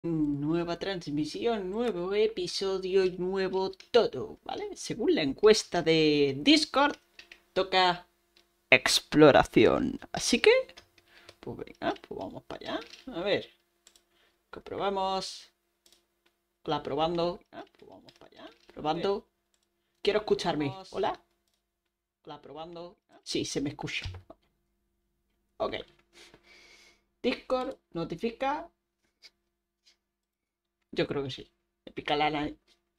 Nueva transmisión, nuevo episodio y nuevo todo, ¿vale? Según la encuesta de Discord, toca exploración. Así que, pues venga, pues vamos para allá. A ver, que probamos. Hola, probando. Pues vamos para allá. Probando. Quiero escucharme. Hola. Hola, probando. Sí, se me escucha. Ok. Discord notifica. Yo creo que sí. Me pica la nariz.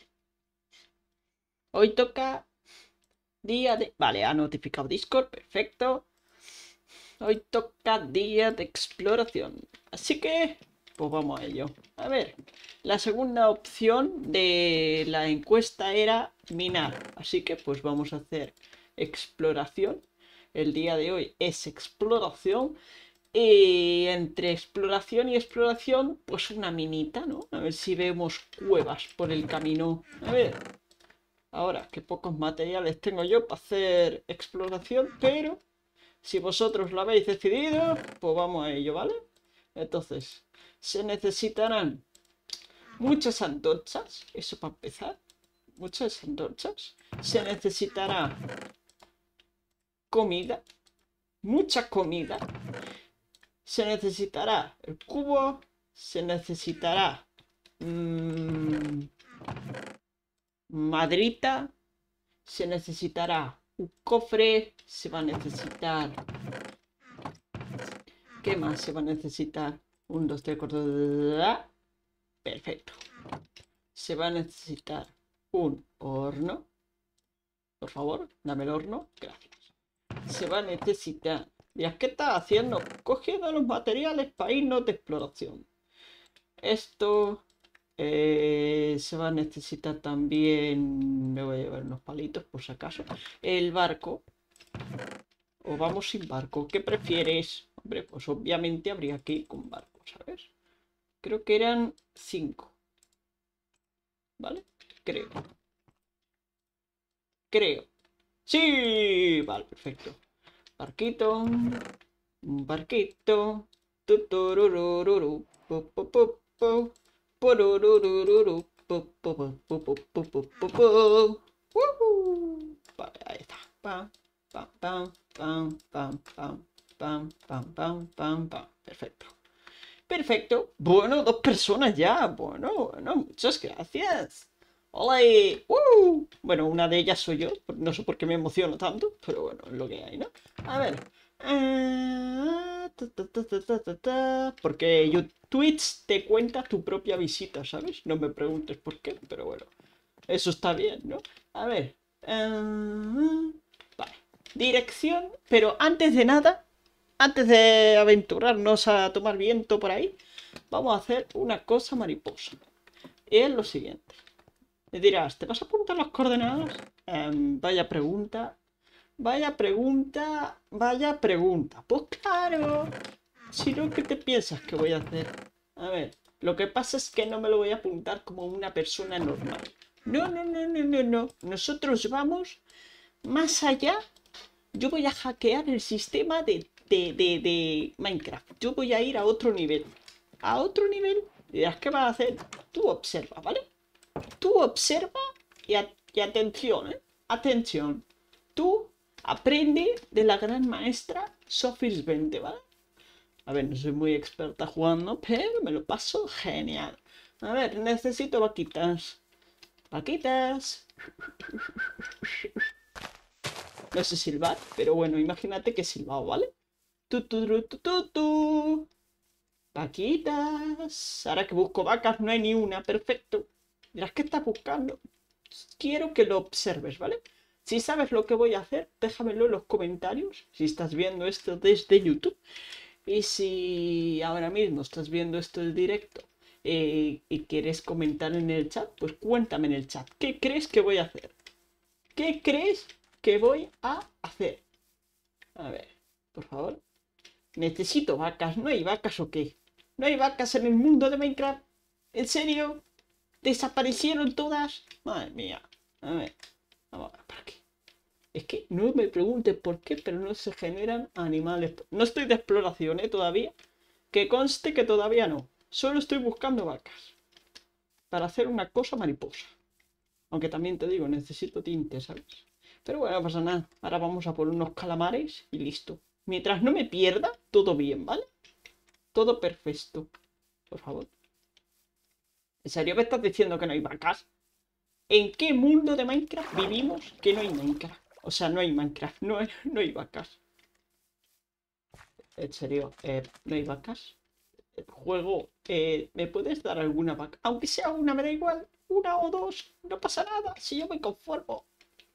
Hoy toca día de... Vale, ha notificado Discord, perfecto. Hoy toca día de exploración. Así que, pues vamos a ello. A ver, la segunda opción de la encuesta era minar. Así que, pues vamos a hacer exploración. El día de hoy es exploración. Y entre exploración y exploración, pues una minita, ¿no? A ver si vemos cuevas por el camino. A ver, ahora, qué pocos materiales tengo yo para hacer exploración, pero si vosotros lo habéis decidido, pues vamos a ello, ¿vale? Entonces, se necesitarán muchas antorchas, eso para empezar, muchas antorchas. Se necesitará comida, mucha comida. Se necesitará el cubo, se necesitará madrita, se necesitará un cofre, se va a necesitar... ¿Qué más se va a necesitar? 1, 2, 3, 4... Perfecto. Se va a necesitar un horno. Por favor, dame el horno. Gracias. Se va a necesitar... Dirás, ¿qué estás haciendo? Cogiendo los materiales para irnos de exploración. Esto... se va a necesitar también... Me voy a llevar unos palitos por si acaso. El barco. O vamos sin barco. ¿Qué prefieres? Hombre, pues obviamente habría que ir con barco, ¿sabes? Creo que eran 5. ¿Vale? Creo. Creo. ¡Sí! Vale, perfecto. Barquito. Barquito. Tutururururu, pu, pu, pu, pu, purururururu, pu, pu, pu, pu, pu, pu, pu, pu, pu. ¡Woohoo! Vale, ahí está. Pam, pam, pam, pam, pam, pam, pam, pam, pam, pam, pam. Perfecto. Perfecto. Bueno, 2 personas ya. Bueno, muchas gracias. Hola y... Bueno, una de ellas soy yo. No sé por qué me emociono tanto, pero bueno, es lo que hay, ¿no? A ver. Porque Twitch te cuenta tu propia visita, ¿sabes? No me preguntes por qué, pero bueno. Eso está bien, ¿no? A ver. Vale. Dirección, pero antes de nada, antes de aventurarnos a tomar viento por ahí, vamos a hacer una cosa mariposa. Y es lo siguiente. Me dirás, ¿te vas a apuntar las coordenadas? Vaya pregunta. Vaya pregunta. Vaya pregunta. Pues claro. Si no, ¿qué te piensas que voy a hacer? A ver, lo que pasa es que no me lo voy a apuntar como una persona normal. No, no, no, no, no, no. Nosotros vamos más allá. Yo voy a hackear el sistema de Minecraft. Yo voy a ir a otro nivel. A otro nivel. Y dirás, ¿qué vas a hacer? Tú observa, ¿vale? Tú observa y atención, ¿eh? Atención. Tú aprende de la gran maestra Sofis 20, ¿vale? A ver, no soy muy experta jugando, pero me lo paso genial. A ver, necesito vaquitas. Vaquitas. No sé silbar, pero bueno, imagínate que he silbado, ¿vale? Tu, tu, tu, tu, tu, tu. Vaquitas. Ahora que busco vacas no hay ni una, perfecto. Dirás, ¿qué estás buscando? Quiero que lo observes, ¿vale? Si sabes lo que voy a hacer, déjamelo en los comentarios. Si estás viendo esto desde YouTube. Y si ahora mismo estás viendo esto en directo y quieres comentar en el chat, pues cuéntame en el chat. ¿Qué crees que voy a hacer? ¿Qué crees que voy a hacer? A ver, por favor. Necesito vacas. ¿No hay vacas o qué? ¿No hay vacas en el mundo de Minecraft? ¿En serio? ¿Desaparecieron todas? Madre mía. A ver, vamos a ver por aquí. Es que no me preguntes por qué, pero no se generan animales. No estoy de exploración, ¿eh? Todavía. Que conste que todavía no. Solo estoy buscando vacas. Para hacer una cosa mariposa. Aunque también te digo, necesito tinte, ¿sabes? Pero bueno, no pasa nada. Ahora vamos a por unos calamares y listo. Mientras no me pierda, todo bien, ¿vale? Todo perfecto. Por favor. ¿En serio me estás diciendo que no hay vacas? ¿En qué mundo de Minecraft vivimos que no hay Minecraft? O sea, no hay Minecraft, no hay vacas. En serio, ¿no hay vacas? Juego, ¿me puedes dar alguna vaca? Aunque sea una, me da igual. Una o dos, no pasa nada. Si yo me conformo.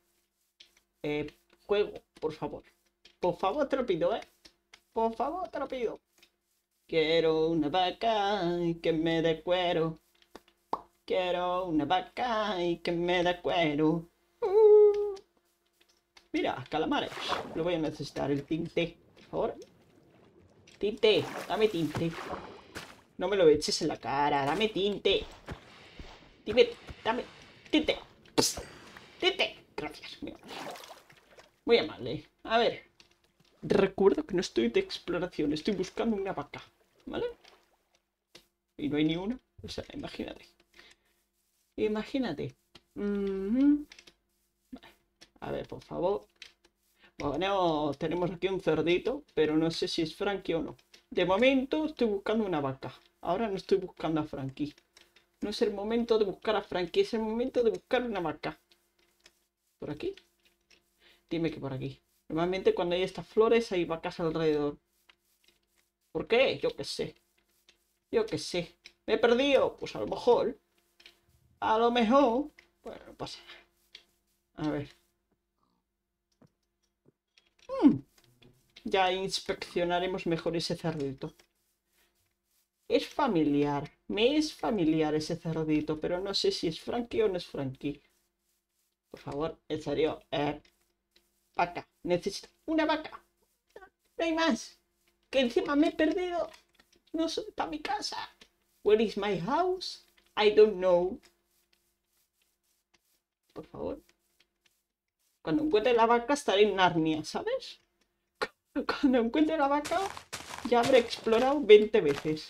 Juego, por favor. Por favor, te lo pido, ¿eh? Por favor, te lo pido. Quiero una vaca y que me dé cuero. Quiero una vaca y que me dé cuero. Mira, calamares. Lo voy a necesitar, el tinte. Por favor. Tinte, dame tinte. No me lo eches en la cara, dame tinte. Dime, dame tinte. Psst, tinte. Gracias, muy amable. A ver. Recuerdo que no estoy de exploración, estoy buscando una vaca. ¿Vale? Y no hay ni una. O sea, imagínate. Imagínate. A ver, por favor. Bueno, tenemos aquí un cerdito, pero no sé si es Frankie o no. De momento estoy buscando una vaca. Ahora no estoy buscando a Frankie. No es el momento de buscar a Frankie, es el momento de buscar una vaca. ¿Por aquí? Dime que por aquí. Normalmente cuando hay estas flores hay vacas alrededor. ¿Por qué? Yo qué sé. Yo qué sé. ¿Me he perdido? Pues a lo mejor. A lo mejor. Bueno, no pasa nada. A ver. Ya inspeccionaremos mejor ese cerdito. Es familiar. Me es familiar ese cerdito, pero no sé si es Frankie o no es Frankie. Por favor, en serio. Vaca. Necesito una vaca. No hay más. Que encima me he perdido. No sé, está mi casa. Where is my house? I don't know. Por favor. Cuando encuentre la vaca estaré en Narnia, ¿sabes? Cuando encuentre la vaca ya habré explorado 20 veces.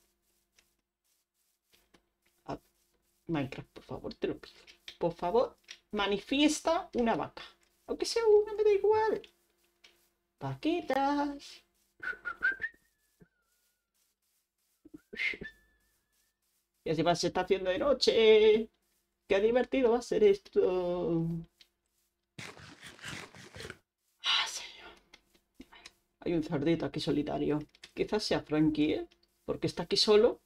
Minecraft, por favor, te lo pido. Por favor, manifiesta una vaca. Aunque sea una, me da igual. Vaquitas. Y así se está haciendo de noche. Qué divertido va a ser esto. Ah, señor. Hay un cerdito aquí solitario. Quizás sea Frankie, ¿eh? Porque está aquí solo.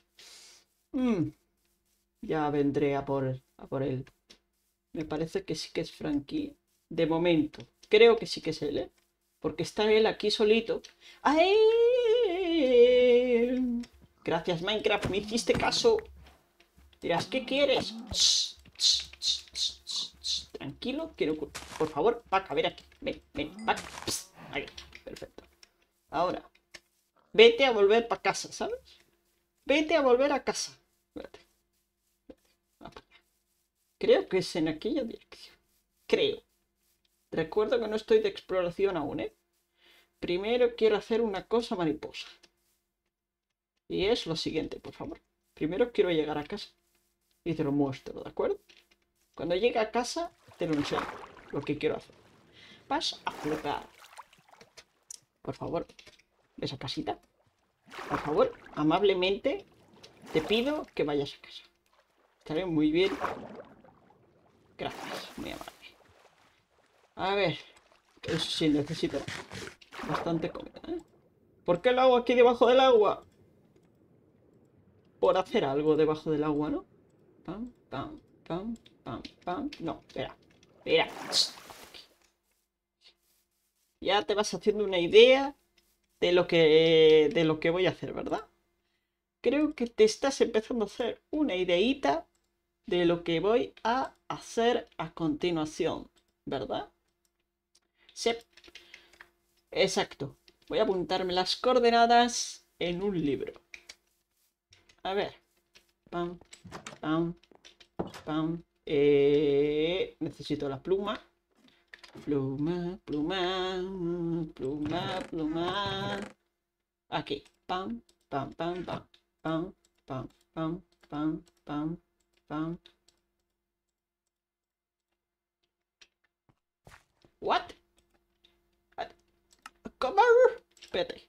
Ya vendré a por él. Me parece que sí que es Frankie. De momento. Creo que sí que es él, ¿eh? Porque está él aquí solito. ¡Ay! Gracias, Minecraft. Me hiciste caso. Dirás, ¿qué quieres? Tranquilo. Quiero... Por favor, vaca, ven aquí. Ven, vaca. Ahí está. Perfecto. Ahora. Vete a volver para casa, ¿sabes? Vete a volver a casa. Espérate. Creo que es en aquella dirección. Creo. Recuerdo que no estoy de exploración aún, ¿eh? Primero quiero hacer una cosa mariposa. Y es lo siguiente, por favor. Primero quiero llegar a casa. Y te lo muestro, ¿de acuerdo? Cuando llegue a casa, te lo enseño. Lo que quiero hacer. Vas a flipar. Por favor. ¿Ves a casita? Por favor, amablemente, te pido que vayas a casa. Estaré muy bien. Gracias, muy amable. A ver. Eso sí, necesito bastante comida, ¿eh? ¿Por qué lo hago aquí debajo del agua? Por hacer algo debajo del agua, ¿no? Pam, pam, pam, pam, pam. No, espera. Espera. Ya te vas haciendo una idea de lo que voy a hacer, ¿verdad? Creo que te estás empezando a hacer una ideita de lo que voy a hacer a continuación, ¿verdad? Sí. Exacto. Voy a apuntarme las coordenadas en un libro. A ver. Pam, pam, pam. Necesito la pluma. Pluma, pluma, pluma, pluma. Aquí. Pam, pam, pam, pam. pam, pam, pam, pam, pam, pam. What? ¿Cómo? Espérate.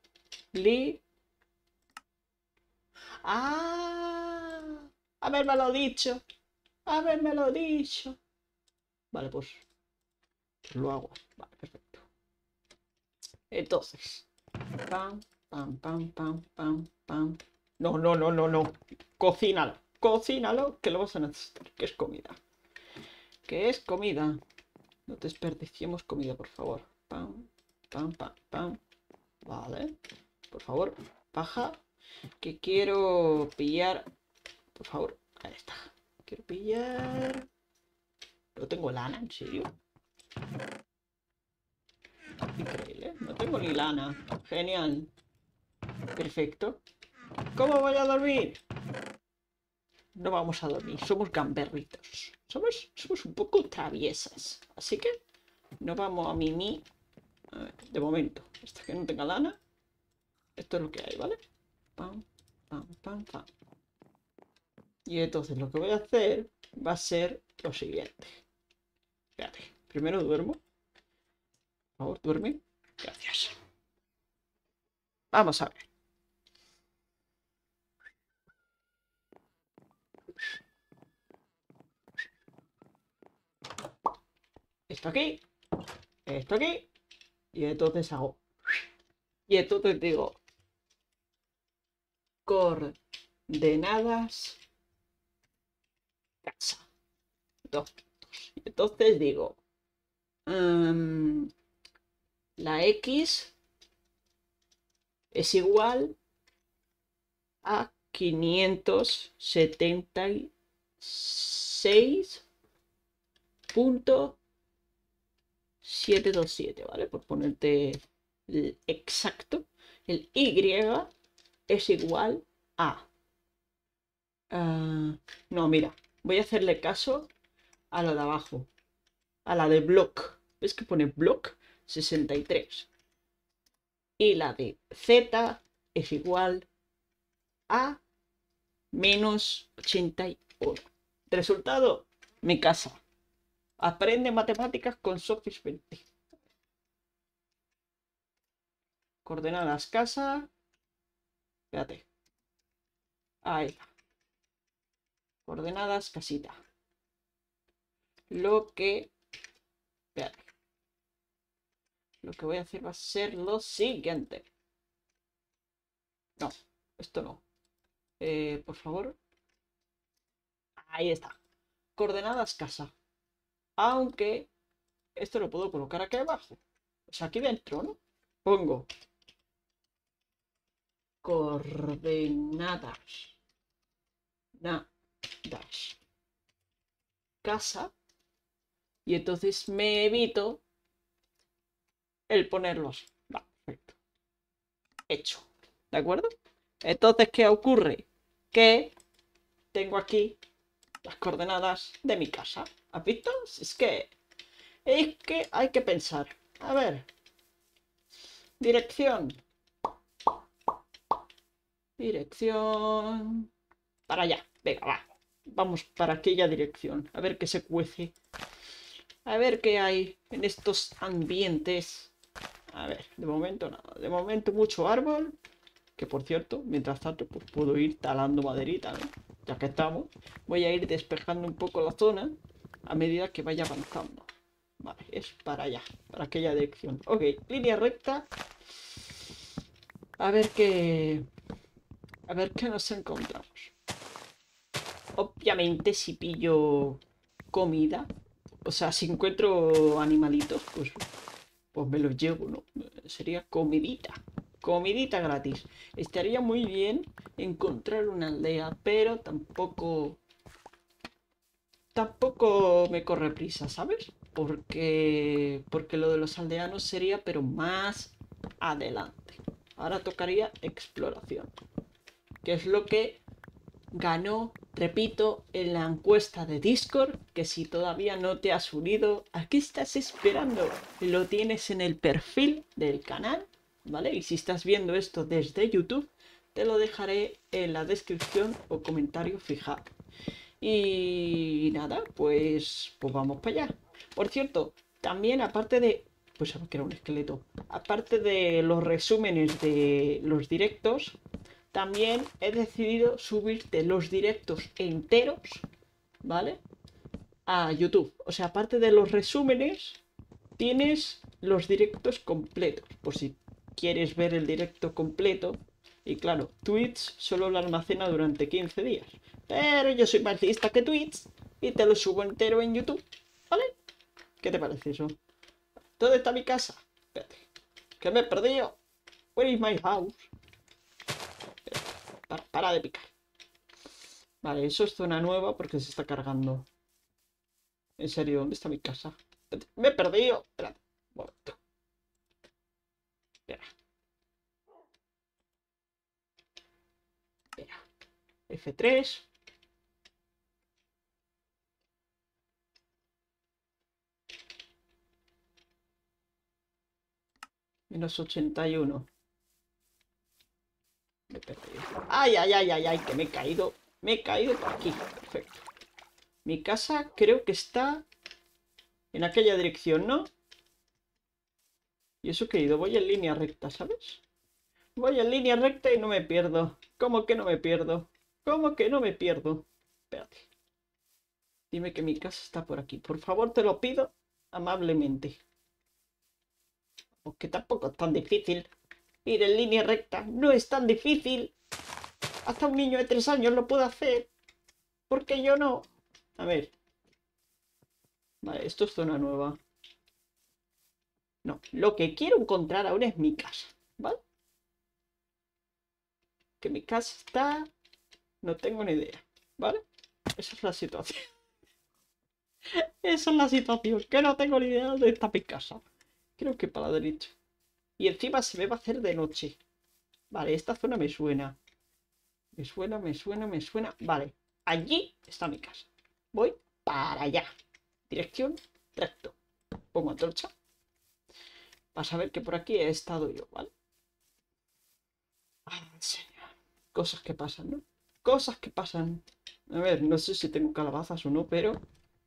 ¡Ah! Habérmelo dicho. Habérmelo dicho. Vale, pues lo hago. Vale, perfecto. Entonces. Pam, pam, pam, pam, pam, pam. No, no, no, no, no. Cocínalo. Cocínalo, que lo vas a necesitar. Que es comida. Que es comida. No desperdiciemos comida, por favor. Pam, pam, pam, pam. Vale. Por favor, baja. Que quiero pillar. Por favor. Ahí está. Quiero pillar. No tengo lana, ¿en serio? Increíble. No tengo ni lana. Genial. Perfecto. ¿Cómo voy a dormir? No vamos a dormir. Somos gamberritos. Somos un poco traviesas. Así que no vamos a mimir. A ver, de momento. Hasta que no tenga lana. Esto es lo que hay, ¿vale? Pam, pam, pam, pam. Y entonces lo que voy a hacer va a ser lo siguiente. Espérate. Primero duermo. Por favor, duerme. Gracias. Vamos a ver. Esto aquí. Esto aquí. Y entonces hago. Y entonces digo. Coordenadas. Casa. Dos puntos. Y entonces digo. La X es igual a 576.727, ¿vale? Por ponerte el exacto. El Y es igual a... no, mira, voy a hacerle caso a lo de abajo. A la de block. ¿Ves que pone block? 63. Y la de Z es igual a menos 81. Resultado, mi casa. Aprende matemáticas con Sofis 20. Coordenadas casa. Espérate. Ahí. Coordenadas casita. Lo que... Espérate. Lo que voy a hacer va a ser lo siguiente. No, esto no. Por favor. Ahí está. Coordenadas casa. Aunque esto lo puedo colocar aquí abajo. O sea, aquí dentro, ¿no? Pongo coordenadas. Casa. Y entonces me evito el ponerlos. Va, perfecto. Hecho. ¿De acuerdo? Entonces, ¿qué ocurre? Que tengo aquí las coordenadas de mi casa. ¿Has visto? Es que hay que pensar. A ver. Dirección. Dirección. Para allá. Venga, va. Vamos para aquella dirección. A ver qué se cuece. A ver qué hay en estos ambientes. A ver, de momento nada. De momento mucho árbol. Que por cierto, mientras tanto, pues puedo ir talando maderita, ¿no? Ya que estamos. Voy a ir despejando un poco la zona a medida que vaya avanzando. Vale, es para allá, para aquella dirección. Ok, línea recta. A ver qué... A ver qué nos encontramos. Obviamente, si pillo comida, o sea, si encuentro animalitos, pues me los llevo, ¿no? Sería comidita. Comidita gratis. Estaría muy bien encontrar una aldea, pero tampoco me corre prisa, ¿sabes? Porque lo de los aldeanos sería, pero más adelante. Ahora tocaría exploración, que es lo que ganó, repito, en la encuesta de Discord, que si todavía no te has unido, aquí estás esperando. Lo tienes en el perfil del canal, ¿vale? Y si estás viendo esto desde YouTube, te lo dejaré en la descripción o comentario fijado. Y nada, pues vamos para allá. Por cierto, también aparte de... Pues sabes que era un esqueleto. Aparte de los resúmenes de los directos, también he decidido subirte los directos enteros, ¿vale? A YouTube. O sea, aparte de los resúmenes, tienes los directos completos. Por si quieres ver el directo completo. Y claro, Twitch solo lo almacena durante 15 días. Pero yo soy más lista que Twitch y te lo subo entero en YouTube. ¿Vale? ¿Qué te parece eso? ¿Dónde está mi casa? Espérate. Que me he perdido. Where is my house? Para de picar. Vale, eso es zona nueva porque se está cargando. En serio, ¿dónde está mi casa? Me he perdido. Espérate. Un momento. Espera. Espera. F3. Menos 81. Me he perdido. ¡Ay, ay, ay, ay, ay! Que me he caído. Me he caído por aquí. Perfecto. Mi casa creo que está en aquella dirección, ¿no? Y eso que he ido. Voy en línea recta, ¿sabes? Voy en línea recta y no me pierdo. ¿Cómo que no me pierdo? ¿Cómo que no me pierdo? Espérate. Dime que mi casa está por aquí. Por favor, te lo pido amablemente. Aunque tampoco es tan difícil. Ir en línea recta no es tan difícil. Hasta un niño de 3 años lo puede hacer. ¿Por qué yo no? A ver. Vale, esto es zona nueva. No, lo que quiero encontrar ahora es mi casa. ¿Vale? Que mi casa está... No tengo ni idea. ¿Vale? Esa es la situación. Esa es la situación. Que no tengo ni idea de dónde está mi casa. Creo que para la derecha. Y encima se me va a hacer de noche. Vale, esta zona me suena. Me suena, me suena, me suena. Vale, allí está mi casa. Voy para allá. Dirección recto. Pongo antorcha. Vas a ver que por aquí he estado yo, ¿vale? Ay, señor. Cosas que pasan, ¿no? Cosas que pasan. A ver, no sé si tengo calabazas o no, pero...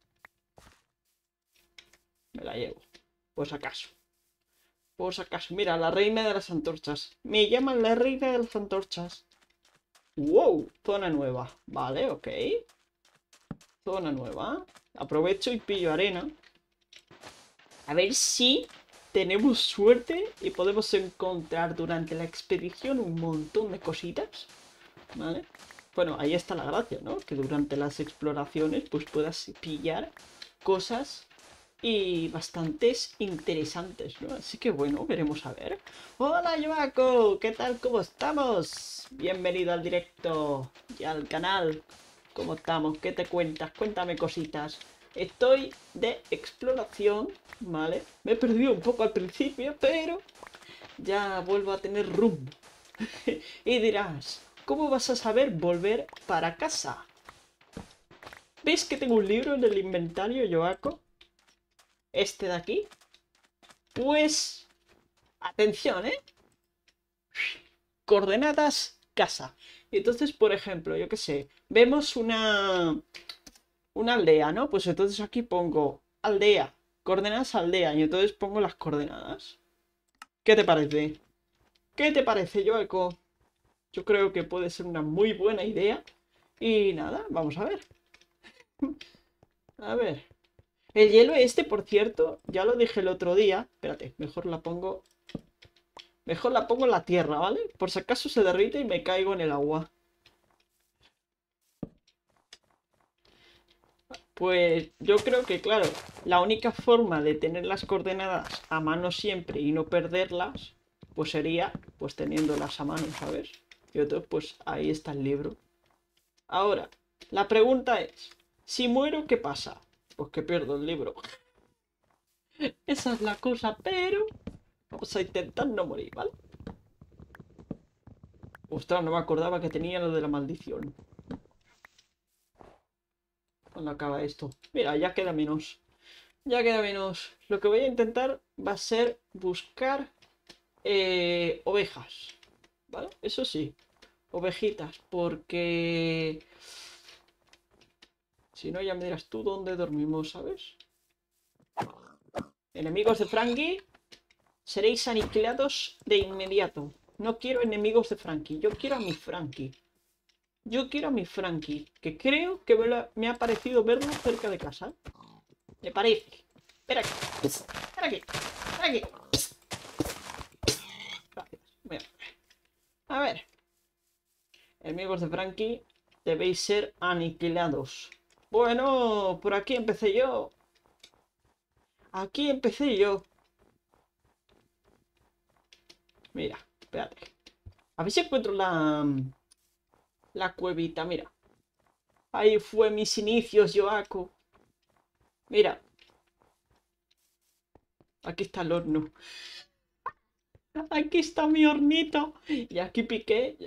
Me la llevo. Por si acaso. Por si acaso. Mira, la reina de las antorchas. Me llaman la reina de las antorchas. ¡Wow! Zona nueva. Vale, ok. Zona nueva. Aprovecho y pillo arena. A ver si tenemos suerte y podemos encontrar durante la expedición un montón de cositas. ¿Vale? Bueno, ahí está la gracia, ¿no? Que durante las exploraciones pues puedas pillar cosas y bastantes interesantes, ¿no? Así que bueno, veremos a ver. ¡Hola, Joaco! ¿Qué tal? ¿Cómo estamos? Bienvenido al directo y al canal. ¿Cómo estamos? ¿Qué te cuentas? Cuéntame cositas. Estoy de exploración, ¿vale? Me he perdido un poco al principio, pero ya vuelvo a tener rumbo. Y dirás, ¿cómo vas a saber volver para casa? ¿Ves que tengo un libro en el inventario, Joaco? Este de aquí. Pues, atención, ¿eh? Coordenadas casa. Y entonces, por ejemplo, yo qué sé, vemos una aldea, ¿no? Pues entonces aquí pongo aldea, coordenadas aldea, y entonces pongo las coordenadas. ¿Qué te parece? ¿Qué te parece, Joeco? Yo creo que puede ser una muy buena idea. Y nada, vamos a ver. A ver. El hielo este, por cierto, ya lo dije el otro día. Espérate, mejor la pongo... Mejor la pongo en la tierra, ¿vale? Por si acaso se derrite y me caigo en el agua. Pues yo creo que, claro, la única forma de tener las coordenadas a mano siempre y no perderlas, pues sería, pues teniéndolas a mano, ¿sabes? Y entonces, pues ahí está el libro. Ahora, la pregunta es, si muero, ¿qué pasa? Pues que pierdo el libro. Esa es la cosa, pero vamos a intentar no morir, ¿vale? Ostras, no me acordaba que tenía lo de la maldición. ¿Cuándo acaba esto? Mira, ya queda menos. Ya queda menos. Lo que voy a intentar va a ser buscar ovejas. ¿Vale? Eso sí. ovejitas, porque si no ya me dirás tú dónde dormimos, ¿sabes? Enemigos de Frankie, seréis aniquilados de inmediato. No quiero enemigos de Frankie, yo quiero a mi Frankie. Yo quiero a mi Frankie, que creo que me ha parecido verlo cerca de casa. Me parece. Espera aquí. Espera aquí. Espera aquí. Gracias. Mira. A ver. Enemigos de Frankie, debéis ser aniquilados. Bueno, por aquí empecé yo. Aquí empecé yo. Mira, espérate. A ver si encuentro la cuevita, mira. Ahí fue mis inicios, Yoaco. Mira. Aquí está el horno. Aquí está mi hornito. Y aquí piqué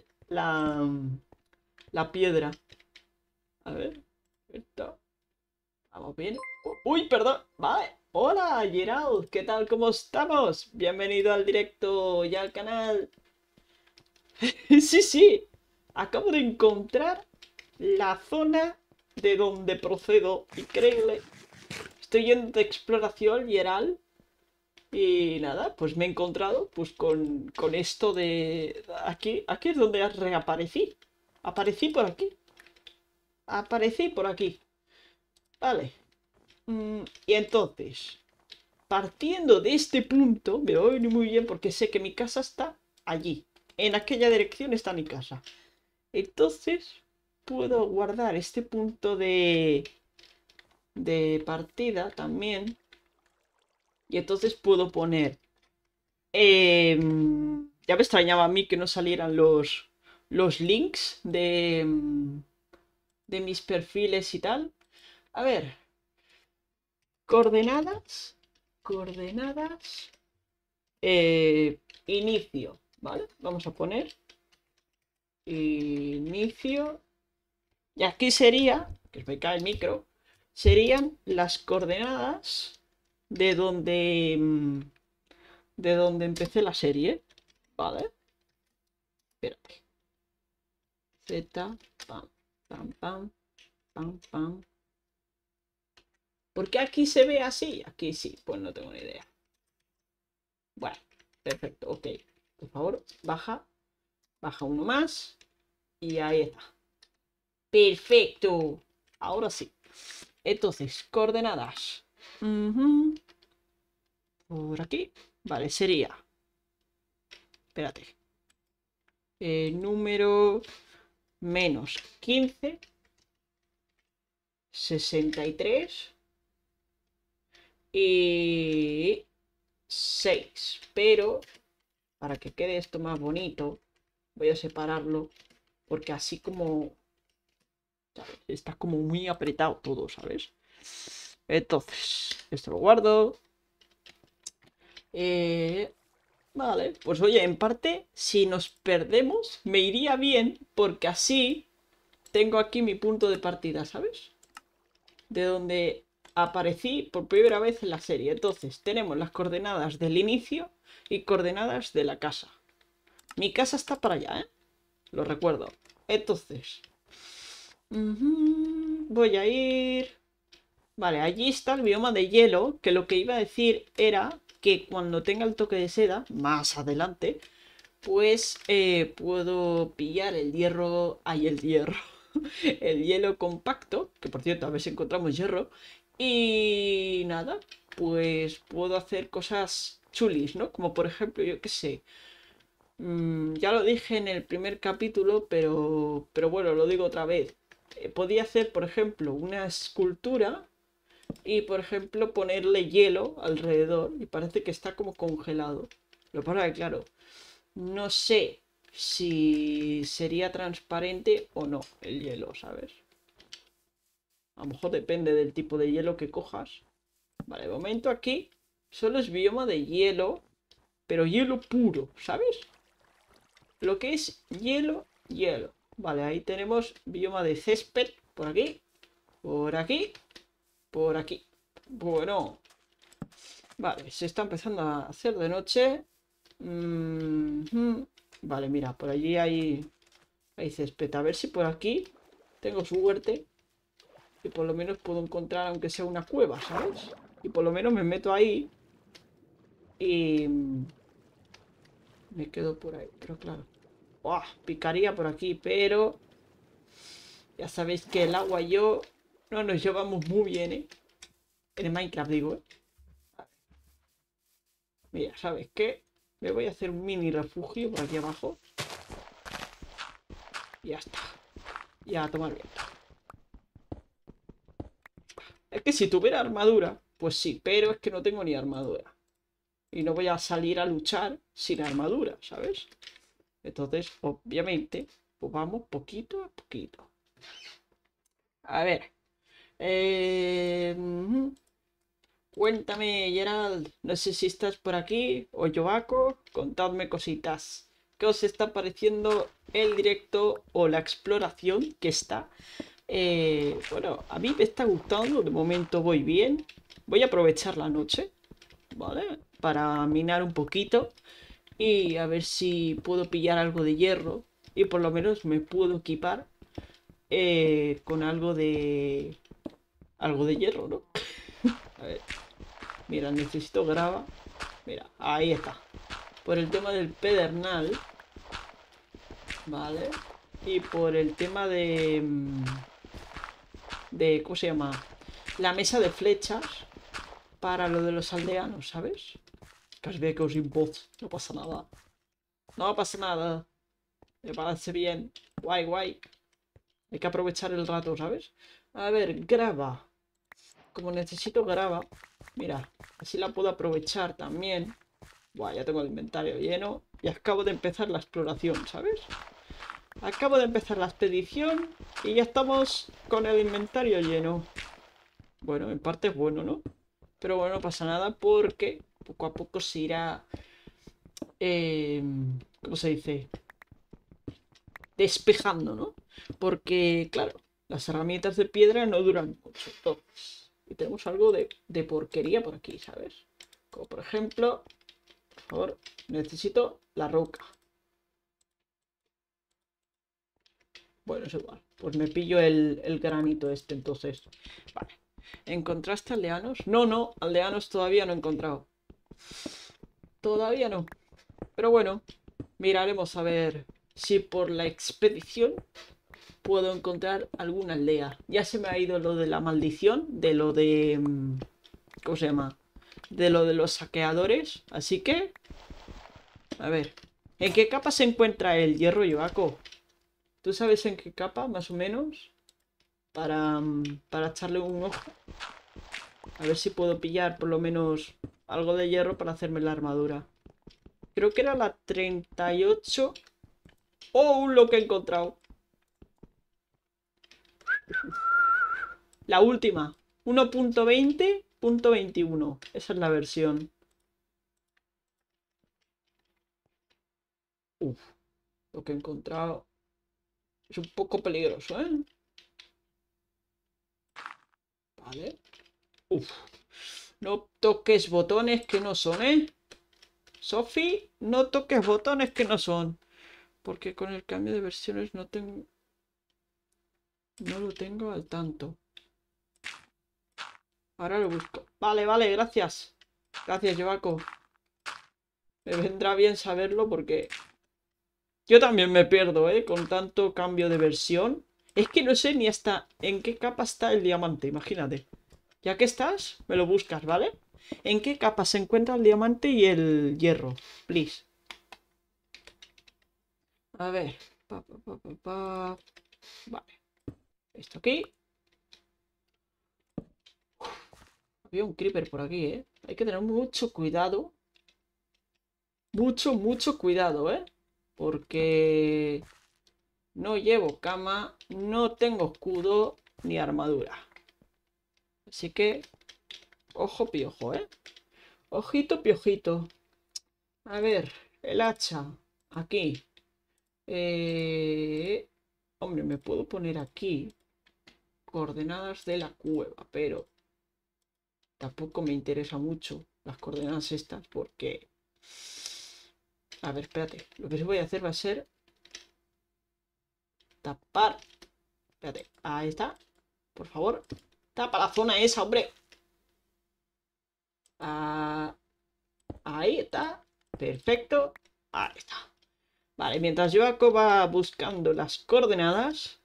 la piedra. A ver. Esto. Vamos bien. Uy, perdón. Vale. Hola, Gerald. ¿Qué tal? ¿Cómo estamos? Bienvenido al directo y al canal. Sí, sí. Acabo de encontrar la zona de donde procedo. Increíble. Estoy yendo de exploración, Gerald. Y nada, pues me he encontrado pues con esto de... Aquí es donde reaparecí. Aparecí por aquí. Aparecí por aquí. Vale. Y entonces, partiendo de este punto, me voy muy bien porque sé que mi casa está allí. En aquella dirección está mi casa. Entonces, puedo guardar este punto de partida también. Y entonces puedo poner... ya me extrañaba a mí que no salieran los links de mis perfiles y tal. A ver. Coordenadas. Coordenadas. Inicio. ¿Vale? Vamos a poner. Inicio. Y aquí sería, que me cae el micro, serían las coordenadas de donde empecé la serie. ¿Vale? Espérate. Z, pam, pam, pam, pam, pam. ¿Por qué aquí se ve así? Aquí sí, pues no tengo ni idea. Bueno, perfecto, ok. Por favor, baja. Baja uno más. Y ahí está. Perfecto. Ahora sí. Entonces, coordenadas. Por aquí. Vale, sería. Espérate. Número menos 15. 63. Y 6. Pero, para que quede esto más bonito, voy a separarlo. Porque así como... ¿sabes? Está como muy apretado todo, ¿sabes? Entonces, esto lo guardo. Vale, pues oye, en parte, si nos perdemos, me iría bien, porque así tengo aquí mi punto de partida, ¿sabes? De donde aparecí por primera vez en la serie. Entonces, tenemos las coordenadas del inicio y coordenadas de la casa. Mi casa está para allá, ¿eh? Lo recuerdo. Entonces, voy a ir... Vale, allí está el bioma de hielo, que lo que iba a decir era que cuando tenga el toque de seda, más adelante, pues puedo pillar el hierro, ay, el hierro, el hielo compacto, que por cierto, a ver si encontramos hierro, y nada, pues puedo hacer cosas chulis, ¿no? Como por ejemplo, yo qué sé, ya lo dije en el primer capítulo, pero bueno, lo digo otra vez. Podía hacer, por ejemplo, una escultura y por ejemplo ponerle hielo alrededor y parece que está como congelado. Lo que pasa es que claro, no sé si sería transparente o no el hielo, ¿sabes? A lo mejor depende del tipo de hielo que cojas. Vale, de momento aquí solo es bioma de hielo, pero hielo puro, ¿sabes? Lo que es hielo, hielo. Vale, ahí tenemos bioma de césped por aquí, por aquí, por aquí. Bueno, vale, se está empezando a hacer de noche. Vale, mira, por allí hay Hay césped. A ver si por aquí tengo suerte. Y por lo menos puedo encontrar, aunque sea una cueva, ¿sabes? Y por lo menos me meto ahí. Y me quedo por ahí. Pero claro. ¡Buah! Picaría por aquí, pero ya sabéis que el agua y yo no nos llevamos muy bien, ¿eh? En el Minecraft, digo, ¿eh? Mira, ¿sabes qué? Me voy a hacer un mini refugio por aquí abajo. Y ya está. Ya a tomar viento. Es que si tuviera armadura, pues sí, pero es que no tengo ni armadura. Y no voy a salir a luchar sin armadura, ¿sabes? Entonces, obviamente, pues vamos poquito a poquito. A ver. Cuéntame, Gerald. No sé si estás por aquí o Yoaco. Contadme cositas. ¿Qué os está pareciendo el directo o la exploración que está? Bueno, a mí me está gustando. De momento voy bien. Voy a aprovechar la noche, ¿vale? Para minar un poquito. Y a ver si puedo pillar algo de hierro. Y por lo menos me puedo equipar con algo de... Algo de hierro, ¿no? A ver. Mira, necesito grava. Mira, ahí está. Por el tema del pedernal. Vale. Y por el tema de... ¿cómo se llama? La mesa de flechas. Para lo de los aldeanos, ¿sabes? Que os veo que os inbots. No pasa nada. No pasa nada. Me parece bien. Guay, guay. Hay que aprovechar el rato, ¿sabes? A ver, grava. Como necesito grava. Mira, así la puedo aprovechar también. Buah, ya tengo el inventario lleno. Y acabo de empezar la exploración, ¿sabes? Acabo de empezar la expedición y ya estamos con el inventario lleno. Bueno, en parte es bueno, ¿no? Pero bueno, no pasa nada porque poco a poco se irá... ¿cómo se dice? Despejando, ¿no? Porque, claro, las herramientas de piedra no duran mucho. Entonces, y tenemos algo de porquería por aquí, ¿sabes? Como por ejemplo, por favor, necesito la roca. Bueno, es igual. Pues me pillo el granito este, entonces. Vale. ¿Encontraste aldeanos? No, no, aldeanos todavía no he encontrado. Todavía no. Pero bueno, miraremos a ver si por la expedición puedo encontrar alguna aldea. Ya se me ha ido lo de la maldición, de lo de... ¿cómo se llama? De lo de los saqueadores. Así que... A ver. ¿En qué capa se encuentra el hierro, Yoaco? ¿Tú sabes en qué capa, más o menos? Para echarle un ojo. A ver si puedo pillar por lo menos algo de hierro para hacerme la armadura. Creo que era la 38. ¡Oh! Lo que he encontrado. La última. 1.20.21. Esa es la versión. Uf. Lo que he encontrado es un poco peligroso, ¿eh? Vale. Uf. No toques botones que no son, ¿eh? Sophie, no toques botones que no son. Porque con el cambio de versiones no tengo... No lo tengo al tanto. Ahora lo busco. Vale, vale, gracias. Gracias, Yoaco. Me vendrá bien saberlo porque... Yo también me pierdo, ¿eh? Con tanto cambio de versión. Es que no sé ni hasta en qué capa está el diamante, imagínate. Ya que estás, me lo buscas, ¿vale? ¿En qué capa se encuentra el diamante y el hierro? Please. A ver. Vale. Esto aquí. Había un creeper por aquí, ¿eh? Hay que tener mucho cuidado. Mucho, mucho cuidado, ¿eh? Porque no llevo cama, no tengo escudo ni armadura. Así que, ojo piojo, ¿eh? Ojito piojito. A ver, el hacha. Aquí. Hombre, me puedo poner aquí coordenadas de la cueva, pero tampoco me interesa mucho las coordenadas estas porque... A ver, espérate. Lo que voy a hacer va a ser tapar. Espérate, ahí está. Por favor, tapa la zona esa, hombre. Ahí está. Perfecto. Ahí está. Vale, mientras Joaco va buscando las coordenadas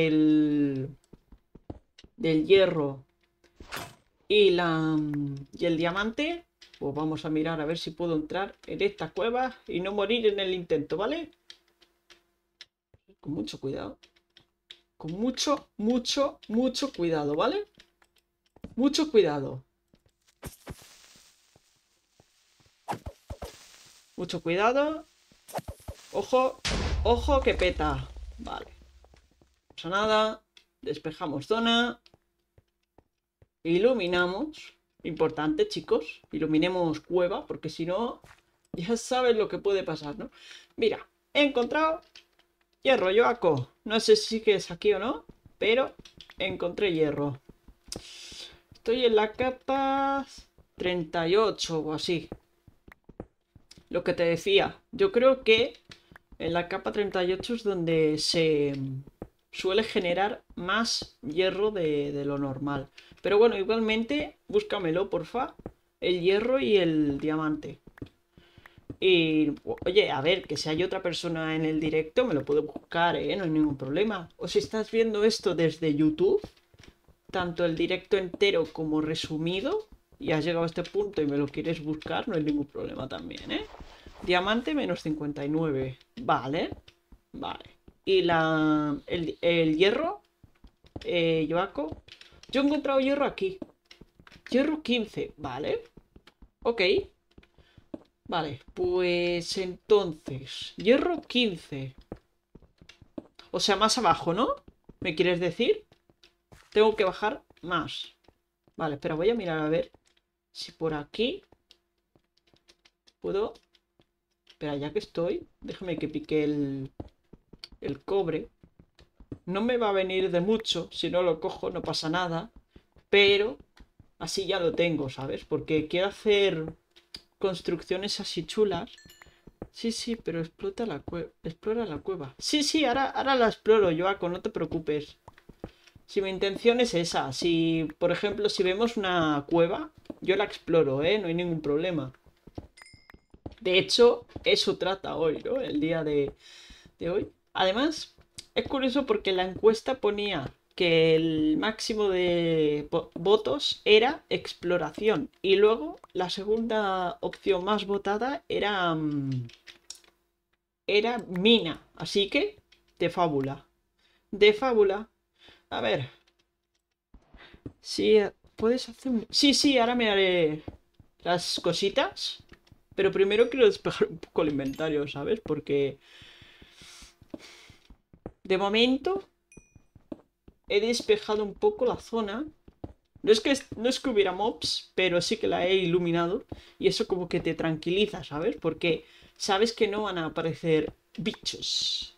del hierro y el diamante, pues vamos a mirar a ver si puedo entrar en esta cueva y no morir en el intento, ¿vale? Con mucho cuidado. Con mucho cuidado, ¿vale? Mucho cuidado. Mucho cuidado. Ojo, ojo que peta. Vale. No pasa nada. Despejamos zona. Iluminamos. Importante, chicos. Iluminemos cueva, porque si no, ya sabes lo que puede pasar, ¿no? Mira, he encontrado hierro, Joaco. No sé si es aquí o no, pero encontré hierro. Estoy en la capa 38 o así. Lo que te decía, yo creo que en la capa 38 es donde se suele generar más hierro de lo normal. Pero bueno, igualmente, búscamelo, porfa. El hierro y el diamante. Y, oye, a ver, que si hay otra persona en el directo, me lo puedo buscar, ¿eh? No hay ningún problema. O si estás viendo esto desde YouTube, tanto el directo entero como resumido, y has llegado a este punto y me lo quieres buscar, no hay ningún problema también, ¿eh? Diamante menos 59. Vale. Vale. Y el hierro, Joaco. Yo he encontrado hierro aquí. Hierro 15. Vale. Ok. Vale. Pues entonces. Hierro 15. O sea, más abajo, ¿no? ¿Me quieres decir? Tengo que bajar más. Vale, espera, voy a mirar a ver si por aquí puedo... Espera, ya que estoy, déjame que pique el cobre. No me va a venir de mucho, si no lo cojo no pasa nada. Pero así ya lo tengo, ¿sabes? Porque quiero hacer construcciones así chulas. Sí, sí, pero explota la cueva. Explora la cueva. Sí, sí, ahora la exploro, Joaco, no te preocupes. Si mi intención es esa, si, por ejemplo, si vemos una cueva, yo la exploro, ¿eh? No hay ningún problema. De hecho, eso trata hoy, ¿no? El día de hoy. Además, es curioso porque la encuesta ponía que el máximo de votos era exploración. Y luego la segunda opción más votada era mina. Así que, de fábula. De fábula. A ver. Sí, puedes hacer un... Sí, sí, ahora me haré las cositas. Pero primero quiero despejar un poco el inventario, ¿sabes? Porque de momento he despejado un poco la zona. No es que hubiera mobs, pero sí que la he iluminado. Y eso como que te tranquiliza, ¿sabes? Porque sabes que no van a aparecer bichos.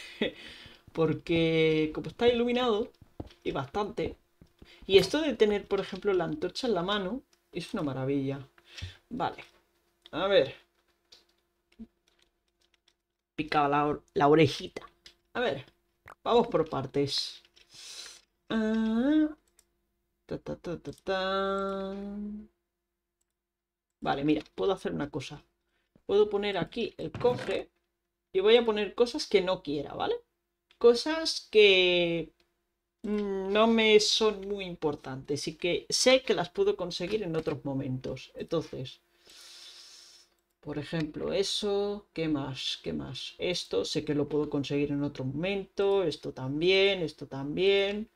Porque como está iluminado, y bastante. Y esto de tener, por ejemplo, la antorcha en la mano, es una maravilla. Vale. A ver. Picaba la orejita. A ver. Vamos por partes. Ah, ta, ta, ta, ta, ta. Vale, mira, puedo hacer una cosa. Puedo poner aquí el cofre y voy a poner cosas que no quiera, ¿vale? Cosas que no me son muy importantes y que sé que las puedo conseguir en otros momentos. Entonces, por ejemplo, eso, ¿qué más? ¿Qué más? Esto sé que lo puedo conseguir en otro momento, esto también, esto también.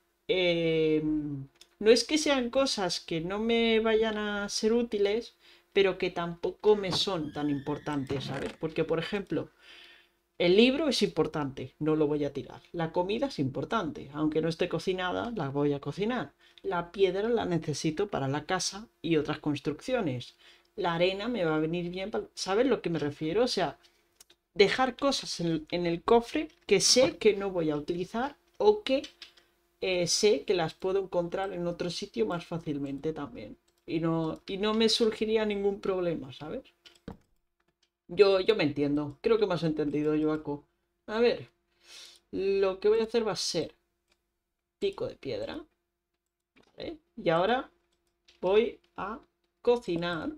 No es que sean cosas que no me vayan a ser útiles, pero que tampoco me son tan importantes, ¿sabes? Porque, por ejemplo, el libro es importante, no lo voy a tirar. La comida es importante, aunque no esté cocinada, la voy a cocinar. La piedra la necesito para la casa y otras construcciones. La arena me va a venir bien para... ¿Sabes lo que me refiero? O sea, dejar cosas en el cofre que sé que no voy a utilizar o que sé que las puedo encontrar en otro sitio más fácilmente también. Y no me surgiría ningún problema, ¿sabes? Yo me entiendo. Creo que me has entendido, Joaco. A ver. lo que voy a hacer va a ser pico de piedra. ¿Vale? Y ahora voy a cocinar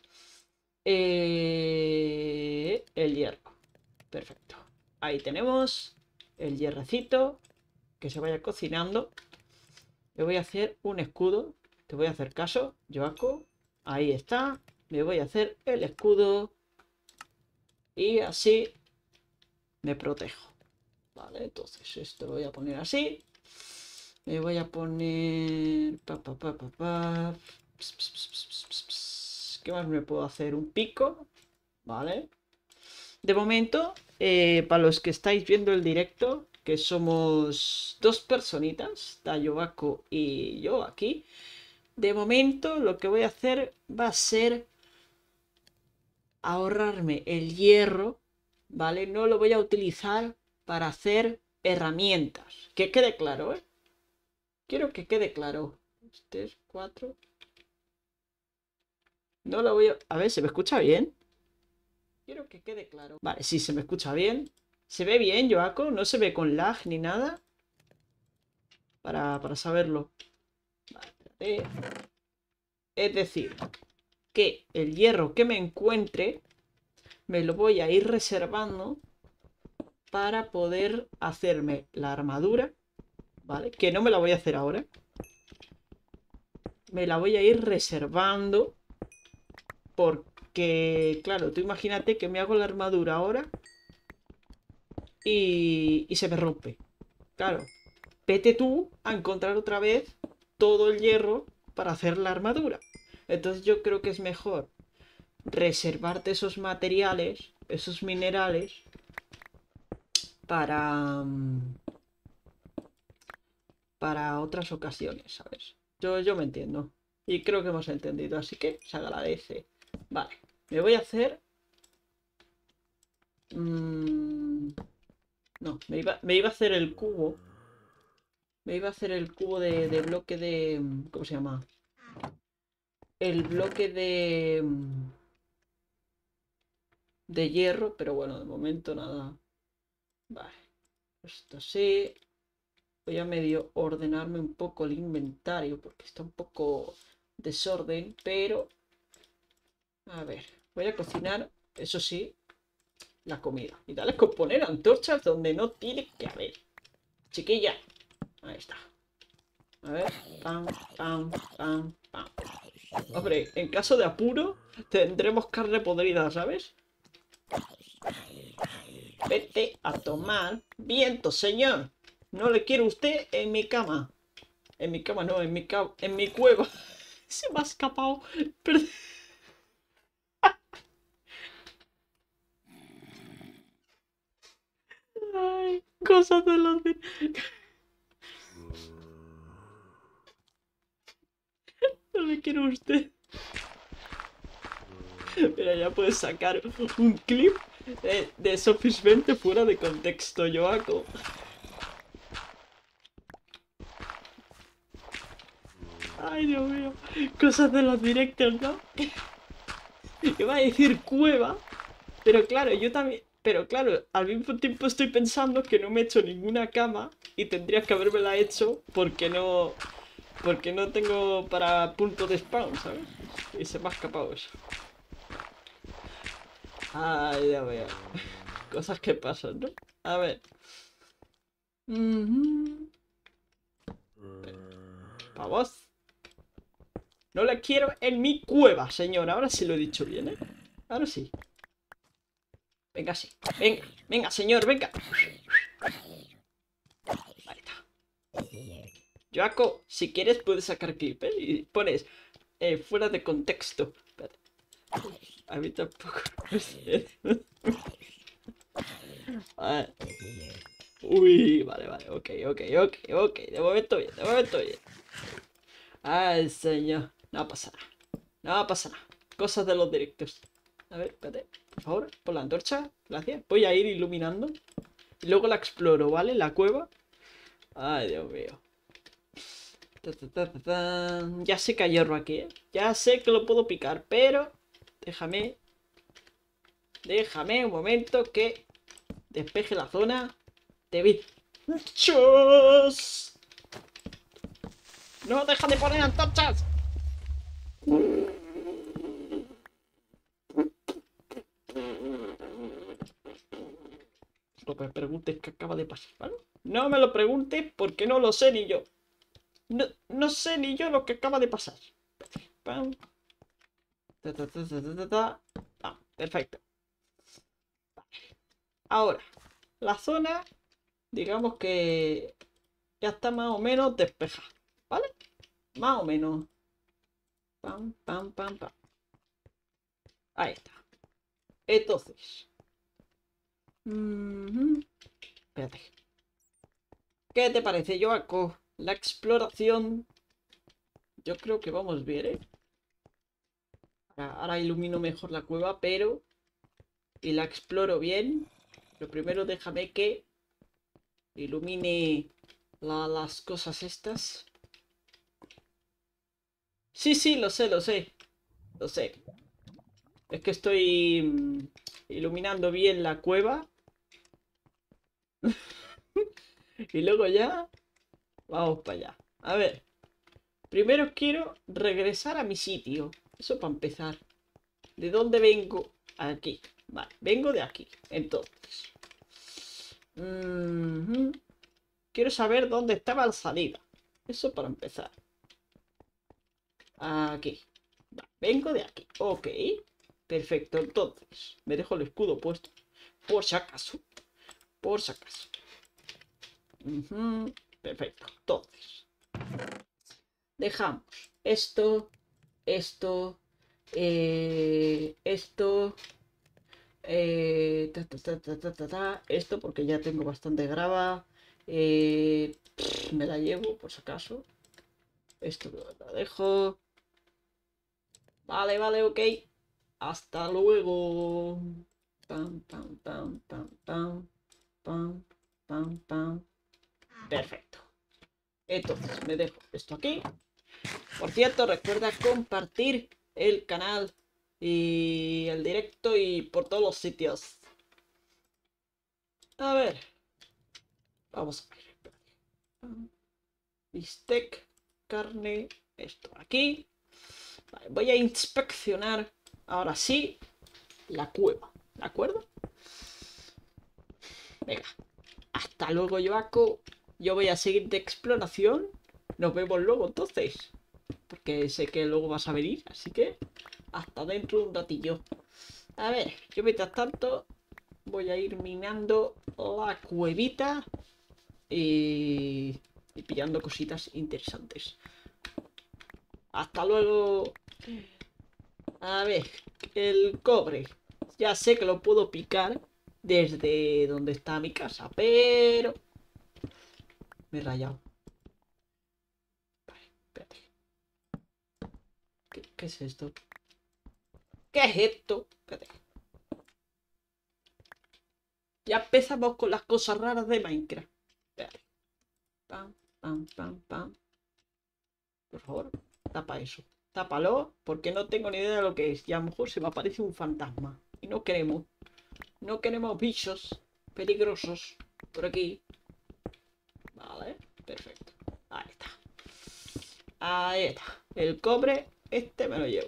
el hierro. Perfecto. Ahí tenemos el hierrecito. Que se vaya cocinando. Le voy a hacer un escudo. Te voy a hacer caso, Joaco. Ahí está. Me voy a hacer el escudo. Y así me protejo. Vale, entonces esto lo voy a poner así. Me voy a poner... ¿Qué más me puedo hacer? Un pico. Vale. De momento, para los que estáis viendo el directo, que somos dos personitas, Tayobaco y yo aquí. De momento, lo que voy a hacer va a ser ahorrarme el hierro, ¿vale? No lo voy a utilizar para hacer herramientas. Que quede claro, ¿eh? Quiero que quede claro. 3, 4. No lo voy a... A ver, ¿se me escucha bien? Quiero que quede claro. Vale, sí, se me escucha bien. ¿Se ve bien, Joaco? No se ve con lag ni nada. Para saberlo. Vale, espérate. Es decir, que el hierro que me encuentre me lo voy a ir reservando para poder hacerme la armadura, ¿vale? Que no me la voy a hacer ahora. Me la voy a ir reservando porque, claro, tú imagínate que me hago la armadura ahora y se me rompe. Claro, vete tú a encontrar otra vez todo el hierro para hacer la armadura. Entonces yo creo que es mejor reservarte esos materiales, esos minerales para otras ocasiones, ¿sabes? Yo me entiendo. Y creo que hemos entendido, así que se agradece. Vale, me voy a hacer... no, me iba a hacer el cubo. Me iba a hacer el cubo de bloque de... ¿Cómo se llama? El bloque de hierro, pero bueno, de momento nada. Vale, esto sí. Voy a medio ordenarme un poco el inventario porque está un poco desorden, pero... A ver, voy a cocinar, eso sí, la comida. Y dale con poner antorchas donde no tiene que haber. Chiquilla. Ahí está. A ver. Pam, pam, pam, pam. Hombre, en caso de apuro, tendremos carne podrida, ¿sabes? Vete a tomar viento, señor. No le quiero usted en mi cama. En mi cama no, en mi cueva. Se me ha escapado. Perdón. Ay, cosas de los... No le quiero a usted. Mira, ya puedes sacar un clip de Sophie's 20 fuera de contexto, Joaco. Ay, Dios mío. Cosas de los directos, ¿no? Iba a decir cueva, pero claro, yo también... Pero claro, al mismo tiempo estoy pensando que no me he hecho ninguna cama y tendría que habérmela hecho porque no... Porque no tengo para punto de spawn, ¿sabes? Y se me ha escapado eso. Ay, ya veo. Cosas que pasan, ¿no? A ver. Pa' vos. No la quiero en mi cueva, señor. Ahora sí lo he dicho bien, ¿eh? Ahora sí. Venga, sí. Venga, venga, señor, venga. Ahí está. Joaco, si quieres puedes sacar clip, ¿eh? Y pones fuera de contexto. Espérate. A mí tampoco. Uy, vale, vale, ok. De momento bien, de momento bien. Ay, señor. No pasa nada. No pasa nada. Cosas de los directos. A ver, espérate. Por favor, pon la antorcha. Gracias. Voy a ir iluminando. Y luego la exploro, ¿vale? La cueva. Ay, Dios mío. Ya sé que hay hierro aquí, ¿eh? Ya sé que lo puedo picar, pero... Déjame un momento que despeje la zona de ¡Chus! ¡No deja de poner antorchas! No me preguntes qué acaba de pasar, ¿vale? No me lo preguntes porque no lo sé ni yo. No sé ni yo lo que acaba de pasar. Pam. Ah, perfecto. Ahora, la zona, digamos que ya está más o menos despejada, ¿vale? Más o menos. Pam, pam, pam, pam. Ahí está. Entonces. Espérate. ¿Qué te parece, Joaco? La exploración. Yo creo que vamos bien, ¿eh? Ahora ilumino mejor la cueva, pero... Y la exploro bien. Pero primero déjame que ilumine las cosas estas. Sí, sí, lo sé, lo sé. Lo sé. Es que estoy iluminando bien la cueva. Y luego ya vamos para allá. A ver. Primero quiero regresar a mi sitio. Eso para empezar. ¿De dónde vengo? Aquí. Vale, vengo de aquí. Entonces. Quiero saber dónde estaba la salida. Eso para empezar. Aquí. Vale, vengo de aquí. Ok. Perfecto. Entonces, me dejo el escudo puesto. Por si acaso. Por si acaso. Perfecto. Entonces. Dejamos esto. Esto. Esto. Esto porque ya tengo bastante grava. Me la llevo por si acaso. Esto lo dejo. Vale, vale, ok. Hasta luego. Pam, pam, pam, pam, pam, pam, pam, pam. Perfecto. Entonces me dejo esto aquí. Por cierto, recuerda compartir el canal y el directo y por todos los sitios. A ver. Vamos a ver. Bistec, carne, esto aquí. Vale, voy a inspeccionar ahora sí la cueva, ¿de acuerdo? Venga, hasta luego, Joaco. Yo voy a seguir de exploración. Nos vemos luego entonces. Porque sé que luego vas a venir, así que hasta dentro de un ratillo. A ver, yo mientras tanto voy a ir minando la cuevita y pillando cositas interesantes. Hasta luego. A ver, el cobre. Ya sé que lo puedo picar desde donde está mi casa, pero... Me he rayado. Vale, espérate. ¿Qué es esto? ¿Qué es esto? Espérate. Ya empezamos con las cosas raras de Minecraft. Espérate. Pam, pam, pam, pam. Por favor, tapa eso. Tápalo, porque no tengo ni idea de lo que es. Y a lo mejor se me aparece un fantasma. Y no queremos. No queremos bichos peligrosos por aquí. Vale, perfecto. Ahí está. Ahí está. El cobre, este me lo llevo.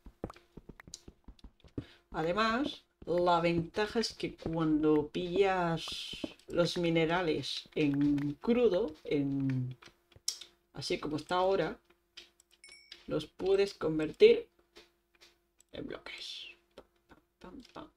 Además, la ventaja es que cuando pillas los minerales en crudo, así como está ahora, los puedes convertir en bloques. Pam, pam.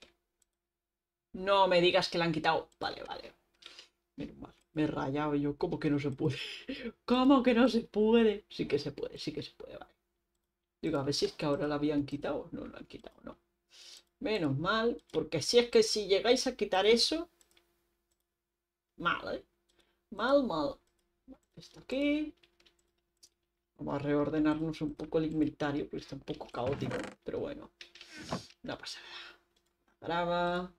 No me digas que la han quitado. Vale, vale. Menos mal. Me he rayado yo. ¿Cómo que no se puede? ¿Cómo que no se puede? Sí que se puede, sí que se puede, vale. Digo, a ver si es que ahora la habían quitado. No la han quitado, no. Menos mal, porque si es que si llegáis a quitar eso... Mal, ¿eh? Mal, mal. Esto aquí. Vamos a reordenarnos un poco el inventario, porque está un poco caótico. Pero bueno, no pasa nada. Brava.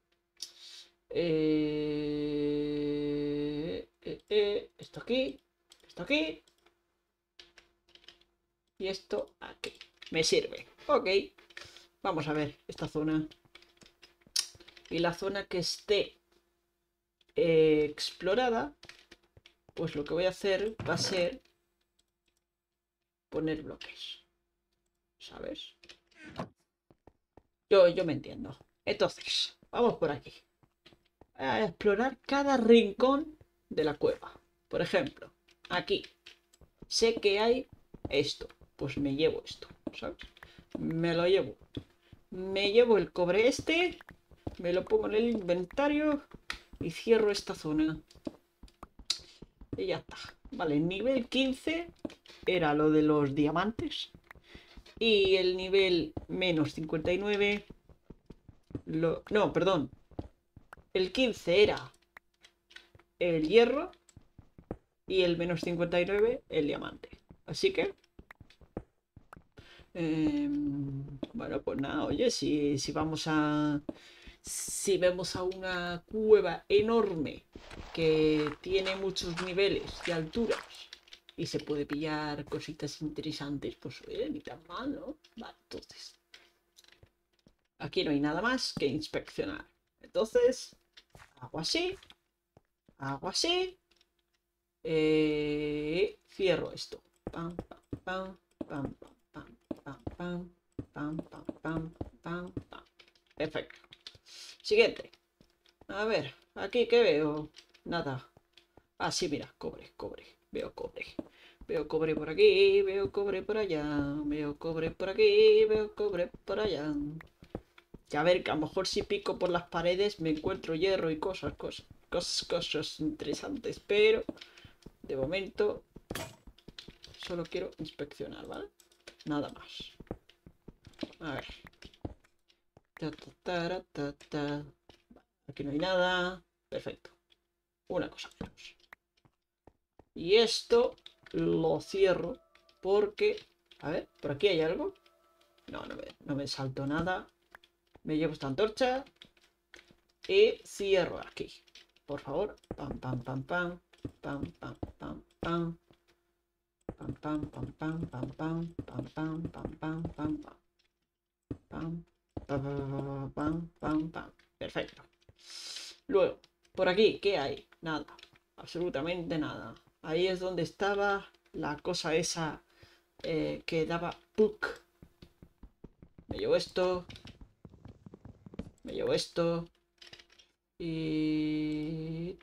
Esto aquí. Esto aquí. Y esto aquí. Me sirve. Ok. Vamos a ver esta zona. Y la zona que esté explorada, pues lo que voy a hacer va a ser poner bloques, ¿sabes? Yo me entiendo. Entonces, vamos por aquí. A explorar cada rincón de la cueva. Por ejemplo, aquí. Sé que hay esto. Pues me llevo esto, ¿sabes? Me lo llevo. Me llevo el cobre este. Me lo pongo en el inventario. Y cierro esta zona. Y ya está. Vale, nivel 15 era lo de los diamantes. Y el nivel menos 59... No, perdón. El 15 era el hierro. Y el menos 59 el diamante. Así que... bueno, pues nada, oye, si vamos a... Si vemos a una cueva enorme que tiene muchos niveles de alturas y se puede pillar cositas interesantes, pues oye, ni tan mal, ¿no? Vale, entonces... Aquí no hay nada más que inspeccionar. Entonces, hago así. Hago así. Cierro esto. Pam, pam, pam, pam, pam, pam, pam, pam, pam, pam, pam, pam. Perfecto. Siguiente. A ver, aquí ¿qué veo? Nada. Ah, sí, mira, cobre, cobre. Veo cobre. Veo cobre por aquí, veo cobre por allá. Veo cobre por aquí, veo cobre por allá. Y a ver, que a lo mejor si pico por las paredes me encuentro hierro y cosas interesantes, pero de momento solo quiero inspeccionar, ¿vale? Nada más. A ver. Aquí no hay nada. Perfecto. Una cosa menos. Y esto lo cierro porque... A ver, ¿por aquí hay algo? No, no me salto nada. Me llevo esta antorcha. Y cierro aquí. Por favor. Pam, pam, pam, pam. Pam, pam, pam, pam. Pam, pam, pam, pam, pam, pam, pam, pam, pam, pam, pam, pam. Pam, pam, pam, pam, pam. Perfecto. Luego, por aquí, ¿qué hay? Nada. Absolutamente nada. Ahí es donde estaba la cosa esa que daba Puck. Me llevo esto. Me llevo esto. Y...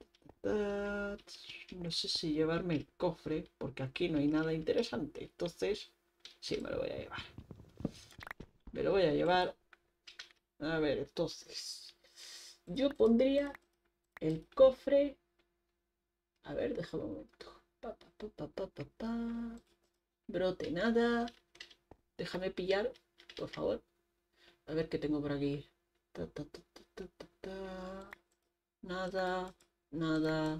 No sé si llevarme el cofre, porque aquí no hay nada interesante. Entonces, sí, me lo voy a llevar. Me lo voy a llevar. A ver, entonces. Yo pondría el cofre. A ver, déjame un momento. Brote nada. Déjame pillar, por favor. A ver qué tengo por aquí. Nada. Nada.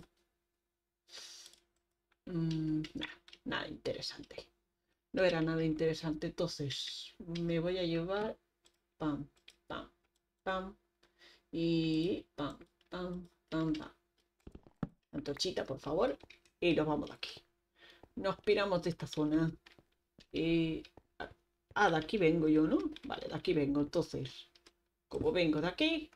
Nada interesante. No era nada interesante. Entonces me voy a llevar. Pam, pam, pam. Y pam, pam, pam, pam. Antorchita, por favor. Y nos vamos de aquí. Nos piramos de esta zona. Y... Ah, de aquí vengo yo, ¿no? Vale, de aquí vengo. Entonces, como vengo de aquí,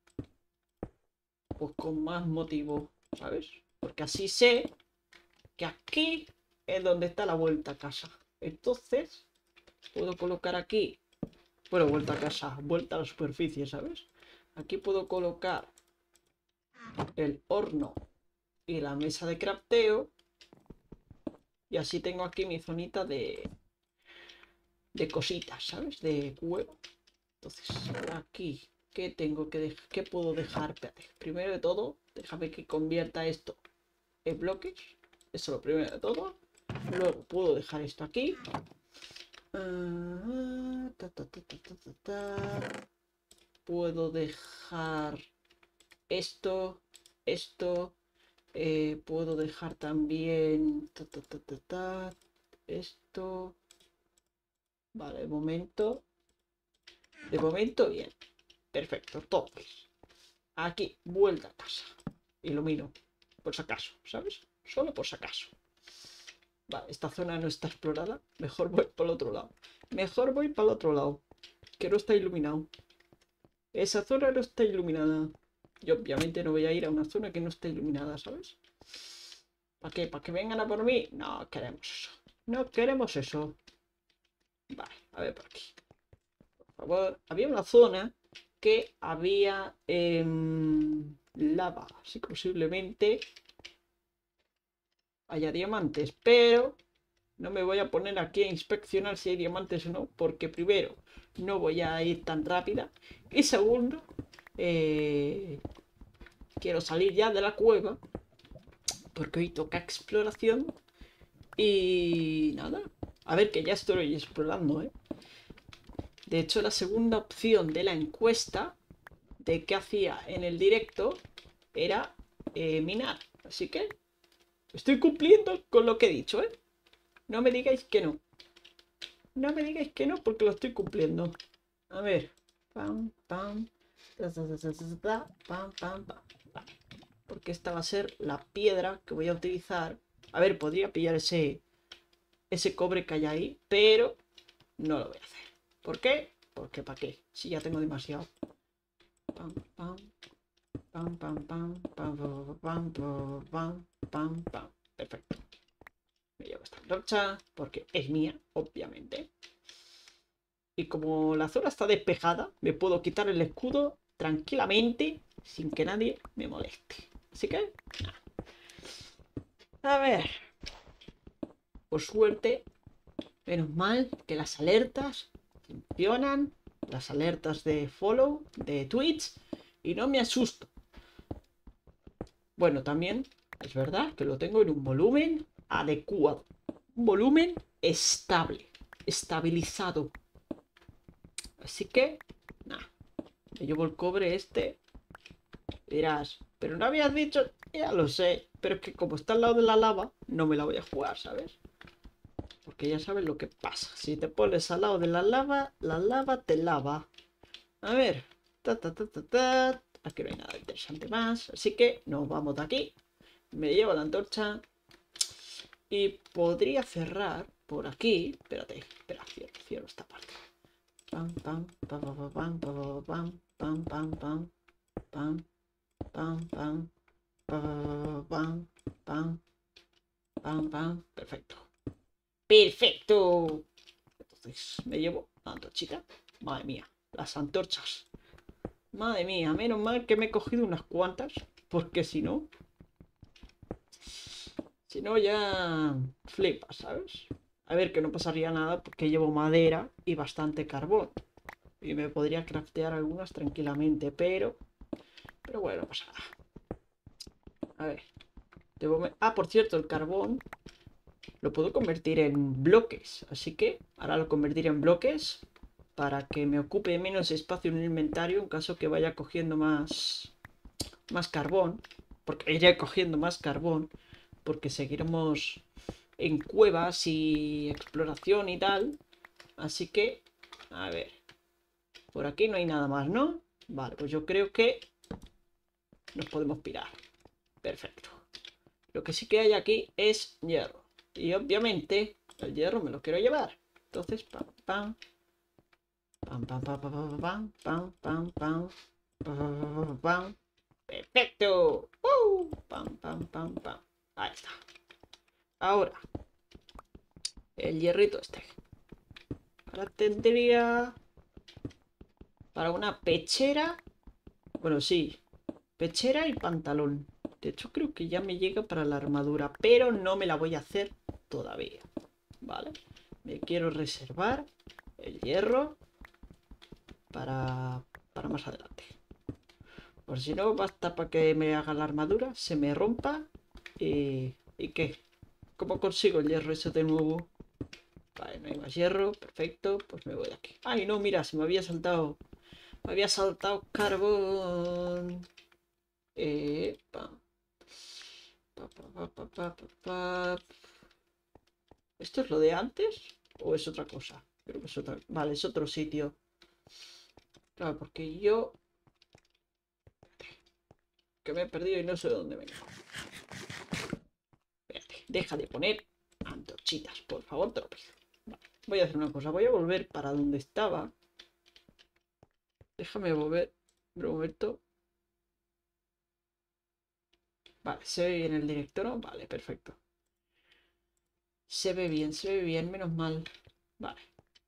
pues con más motivo, ¿sabes? Porque así sé que aquí es donde está la vuelta a casa. Entonces, puedo colocar aquí... Bueno, vuelta a casa, vuelta a la superficie, ¿sabes? Aquí puedo colocar el horno y la mesa de crafteo. Y así tengo aquí mi zonita de cositas, ¿sabes? De huevo. Entonces, aquí, ¿qué tengo que dejar? ¿Qué puedo dejar? Espérate. Primero de todo, déjame que convierta esto en bloques. Eso es lo primero de todo. Luego puedo dejar esto aquí. Puedo dejar esto, esto. Puedo dejar también esto. Vale, de momento bien. Perfecto, entonces aquí, vuelta a casa. Ilumino, por si acaso, ¿sabes? Solo por si acaso. Vale, esta zona no está explorada. Mejor voy para el otro lado. Mejor voy para el otro lado, que no está iluminado. Esa zona no está iluminada. Y obviamente no voy a ir a una zona que no esté iluminada, ¿sabes? ¿Para qué? ¿Para que vengan a por mí? No queremos eso. No queremos eso. Vale, a ver por aquí. Por favor. Había una zona que había lava. Así que posiblemente haya diamantes. Pero no me voy a poner aquí a inspeccionar si hay diamantes o no. Porque primero, no voy a ir tan rápida. Y segundo, quiero salir ya de la cueva. Porque hoy toca exploración. Y nada. A ver, que ya estoy explorando, ¿eh? De hecho, la segunda opción de la encuesta de qué hacía en el directo era minar. Así que estoy cumpliendo con lo que he dicho, ¿eh? No me digáis que no. No me digáis que no porque lo estoy cumpliendo. A ver. Pam, pam. Pam, pam, pam. Porque esta va a ser la piedra que voy a utilizar. A ver, podría pillar ese cobre que hay ahí, pero no lo voy a hacer. ¿Por qué? Porque ¿para qué? Si ya tengo demasiado. Pam, pam, pam, pam, pam, pam, pam, pam, pam, pam, pam. Perfecto. Me llevo esta antorcha porque es mía, obviamente. Y como la zona está despejada, me puedo quitar el escudo tranquilamente sin que nadie me moleste. Así que, nada. A ver. Por suerte, menos mal que las alertas funcionan. Las alertas de follow de Twitch. Y no me asusto. Bueno, también es verdad que lo tengo en un volumen adecuado. Un volumen estable. Estabilizado. Así que, nada. Me llevo el cobre este. Dirás, pero no habías dicho... Ya lo sé. Pero es que como está al lado de la lava, no me la voy a jugar, ¿sabes? Porque ya sabes lo que pasa. Si te pones al lado de la lava te lava. A ver. Ta, ta, ta, ta, ta. Aquí no hay nada interesante más. Así que nos vamos de aquí. Me llevo la antorcha. Y podría cerrar por aquí. Espérate, espera, cierro esta parte. Pam, pam, pam, pam, pam, pam, pam, pam, pam, pam, pam, pam, pam, pam, pam, pam, pam. Perfecto. ¡Perfecto! Entonces me llevo la antorchita. Madre mía, las antorchas. Madre mía, menos mal que me he cogido unas cuantas. Porque si no... Si no ya flipas, ¿sabes? A ver, que no pasaría nada porque llevo madera y bastante carbón. Y me podría craftear algunas tranquilamente, pero... Pero bueno, pasa nada. A ver. Ah, por cierto, el carbón lo puedo convertir en bloques. Así que ahora lo convertiré en bloques para que me ocupe menos espacio en el inventario en caso que vaya cogiendo más carbón. Porque iré cogiendo más carbón. Porque seguiremos en cuevas y exploración y tal. Así que, a ver. Por aquí no hay nada más, ¿no? Vale, pues yo creo que nos podemos pirar. Perfecto. Lo que sí que hay aquí es hierro. Y obviamente el hierro me lo quiero llevar. Entonces, pam, pam. Pam, pam, pam, pam, pam, pam, pam, pam, pam, pam. Perfecto. Pam, pam, pam, pam. Ahí está. Ahora, el hierrito este. Ahora tendría para una pechera. Bueno, sí. Pechera y pantalón. De hecho, creo que ya me llega para la armadura. Pero no me la voy a hacer todavía. ¿Vale? Me quiero reservar el hierro para más adelante. Por si no, basta para que me haga la armadura, se me rompa. ¿Y qué? ¿Cómo consigo el hierro ese de nuevo? Vale, no hay más hierro. Perfecto, pues me voy de aquí. Ay, no, mira, se me había saltado. Me había saltado carbón. Pam. Pa, pa, pa, pa, pa, pa, pa. ¿Esto es lo de antes? ¿O es otra cosa? Creo que es otra. Vale, es otro sitio. Claro, porque yo... Que me he perdido y no sé de dónde vengo. Espérate, deja de poner antorchitas, por favor, te lo pido. Vale, voy a hacer una cosa, voy a volver para donde estaba. Déjame volver un momento. Vale, ¿se ve bien el director? ¿No? Vale, perfecto. Se ve bien, menos mal. Vale.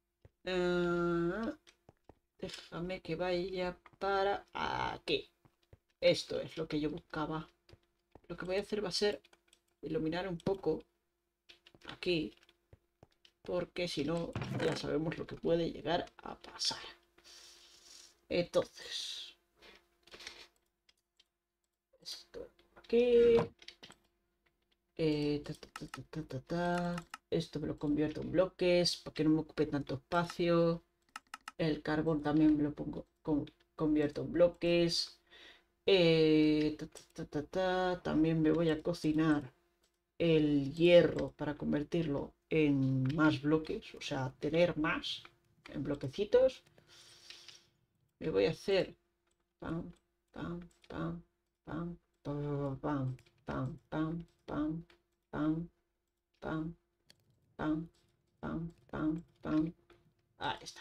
Déjame que vaya para aquí. Esto es lo que yo buscaba. Lo que voy a hacer va a ser iluminar un poco aquí. Porque si no, ya sabemos lo que puede llegar a pasar. Entonces, esto aquí. Esto me lo convierto en bloques para que no me ocupe tanto espacio. El carbón también me lo pongo, convierto en bloques. También me voy a cocinar el hierro para convertirlo en más bloques, o sea, tener más en bloquecitos. Me voy a hacer pam, pam, pam, pam, pam, pam, pam, pam, pam, pam, pam, pam, pam, pam, pam. Ahí está.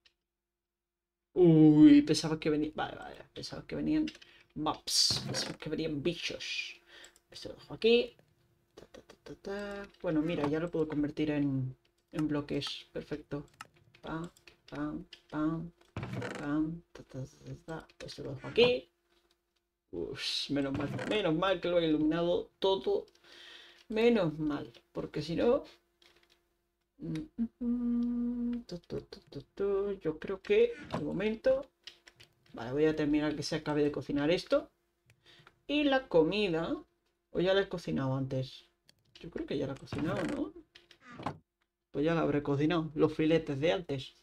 Uy, pensaba que venía. Vale, vale, pensaba que venían mobs, pensaba que venían bichos. Esto lo dejo aquí. Bueno, mira, ya lo puedo convertir en bloques. Perfecto. Pam, pam, pam, pam. Esto lo dejo aquí. Uf, menos mal que lo he iluminado todo. Menos mal, porque si no. Yo creo que de momento. Vale, voy a terminar que se acabe de cocinar esto. Y la comida. ¿O ya la he cocinado antes? Yo creo que ya la he cocinado, ¿no? Pues ya la habré cocinado. Los filetes de antes.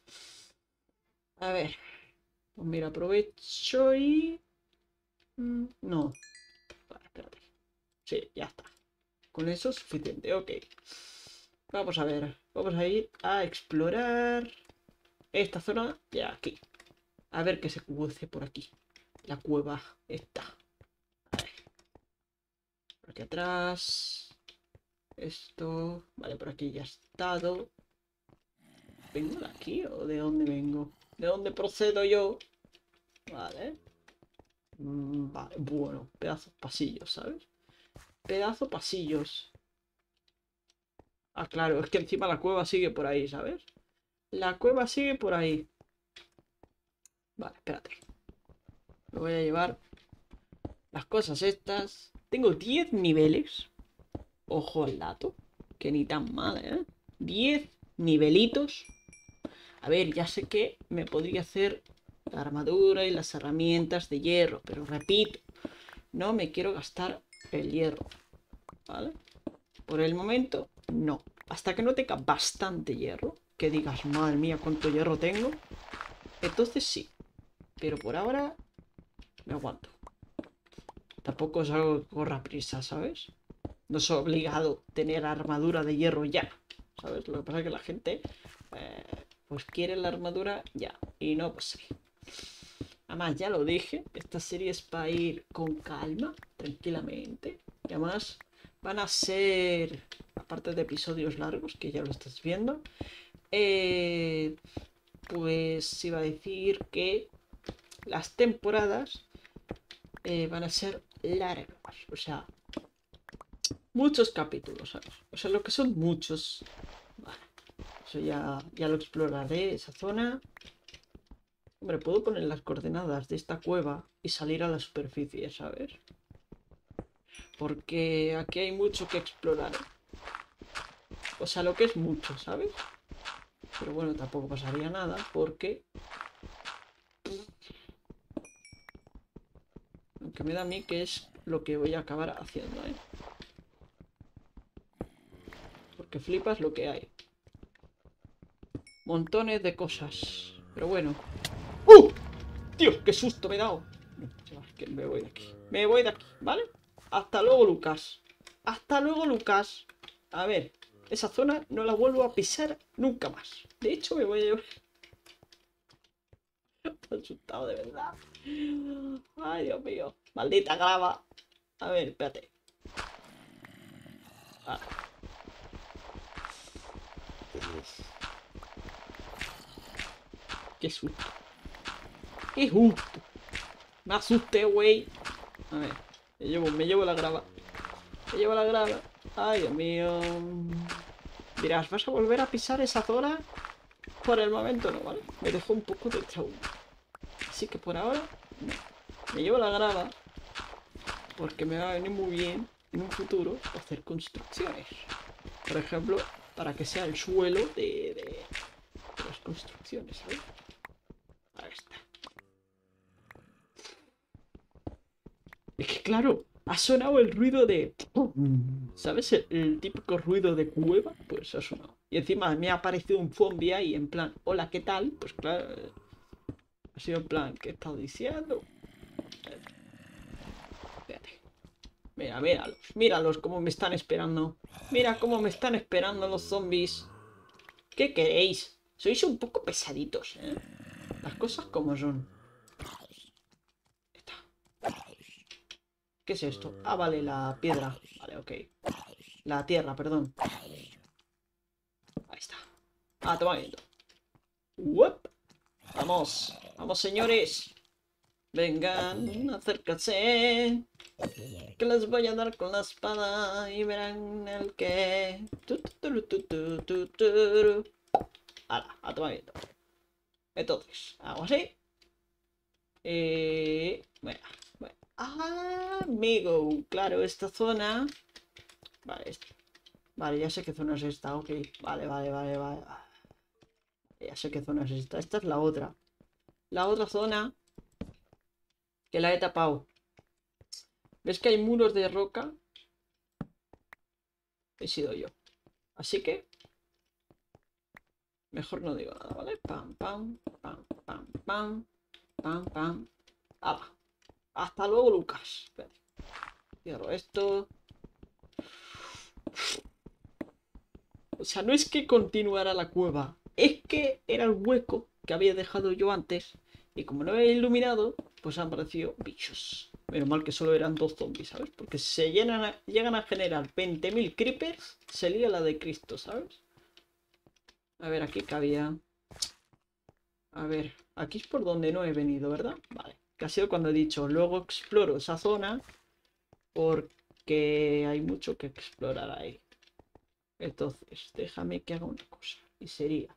A ver. Pues mira, aprovecho y. No. Vale, espérate. Sí, ya está. Con eso es suficiente. Ok. Vamos a ver. Vamos a ir a explorar esta zona de aquí. A ver qué se cuece por aquí. La cueva está. A ver. Por aquí atrás. Esto. Vale, por aquí ya he estado. ¿Vengo de aquí o de dónde vengo? ¿De dónde procedo yo? Vale. Vale, bueno. Pedazos pasillos, ¿sabes? Pedazo pasillos. Ah, claro, es que encima la cueva sigue por ahí, ¿sabes? La cueva sigue por ahí. Vale, espérate. Me voy a llevar las cosas estas. Tengo 10 niveles. Ojo al dato. Que ni tan mal, ¿eh? 10 nivelitos. A ver, ya sé que me podría hacer la armadura y las herramientas de hierro. Pero repito, no me quiero gastar el hierro. ¿Vale? Por el momento, no. Hasta que no tenga bastante hierro. Que digas, madre mía, cuánto hierro tengo. Entonces sí. Pero por ahora me aguanto. Tampoco es algo que corra prisa, ¿sabes? No es obligado tener armadura de hierro ya. ¿Sabes? Lo que pasa es que la gente pues quiere la armadura ya. Y no, pues sí. Además, ya lo dije. Esta serie es para ir con calma, tranquilamente. Y además van a ser, aparte de episodios largos, que ya lo estás viendo, pues iba a decir que las temporadas van a ser largas. O sea, muchos capítulos, ¿sabes? O sea, lo que son muchos. Vale. Eso ya lo exploraré, esa zona. Hombre, puedo poner las coordenadas de esta cueva y salir a la superficie, ¿sabes? Porque aquí hay mucho que explorar. O sea, lo que es mucho, ¿sabes? Pero bueno, tampoco pasaría nada porque... Aunque me da a mí que es lo que voy a acabar haciendo, ¿eh? Porque flipas lo que hay. Montones de cosas. Pero bueno. ¡Uh! ¡Tío! ¡Qué susto me he dado! No, que me voy de aquí. Me voy de aquí, ¿vale? Hasta luego, Lucas. Hasta luego, Lucas. A ver, esa zona no la vuelvo a pisar nunca más. De hecho, me voy a llevar... Estoy asustado, de verdad. Ay, Dios mío. Maldita grava. A ver, espérate. Ah. Qué susto. Qué susto. Me asusté, güey. A ver, me llevo la grava. Me llevo la grava. Ay, Dios mío. Dirás, ¿vas a volver a pisar esa zona? Por el momento no, ¿vale? Me dejó un poco de trauma. Así que por ahora, no. Me llevo la grava porque me va a venir muy bien en un futuro hacer construcciones. Por ejemplo, para que sea el suelo de las construcciones, ¿sabes? Ahí está. Es que claro, ha sonado el ruido de... ¿Sabes? El típico ruido de cueva, pues ha sonado. Y encima me ha aparecido un zombie ahí en plan, hola, ¿qué tal? Pues claro, ha sido en plan, ¿qué he estado diciendo? Fíjate. Mira, míralos, míralos cómo me están esperando. Mira cómo me están esperando los zombies. ¿Qué queréis? Sois un poco pesaditos, ¿eh? Las cosas como son. Está. ¿Qué es esto? Ah, vale, la piedra. Vale, ok. La tierra, perdón. Ahí está. Ah, toma viento. ¡Wup! Vamos, vamos señores. Vengan, acérquense. Que les voy a dar con la espada y verán el que. Hala, a tomar viento. Entonces, hago así. Bueno, bueno. Ah, amigo. Claro, esta zona. Vale, vale, ya sé qué zona es esta. Ok, vale, vale, vale, vale. Ya sé qué zona es esta. Esta es la otra. La otra zona que la he tapado. ¿Ves que hay muros de roca? He sido yo. Así que mejor no digo nada, ¿vale? Pam, pam, pam, pam, pam, pam, pam. ¡Hala! Hasta luego, Lucas. Espera. Cierro esto. O sea, no es que continuara la cueva. Es que era el hueco que había dejado yo antes. Y como no había iluminado, pues han aparecido bichos. Menos mal que solo eran 2 zombies, ¿sabes? Porque si se llegan a generar 20.000 creepers, se lía la de Cristo, ¿sabes? A ver, aquí cabía. A ver, aquí es por donde no he venido, ¿verdad? Vale, que ha sido cuando he dicho, luego exploro esa zona porque hay mucho que explorar ahí. Entonces, déjame que haga una cosa. Y sería...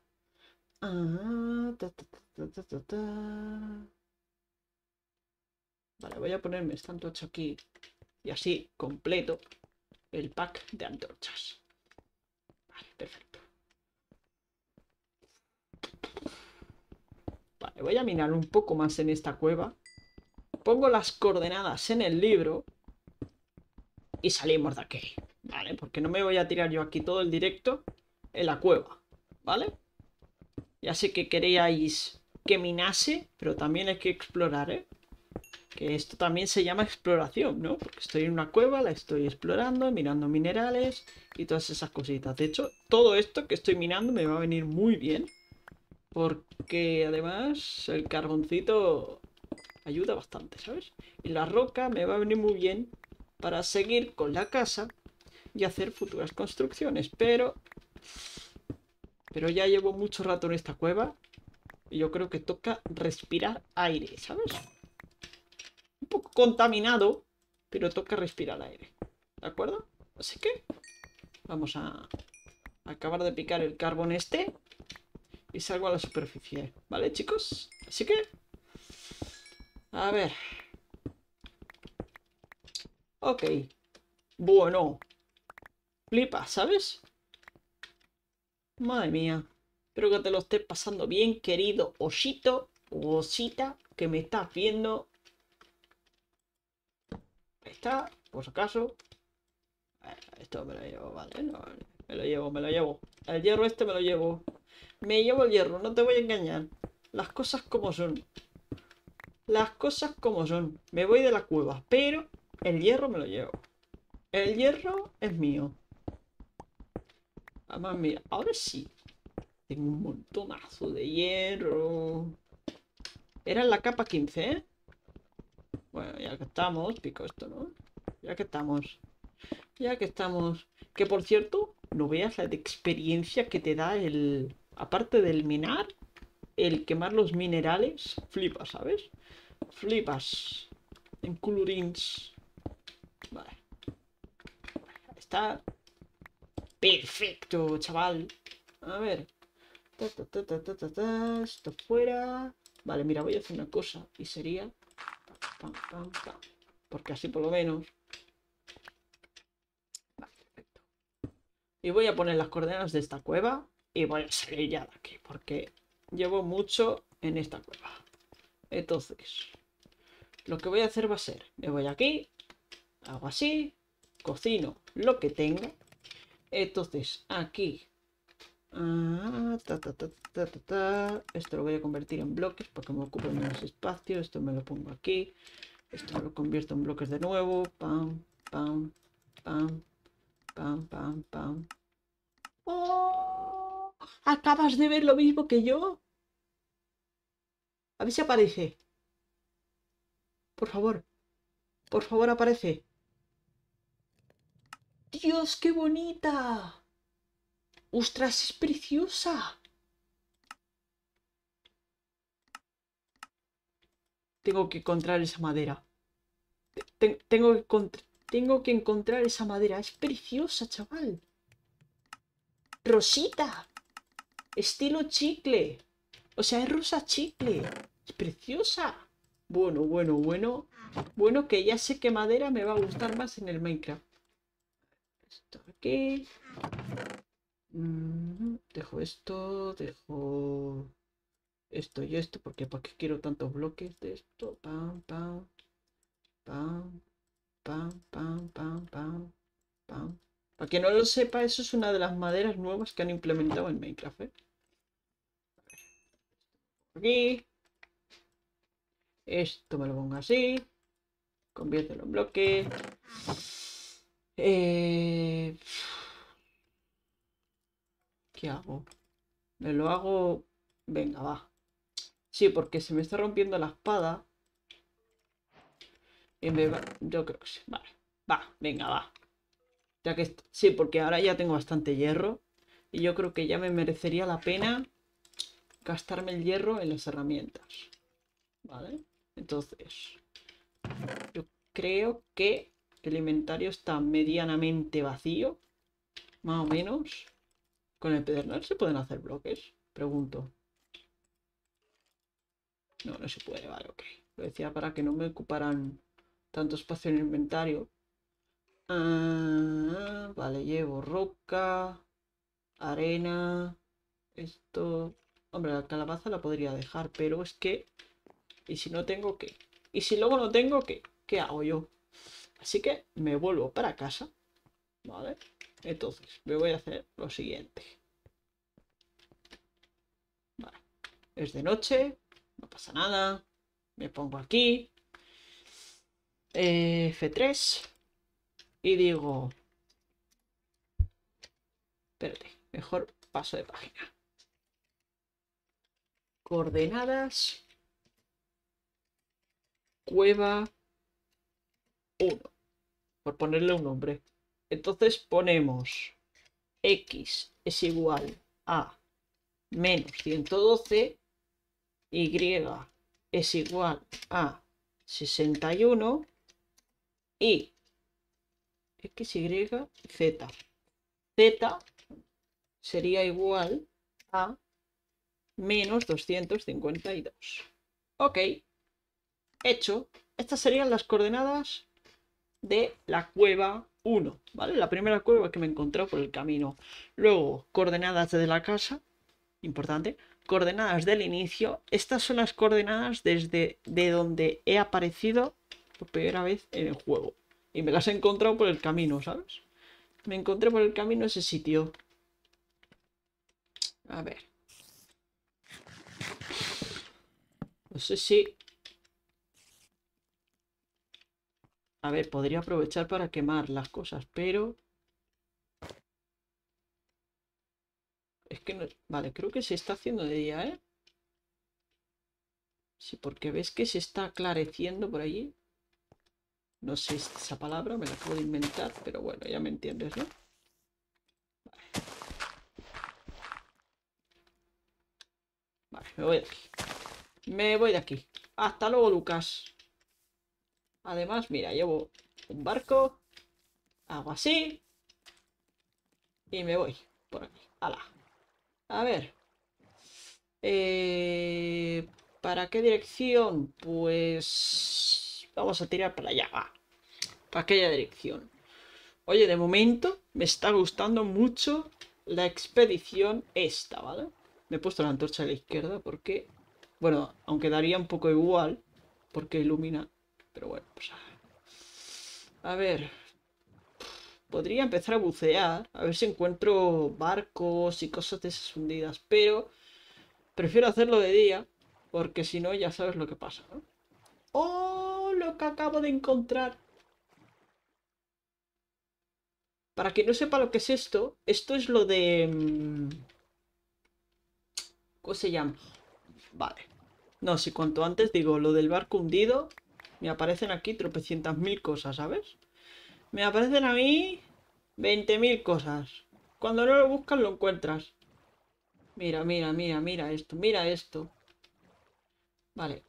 Vale, voy a ponerme esta antorcha aquí. Y así completo el pack de antorchas. Vale, perfecto. Vale, voy a mirar un poco más en esta cueva. Pongo las coordenadas en el libro. Y salimos de aquí. Vale, porque no me voy a tirar yo aquí todo el directo en la cueva. ¿Vale? Ya sé que queríais que minase, pero también hay que explorar, ¿eh? Que esto también se llama exploración, ¿no? Porque estoy en una cueva, la estoy explorando, mirando minerales y todas esas cositas. De hecho, todo esto que estoy minando me va a venir muy bien. Porque además el carboncito ayuda bastante, ¿sabes? Y la roca me va a venir muy bien para seguir con la casa y hacer futuras construcciones. Pero ya llevo mucho rato en esta cueva y yo creo que toca respirar aire, ¿sabes? Un poco contaminado, pero toca respirar aire. ¿De acuerdo? Así que vamos a acabar de picar el carbón este y salgo a la superficie. ¿Vale, chicos? Así que... A ver. Ok. Bueno. Flipa, ¿sabes? Madre mía. Espero que te lo estés pasando bien, querido osito o osita que me estás viendo. Ahí está, por si acaso. Esto me lo llevo, vale, no, me lo llevo, me lo llevo. El hierro este me lo llevo. Me llevo el hierro, no te voy a engañar. Las cosas como son. Las cosas como son. Me voy de la cueva, pero el hierro me lo llevo. El hierro es mío. Además, mira, ahora sí. Tengo un montonazo de hierro. Era en la capa 15, ¿eh? Bueno, ya que estamos, pico esto, ¿no? Ya que estamos. Ya que estamos. Que por cierto, no veas la de experiencia que te da el... Aparte del minar, el quemar los minerales. Flipas, ¿sabes? Flipas. En colorins. Vale. está perfecto, chaval. A ver. Esto fuera. Vale, mira, voy a hacer una cosa. Y sería... Pam, pam, pam. Porque así por lo menos... Vale, perfecto. Y voy a poner las coordenadas de esta cueva. Y voy a salir ya de aquí. Porque llevo mucho en esta cueva. Entonces... Lo que voy a hacer va a ser... Me voy aquí. Hago así. Cocino lo que tenga. Entonces, aquí... Esto lo voy a convertir en bloques para que me ocupe menos espacio. Esto me lo pongo aquí. Esto me lo convierto en bloques de nuevo. Pam, pam, pam, pam, pam, pam. ¡Oh! ¿Acabas de ver lo mismo que yo? A ver si aparece. Por favor aparece. ¡Dios, qué bonita! ¡Ostras, es preciosa! Tengo que encontrar esa madera. Tengo que encontrar esa madera. Es preciosa, chaval. Rosita. Estilo chicle. O sea, es rosa chicle. Es preciosa. Bueno, bueno, bueno. Bueno, que ya sé que madera me va a gustar más en el Minecraft. Esto aquí. Dejo esto. Dejo esto y esto. Porque ¿para qué quiero tantos bloques de esto? Pam, pam. Pam. Pam, pam, pam, pam. Pam. Para quien no lo sepa, eso es una de las maderas nuevas que han implementado en Minecraft, ¿eh? Aquí. Esto me lo pongo así. Conviértelo en bloque. ¿Qué hago? Me lo hago... Venga, va. Sí, porque se me está rompiendo la espada. Y me va... Yo creo que sí. Vale. Va, venga, va. Ya que... Sí, porque ahora ya tengo bastante hierro. Y yo creo que ya me merecería la pena gastarme el hierro en las herramientas. ¿Vale? Entonces... Yo creo que el inventario está medianamente vacío. Más o menos. ¿Con el pedernal se pueden hacer bloques? Pregunto. No, no se puede, vale, ok. Lo decía para que no me ocuparan tanto espacio en el inventario. Vale, llevo roca, arena, esto... Hombre, la calabaza la podría dejar, pero es que... ¿Y si no tengo qué? ¿Y si luego no tengo qué? ¿Qué hago yo? Así que me vuelvo para casa, ¿vale? Entonces, me voy a hacer lo siguiente. Vale, es de noche, no pasa nada. Me pongo aquí. F3. Y digo... Espérate, mejor paso de página. Coordenadas. Cueva 1. Por ponerle un nombre. Entonces ponemos X es igual a menos 112. Y es igual a 61. Y X, Y, Z. Z sería igual a menos 252. Ok. Hecho. Estas serían las coordenadas de la cueva 1, ¿vale? La primera cueva que me he encontrado por el camino. Luego, coordenadas de la casa, importante. Coordenadas del inicio. Estas son las coordenadas desde de donde he aparecido por primera vez en el juego. Y me las he encontrado por el camino, ¿sabes? Me encontré por el camino ese sitio. A ver. No sé si... A ver, podría aprovechar para quemar las cosas, pero... Es que no... Vale, creo que se está haciendo de día, ¿eh? Sí, porque ves que se está aclareciendo por allí. No sé esa palabra, me la acabo de inventar, pero bueno, ya me entiendes, ¿no? Vale. Vale, me voy de aquí. Me voy de aquí. Hasta luego, Lucas. Además, mira, llevo un barco. Hago así. Y me voy por aquí. ¡Hala! A ver. ¿Para qué dirección? Pues... Vamos a tirar para allá, va. Para aquella dirección. Oye, de momento me está gustando mucho la expedición esta, ¿vale? Me he puesto la antorcha a la izquierda porque... Bueno, aunque daría un poco igual, porque ilumina. Pero bueno, pues... A ver... Podría empezar a bucear, a ver si encuentro barcos y cosas de esas hundidas, pero prefiero hacerlo de día, porque si no ya sabes lo que pasa, ¿no? ¡Oh! Lo que acabo de encontrar. Para quien no sepa lo que es esto es lo de... ¿Cómo se llama? Vale. No, si cuanto antes digo lo del barco hundido, me aparecen aquí tropecientas mil cosas, ¿sabes? Me aparecen a mí 20.000 cosas. Cuando no lo buscas lo encuentras. Mira, mira, mira, mira esto, mira esto. Vale,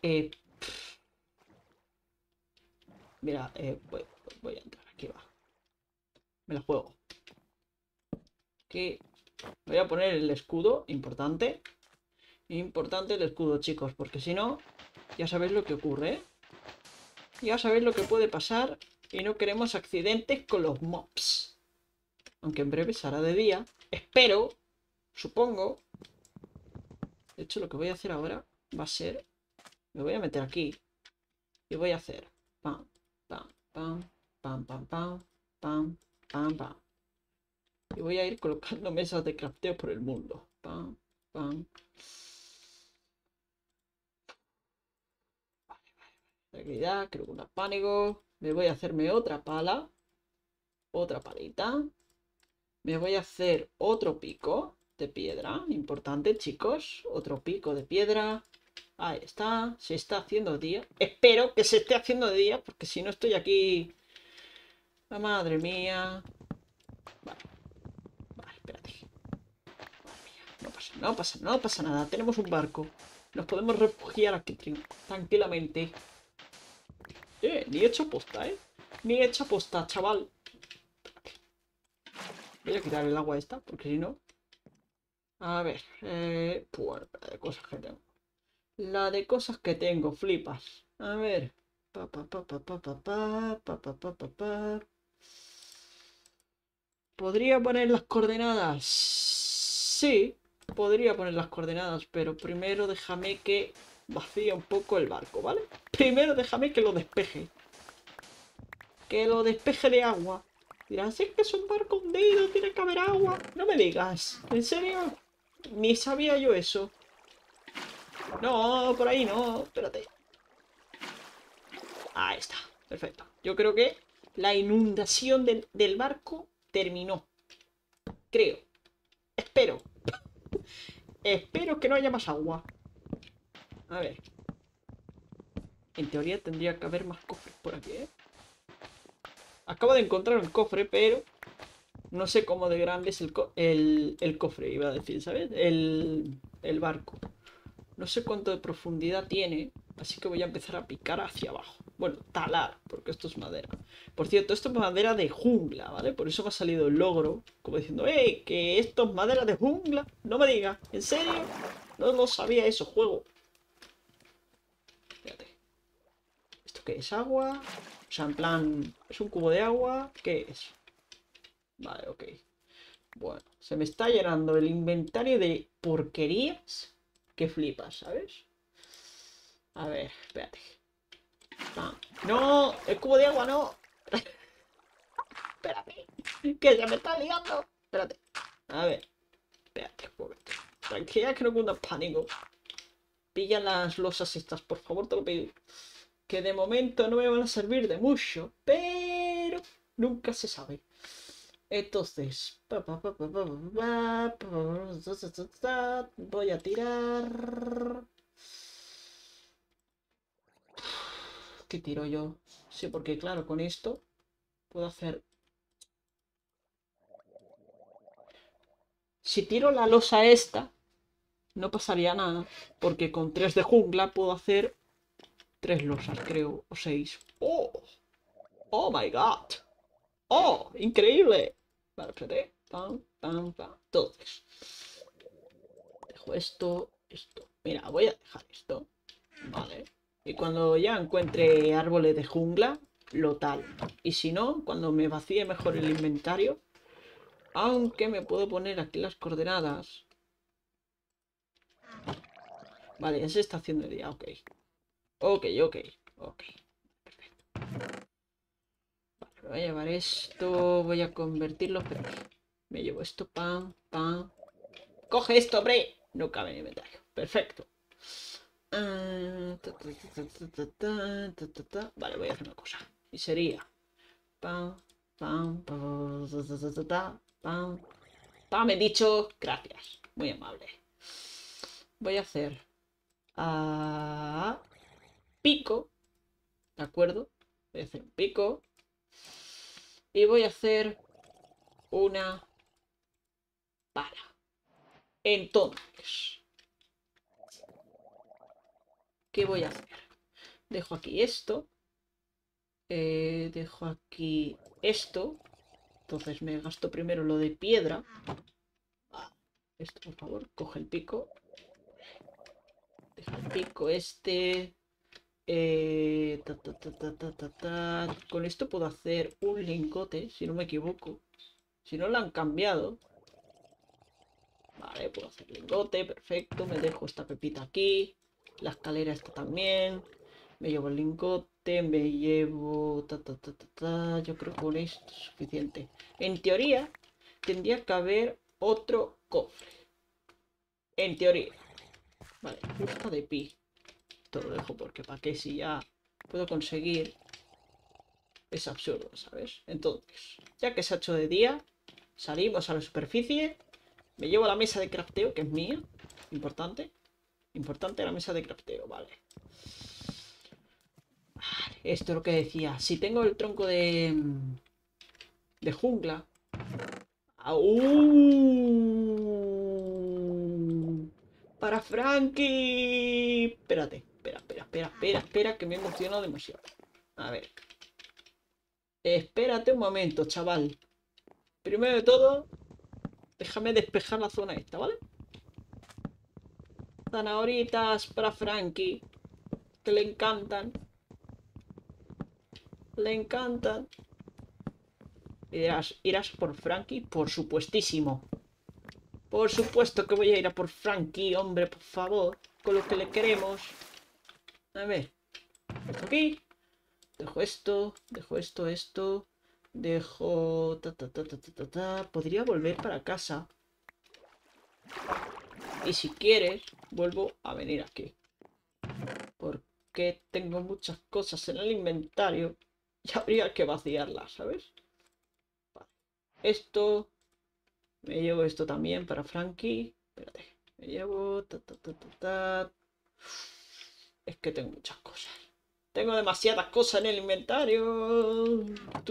mira, voy a entrar, aquí va. Me la juego. Aquí voy a poner el escudo, importante. Importante el escudo, chicos, porque si no, ya sabéis lo que ocurre, ¿eh? Ya sabéis lo que puede pasar y no queremos accidentes con los mobs. Aunque en breve se hará de día. Espero, supongo. De hecho, lo que voy a hacer ahora va a ser... Me voy a meter aquí y voy a hacer... Pam, pam, pam, pam, pam, pam, pam, pam, pam. Y voy a ir colocando mesas de crafteo por el mundo. Pam, pam. Tranquilidad, creo que una pánico. Me voy a hacerme otra pala. Otra palita. Me voy a hacer otro pico de piedra. Importante, chicos. Otro pico de piedra. Ahí está. Se está haciendo día. Espero que se esté haciendo de día, porque si no estoy aquí... ¡La madre mía! Vale. Vale, espérate. Madre mía. No pasa nada. Tenemos un barco. Nos podemos refugiar aquí tranquilamente. Ni he hecho posta, ¿eh? Ni he hecho posta, chaval. Voy a quitar el agua esta, porque si no... A ver, pues la de cosas que tengo. La de cosas que tengo, flipas. A ver. Pa, pa, pa, pa, pa, pa, pa, pa, pa, pa, pa, pa. ¿Podría poner las coordenadas? Sí, podría poner las coordenadas, pero primero déjame que vacíe un poco el barco, ¿vale? Primero déjame que lo despeje. Que lo despeje de agua. Dirás, es que es un barco hundido, tiene que haber agua. No me digas, ¿en serio? Ni sabía yo eso. No, por ahí no, espérate. Ahí está, perfecto. Yo creo que la inundación del barco terminó. Creo. Espero. Espero que no haya más agua. A ver. En teoría tendría que haber más cofres por aquí, ¿eh? Acabo de encontrar un cofre, pero no sé cómo de grande es el cofre, iba a decir, ¿sabes? El barco. No sé cuánto de profundidad tiene, así que voy a empezar a picar hacia abajo. Bueno, talar, porque esto es madera. Por cierto, esto es madera de jungla, ¿vale? Por eso me ha salido el logro, como diciendo, ¡eh! Que esto es madera de jungla. No me digas, ¿en serio? No lo sabía eso, juego. Espérate. ¿Esto qué es? ¿Agua? O sea, en plan, ¿es un cubo de agua? ¿Qué es? Vale, ok. Bueno, se me está llenando el inventario de porquerías que flipas, ¿sabes? A ver, espérate. Ah, ¡no! ¡El cubo de agua no! Espérate, que se me está liando. Espérate. A ver, espérate un momento. Tranquila que no cunda pánico. Pilla las losas estas, por favor, te lo pido. Que de momento no me van a servir de mucho, pero nunca se sabe. Entonces, voy a tirar. ¿Qué tiro yo? Sí, porque claro, con esto puedo hacer. Si tiro la losa esta, no pasaría nada, porque con 3 de jungla puedo hacer 3 losas, creo, o 6. ¡Oh! ¡Oh, my God! ¡Oh! ¡Increíble! Vale, espérate. pam, pam, pam. Entonces, dejo esto, esto. Mira, voy a dejar esto. Vale. Y cuando ya encuentre árboles de jungla, lo talo. Y si no, cuando me vacíe mejor el inventario, aunque me puedo poner aquí las coordenadas. Vale, ya se está haciendo el día, ok. Ok. Perfecto. Vale, me voy a llevar esto, voy a convertirlo, pero me llevo esto, pam, pam. ¡Coge esto, hombre! No cabe en el inventario. Perfecto. Vale, voy a hacer una cosa. Y sería... Pam, pam, pam, pam. Pam, he dicho. Gracias. Muy amable. Voy a hacer... pico. ¿De acuerdo? Voy a hacer un pico. Y voy a hacer una pala. Entonces, ¿qué voy a hacer? Dejo aquí esto. Dejo aquí esto. Entonces me gasto primero lo de piedra. Esto, por favor, coge el pico. Deja el pico este. Con esto puedo hacer un lingote, si no me equivoco. Si no lo han cambiado. Vale, puedo hacer lingote, perfecto. Me dejo esta pepita aquí. La escalera está también. Me llevo el lingote, me llevo... Yo creo que con esto es suficiente. En teoría, tendría que haber otro cofre. En teoría. Vale, justo de pi. Esto lo dejo porque para qué si ya puedo conseguir... Es absurdo, ¿sabes? Entonces, ya que se ha hecho de día, salimos a la superficie. Me llevo la mesa de crafteo, que es mía. Importante. Importante la mesa de crafteo, vale. Esto es lo que decía. Si tengo el tronco de jungla. Para Frankie. Espérate. Espera, que me he emocionado demasiado. A ver. Espérate un momento, chaval. Primero de todo, déjame despejar la zona esta, ¿vale? Zanahoritas para Frankie. Que le encantan. Le encantan. Y dirás, ¿irás por Frankie? Por supuestísimo. Por supuesto que voy a ir a por Frankie, hombre, por favor. Con lo que le queremos. A ver. Esto aquí. Dejo esto. Dejo esto. Dejo... Podría volver para casa. Y si quieres, vuelvo a venir aquí. Porque tengo muchas cosas en el inventario. Y habría que vaciarlas, ¿sabes? Vale. Esto... Me llevo esto también para Frankie. Espérate. Me llevo... Es que tengo muchas cosas. Tengo demasiadas cosas en el inventario.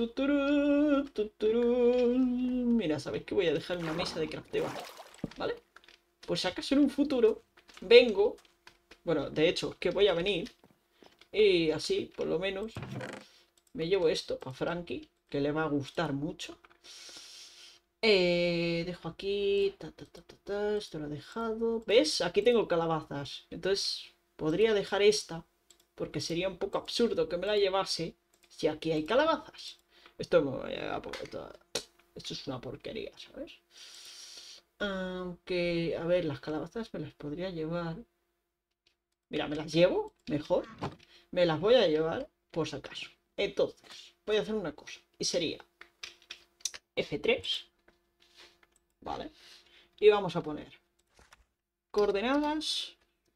Mira, sabéis que voy a dejar una mesa de crafteo aquí, ¿vale? Pues si acaso en un futuro vengo. Bueno, de hecho, que voy a venir. Y así, por lo menos, me llevo esto para Frankie, que le va a gustar mucho. Dejo aquí. Esto lo he dejado. ¿Ves? Aquí tengo calabazas. Entonces, podría dejar esta. Porque sería un poco absurdo que me la llevase si aquí hay calabazas. Esto es una porquería, ¿sabes? Aunque, a ver, las calabazas me las podría llevar. Mira, me las llevo, mejor. Me las voy a llevar por si acaso. Entonces, voy a hacer una cosa. Y sería F3. Vale. Y vamos a poner coordenadas.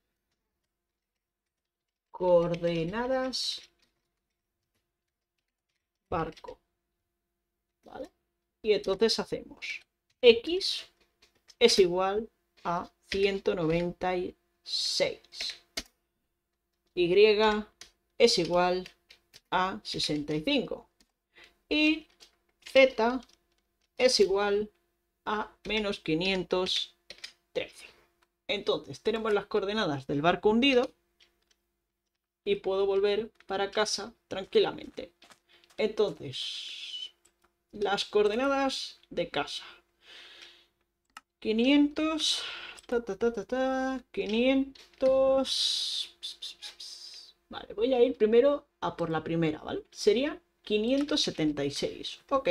Coordenadas. Barco. ¿Vale? Y entonces hacemos X es igual a 196. Y es igual a 65. Y Z es igual a menos 513. Entonces tenemos las coordenadas del barco hundido y puedo volver para casa tranquilamente. Entonces, las coordenadas de casa. 500. 500. Vale, voy a ir primero a por la primera, ¿vale? Sería 576. Ok.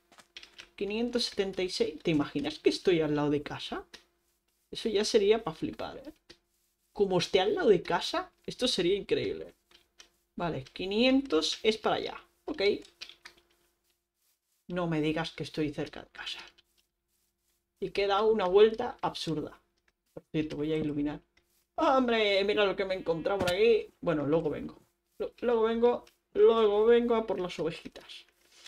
576. ¿Te imaginas que estoy al lado de casa? Eso ya sería para flipar, ¿eh? Como esté al lado de casa, esto sería increíble. Vale, 500 es para allá. Ok. No me digas que estoy cerca de casa. Y que he dado una vuelta absurda. Por cierto, voy a iluminar. ¡Hombre! Mira lo que me he encontrado por aquí. Bueno, luego vengo. Luego vengo a por las ovejitas.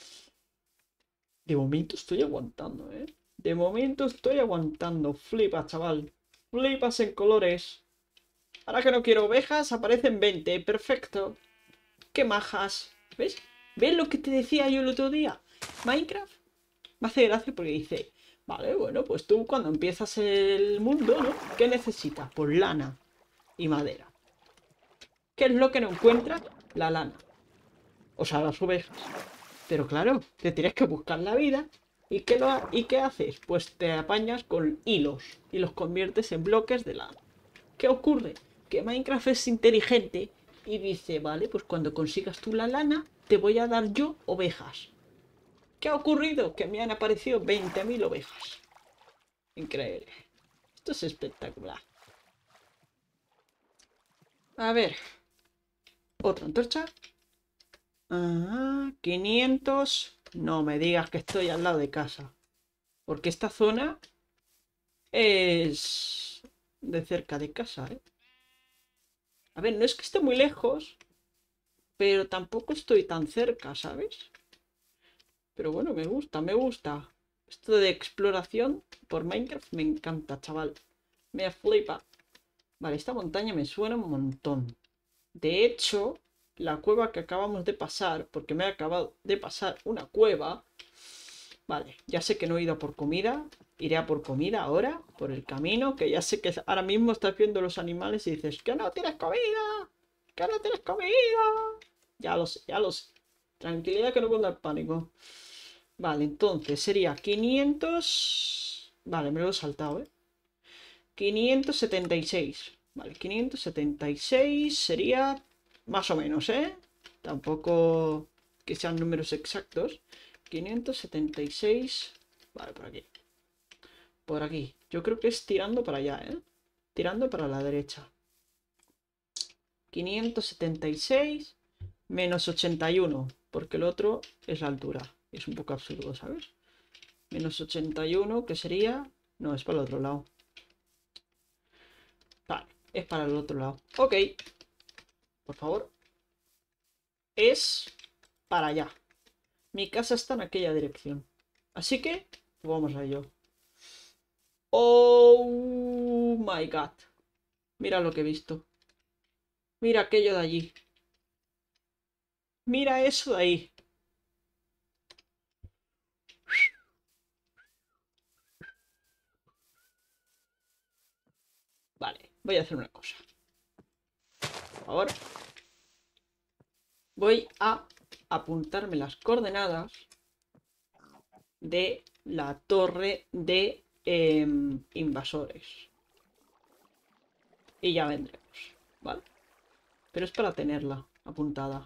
De momento estoy aguantando, ¿eh? De momento estoy aguantando. Flipas, chaval. Flipas en colores. Ahora que no quiero ovejas, aparecen 20. Perfecto. ¡Qué majas! ¿Ves? ¿Ves lo que te decía yo el otro día? Minecraft me hace gracia porque dice... Vale, bueno, pues tú cuando empiezas el mundo, ¿no? ¿Qué necesitas? Pues lana y madera. ¿Qué es lo que no encuentras? La lana. O sea, las ovejas. Pero claro, te tienes que buscar la vida. ¿Y qué haces? Pues te apañas con hilos y los conviertes en bloques de lana. ¿Qué ocurre? Que Minecraft es inteligente y dice, vale, pues cuando consigas tú la lana, te voy a dar yo ovejas. ¿Qué ha ocurrido? Que me han aparecido 20.000 ovejas. Increíble. Esto es espectacular. A ver. Otra antorcha. 500. No me digas que estoy al lado de casa. Porque esta zona es de cerca de casa, ¿eh? A ver, no es que esté muy lejos, pero tampoco estoy tan cerca, ¿sabes? Pero bueno, me gusta, me gusta. Esto de exploración por Minecraft me encanta, chaval. Me flipa. Vale, esta montaña me suena un montón. De hecho, la cueva que acabamos de pasar, porque me he acabado de pasar una cueva. Vale, ya sé que no he ido a por comida. Iré a por comida ahora, por el camino, que ya sé que ahora mismo estás viendo los animales y dices, ¡que no tienes comida! ¡Que no tienes comida! Ya lo sé, ya lo sé. Tranquilidad que no puedo dar pánico. Vale, entonces sería 500... Vale, me lo he saltado, ¿eh? 576. Vale, 576 sería más o menos, ¿eh? Tampoco que sean números exactos. 576. Vale, por aquí. Por aquí. Yo creo que es tirando para allá, ¿eh? Tirando para la derecha. 576 menos 81. Porque el otro es la altura. Es un poco absurdo, ¿sabes? Menos 81, que sería... No, es para el otro lado. Vale, es para el otro lado. Ok. Por favor. Es para allá. Mi casa está en aquella dirección. Así que vamos a ello. Oh my god. Mira lo que he visto. Mira aquello de allí. Mira eso de ahí. Vale, voy a hacer una cosa. Por favor. Voy a apuntarme las coordenadas de la torre de invasores. Y ya vendremos, ¿vale? Pero es para tenerla apuntada.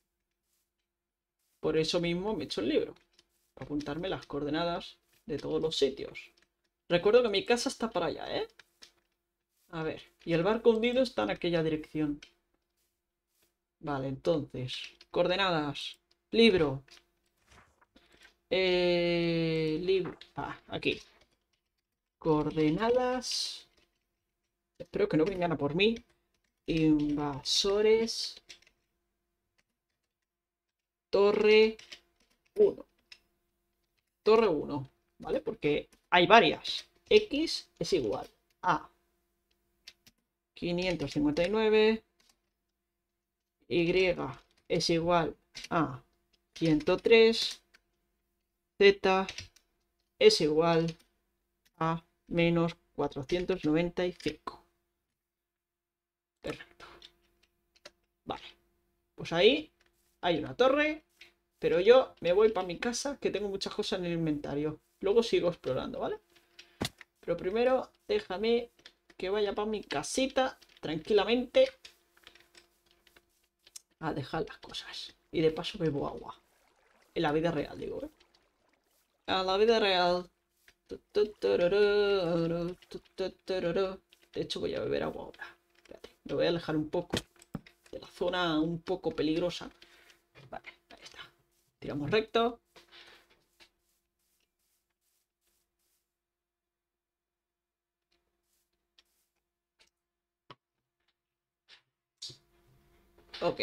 Por eso mismo me he hecho el libro. Para apuntarme las coordenadas de todos los sitios. Recuerdo que mi casa está para allá, ¿eh? A ver, y el barco hundido está en aquella dirección. Vale, entonces, coordenadas. Libro. Libro. Ah, aquí. Coordenadas. Espero que no vengan a por mí. Invasores. Torre 1. Torre 1. ¿Vale? Porque hay varias. X es igual a 559. Y es igual a 103. Z es igual a menos 495. Perfecto. Vale. Pues ahí hay una torre. Pero yo me voy para mi casa que tengo muchas cosas en el inventario. Luego sigo explorando, ¿vale? Pero primero déjame que vaya para mi casita tranquilamente a dejar las cosas. Y de paso bebo agua. En la vida real, digo, ¿eh? A la vida real. De hecho, voy a beber agua ahora. Espérate, me voy a alejar un poco de la zona un poco peligrosa. Vale, ahí está. Tiramos recto. Ok.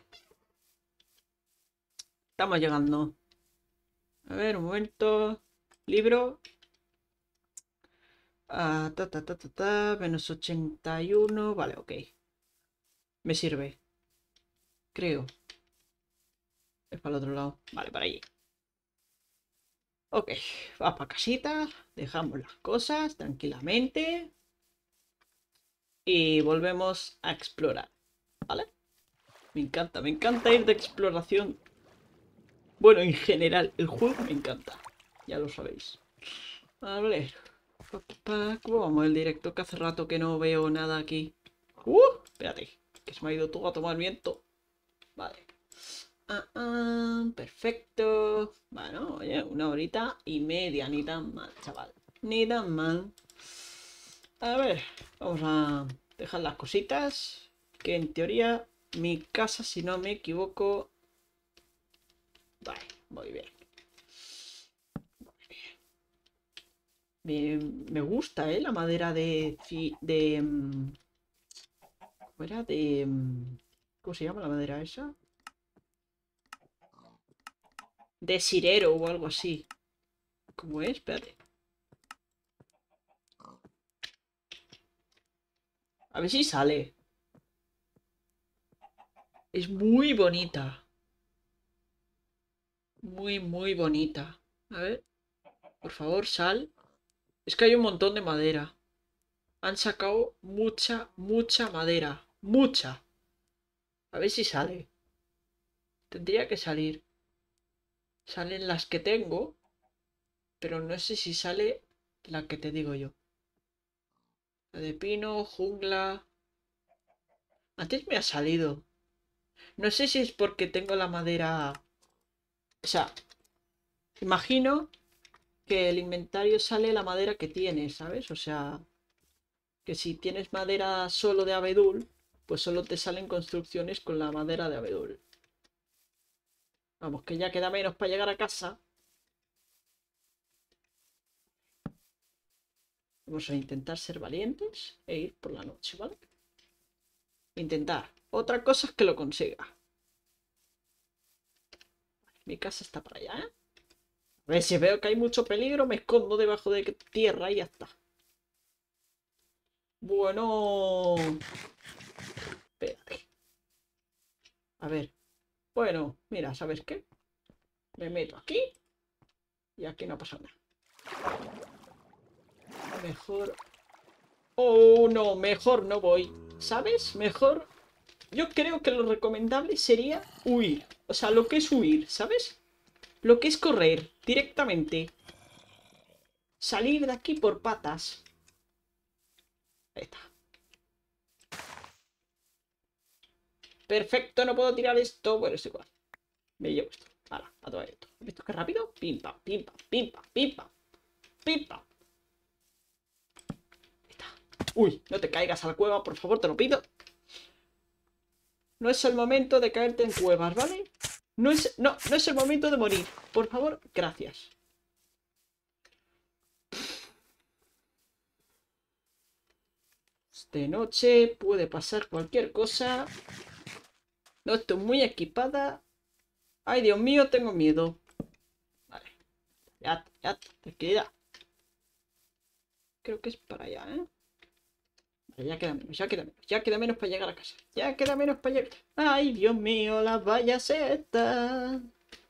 Estamos llegando. A ver, un momento. Libro. Ah, menos 81. Vale, ok. Me sirve. Creo. Es para el otro lado. Vale, para allí. Ok. Vamos para casita. Dejamos las cosas tranquilamente. Y volvemos a explorar. ¿Vale? Me encanta ir de exploración. Bueno, en general, el juego me encanta. Ya lo sabéis. A ver. ¿Cómo vamos el directo? Que hace rato que no veo nada aquí. Espérate. Que se me ha ido todo a tomar viento. Vale. Perfecto. Bueno, oye, 1 horita y media. Ni tan mal, chaval. Ni tan mal. A ver. Vamos a dejar las cositas. Que en teoría mi casa, si no me equivoco... Vale, muy bien. Me gusta, la madera ¿cómo era? ¿Cómo se llama la madera esa? De sirero o algo así. ¿Cómo es? Espérate. A ver si sale. Es muy bonita. Muy, muy bonita. A ver, por favor, sal. Es que hay un montón de madera. Han sacado mucha, mucha madera. Mucha. A ver si sale. Tendría que salir. Salen las que tengo, pero no sé si sale la que te digo yo. La de pino, jungla. Antes me ha salido. No sé si es porque tengo la madera... O sea, imagino que el inventario sale la madera que tienes, ¿sabes? O sea, que si tienes madera solo de abedul, pues solo te salen construcciones con la madera de abedul. Vamos, que ya queda menos para llegar a casa. Vamos a intentar ser valientes e ir por la noche, ¿vale? Intentar. Otra cosa es que lo consiga. Mi casa está para allá, ¿eh? A ver, si veo que hay mucho peligro, me escondo debajo de tierra y ya está. Bueno... Espérate. A ver. Bueno, mira, ¿sabes qué? Me meto aquí y aquí no pasa nada. Mejor... Oh, no, mejor no voy. ¿Sabes? Mejor... Yo creo que lo recomendable sería huir. O sea, lo que es huir, ¿sabes? Lo que es correr directamente. Salir de aquí por patas. Ahí está. Perfecto, no puedo tirar esto. Bueno, es igual. Me llevo esto. Hala, a todo esto. ¿Has visto qué rápido? Pim, pam, pim, pam, pim, pam, pim, pam. Pim, pam. Ahí está. Uy, no te caigas a la cueva, por favor, te lo pido. No es el momento de caerte en cuevas, ¿vale? No es el momento de morir. Por favor, gracias. De noche puede pasar cualquier cosa. No estoy muy equipada. Ay, Dios mío, tengo miedo. Vale. Ya, tranquilidad. Creo que es para allá, ¿eh? Vale, ya queda menos para llegar a casa. Ya queda menos para llegar. Ay, Dios mío, las vallas estas.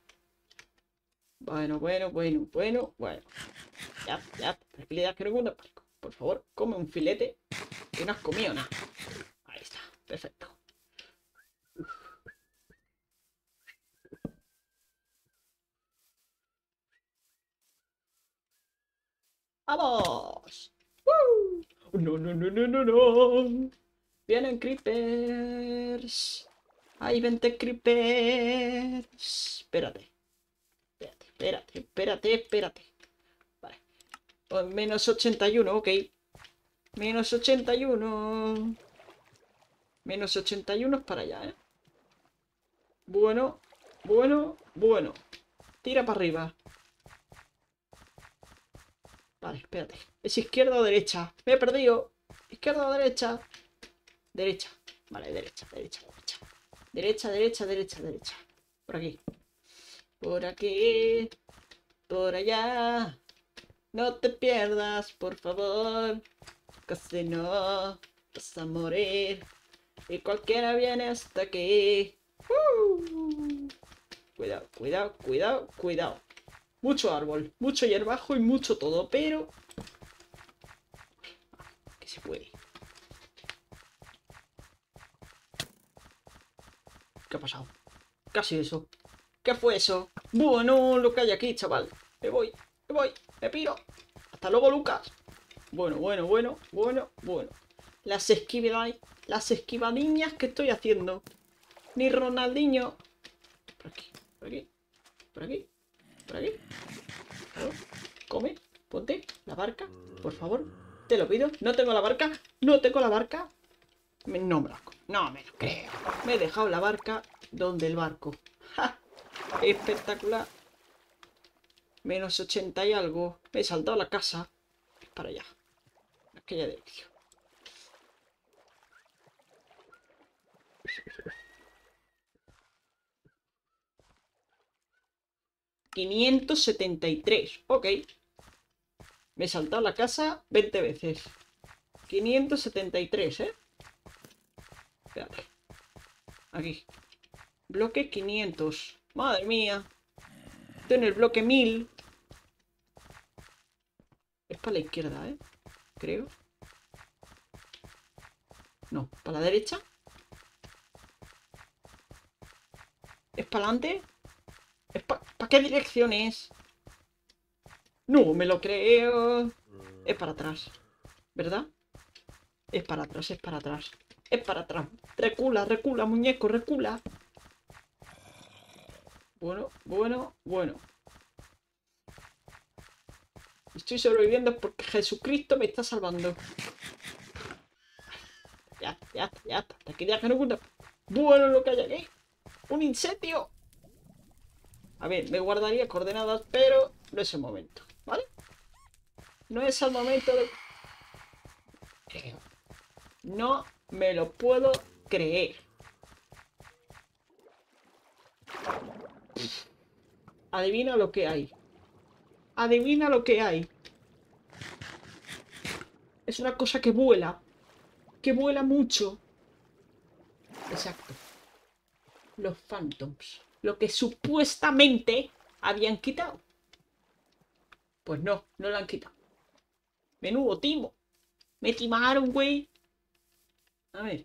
Bueno. Ya, tranquilidad, que no un pánico. Por favor, come un filete que no has comido nada. Ahí está, perfecto. ¡Vamos! no, no, no, no, no, no. Vienen creepers. Hay 20 creepers. Espérate. Espérate, espérate, espérate, espérate. Vale. Oh, menos 81, ok. Menos 81. Menos 81 es para allá, ¿eh? Bueno, bueno, bueno. Tira para arriba. Vale, espérate. ¿Es izquierda o derecha? Me he perdido. ¿Izquierda o derecha? Derecha. Vale, derecha, derecha, derecha. Derecha, derecha, derecha, derecha. Por aquí. Por aquí. Por allá. No te pierdas, por favor. Que si no, vas a morir. Y cualquiera viene hasta aquí. Cuidado, cuidado, cuidado, cuidado. Mucho árbol, mucho hierbajo y mucho todo, pero... que se puede. ¿Qué ha pasado? ¿Qué ha sido eso? ¿Qué fue eso? Bueno, lo que hay aquí, chaval. Me voy, me piro. Hasta luego, Lucas. Bueno, bueno, bueno, bueno, bueno. Las esquivadiñas que estoy haciendo. Ni Ronaldinho. Por aquí, por aquí, por aquí, por aquí. Claro. Come, ponte la barca, por favor. Te lo pido. No tengo la barca. No tengo la barca. No me lo creo. Me he dejado la barca donde el barco. ¡Ja! Espectacular. Menos 80 y algo. Me he saltado la casa. Para allá. Aquella dirección. $573. Ok. Me he saltado la casa 20 veces. 573, ¿eh? Espérate. Aquí. Bloque 500. Madre mía. Estoy en el bloque 1000. Es para la izquierda, ¿eh? Creo. No, para la derecha. ¿Es para adelante? ¿Es para qué dirección es? No me lo creo. Es para atrás. ¿Verdad? Es para atrás, es para atrás. Es para atrás. Recula, recula, muñeco, recula. Bueno, bueno, bueno. Estoy sobreviviendo porque Jesucristo me está salvando. Ya, ya, ya. Te quería que no cuenta. Bueno, lo que hay aquí. Un incendio. A ver, me guardaría coordenadas, pero no es el momento, ¿vale? No es el momento de... No me lo puedo creer. Adivina lo que hay. Adivina lo que hay. Es una cosa que vuela. Que vuela mucho. Exacto. Los Phantoms. Lo que supuestamente habían quitado. Pues no, no lo han quitado. Menudo timo. Me timaron, güey. A ver.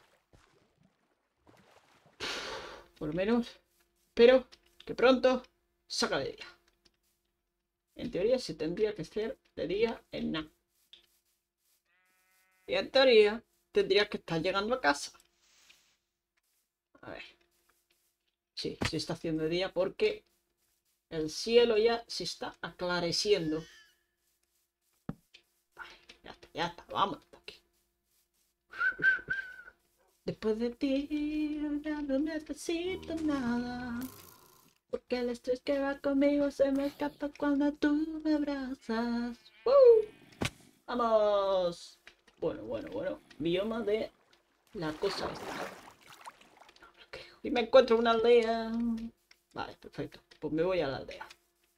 Por lo menos. Espero que pronto salga de día. En teoría se tendría que hacer de día en nada. Y en teoría tendría que estar llegando a casa. A ver. Sí, se está haciendo de día porque el cielo ya se está aclareciendo. Vale, ya está, vamos aquí. Después de ti ya no necesito nada. Porque el estrés que va conmigo se me escapa cuando tú me abrazas. ¡Vamos! Bueno, bueno, bueno. Bioma de la cosa esta. Y me encuentro una aldea. Vale, perfecto. Pues me voy a la aldea.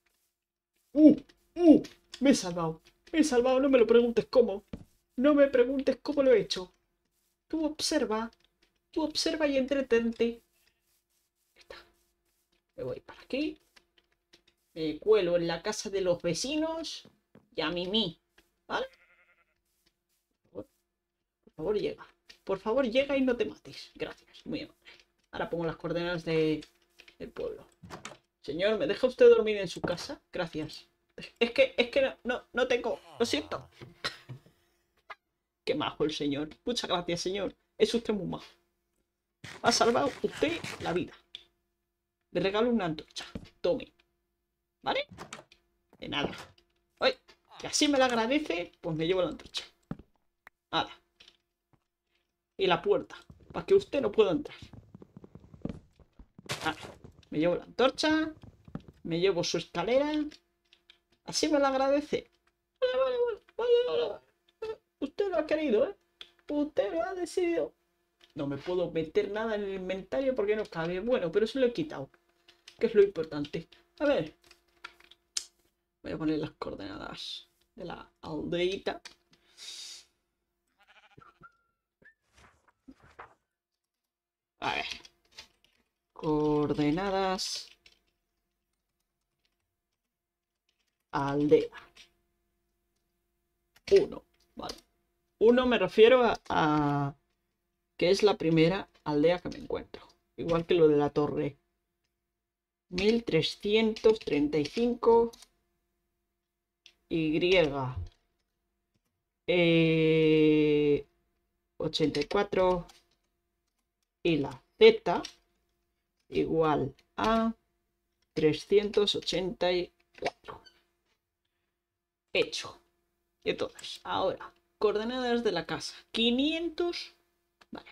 Me he salvado. Me he salvado, no me lo preguntes cómo. No me preguntes cómo lo he hecho. Tú observa. Tú observa y entretente. Está. Me voy para aquí. Me cuelo en la casa de los vecinos. Y a mimí. ¿Vale? Por favor, llega. Por favor, llega y no te mates. Gracias. Muy amable. Ahora pongo las coordenadas del pueblo. Señor, ¿me deja usted dormir en su casa? Gracias. Es que no tengo. Lo siento. Qué majo el señor. Muchas gracias, señor. Es usted muy majo. Ha salvado usted la vida. Le regalo una antorcha. Tome. ¿Vale? De nada. Ay, que así me la agradece, pues me llevo la antorcha. Nada. Y la puerta, para que usted no pueda entrar. Nada. Me llevo la antorcha. Me llevo su escalera. Así me la agradece. Vale. Usted lo ha querido, ¿eh? Usted lo ha decidido. No me puedo meter nada en el inventario porque no cabe. Bueno, pero se lo he quitado. Que es lo importante. A ver. Voy a poner las coordenadas de la aldeita. A ver. Coordenadas. Aldea. 1. Vale. 1 me refiero a que es la primera aldea que me encuentro. Igual que lo de la torre. 1335. Y. 84. Y la Z igual a 384. Hecho. Y entonces, ahora, coordenadas de la casa. 500. Vale.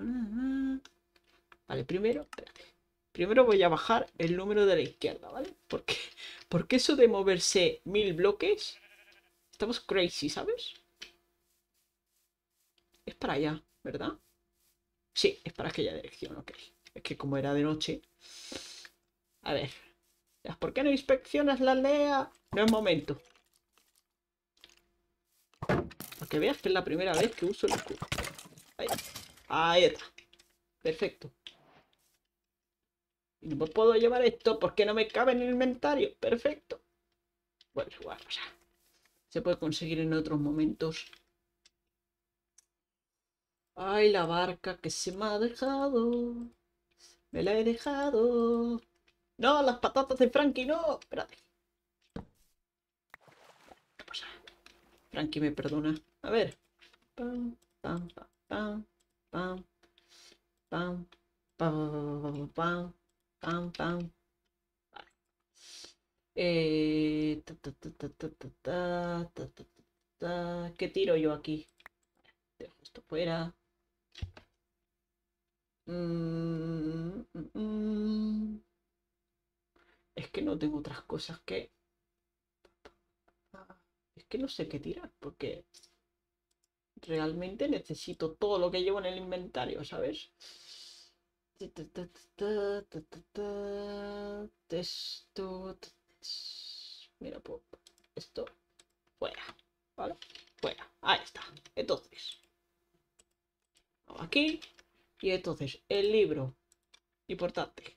Vale, primero, espérate. Primero voy a bajar el número de la izquierda, ¿vale? Porque eso de moverse 1000 bloques, estamos crazy, ¿sabes? Es para allá, ¿verdad? Sí, es para aquella dirección, ok. Es que como era de noche. A ver. ¿Por qué no inspeccionas la aldea? No es momento. Para que veas que es la primera vez que uso el escudo. Ahí está. Perfecto. Y no me puedo llevar esto porque no me cabe en el inventario. Perfecto. Bueno, igual, o sea, se puede conseguir en otros momentos. Ay, la barca que se me ha dejado. Me la he dejado. No, las patatas de Frankie, no. Espérate. ¿Qué pasa? Frankie me perdona. A ver. Pam, pam, pam, pam, pam, pam, pam, pam, pam, pam. ¿Qué tiro yo aquí? Dejo esto fuera. Es que no tengo otras cosas que... Es que no sé qué tirar, porque realmente necesito todo lo que llevo en el inventario, ¿sabes? Esto... Mira, pues, esto fuera, ¿vale? Fuera, ahí está. Entonces, aquí, y entonces el libro, importante.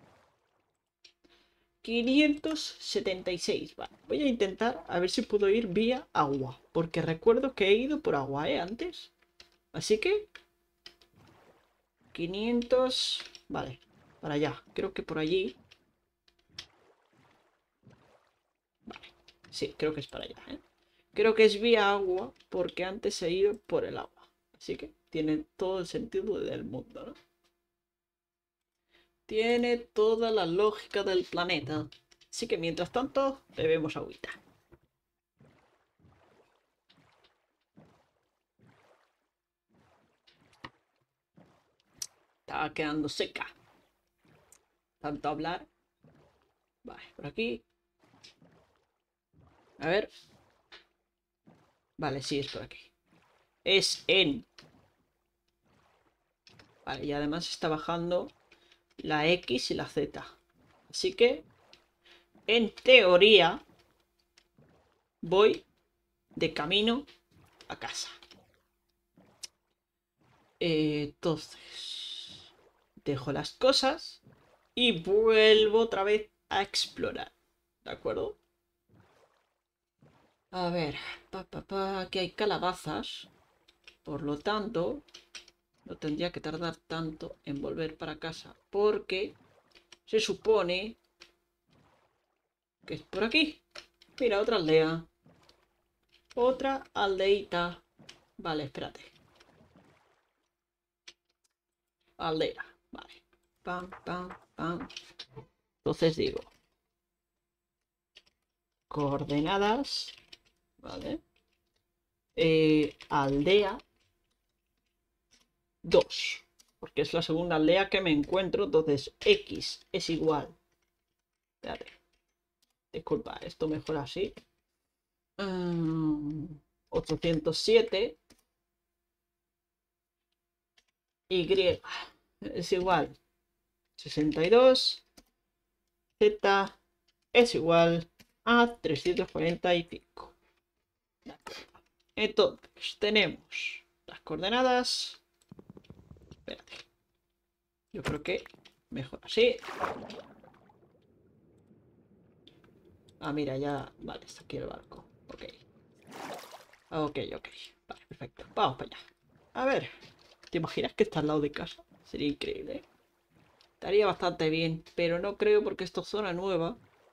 576, vale. Voy a intentar a ver si puedo ir vía agua, porque recuerdo que he ido por agua, antes. Así que 500, vale, para allá. Creo que por allí. Vale, sí, creo que es para allá, ¿eh? Creo que es vía agua, porque antes he ido por el agua. Así que tiene todo el sentido del mundo, ¿no? Tiene toda la lógica del planeta. Así que mientras tanto, bebemos agüita. Estaba quedando seca. Tanto hablar. Vale, por aquí. A ver. Vale, sí, es por aquí. Es en. Vale, y además está bajando la X y la Z. Así que, en teoría, voy de camino a casa. Entonces, dejo las cosas y vuelvo otra vez a explorar. ¿De acuerdo? A ver, aquí hay calabazas. Por lo tanto, no tendría que tardar tanto en volver para casa. Porque se supone que es por aquí. Mira, otra aldea. Otra aldeita. Vale, espérate. Aldea. Vale. Pam, pam, pam. Entonces digo. Coordenadas. Vale. Aldea 2. Porque es la segunda aldea que me encuentro. Entonces X es igual. Espérate. Disculpa, esto mejor así. 807. Y es igual 62. Z es igual a 345. Entonces tenemos las coordenadas. Espérate. Yo creo que mejor así. Ah, mira, ya. Vale, está aquí el barco. Ok. Ok. Vale, perfecto. Vamos para allá. A ver. ¿Te imaginas que está al lado de casa? Sería increíble, ¿eh? Estaría bastante bien, pero no creo porque esto es zona nueva.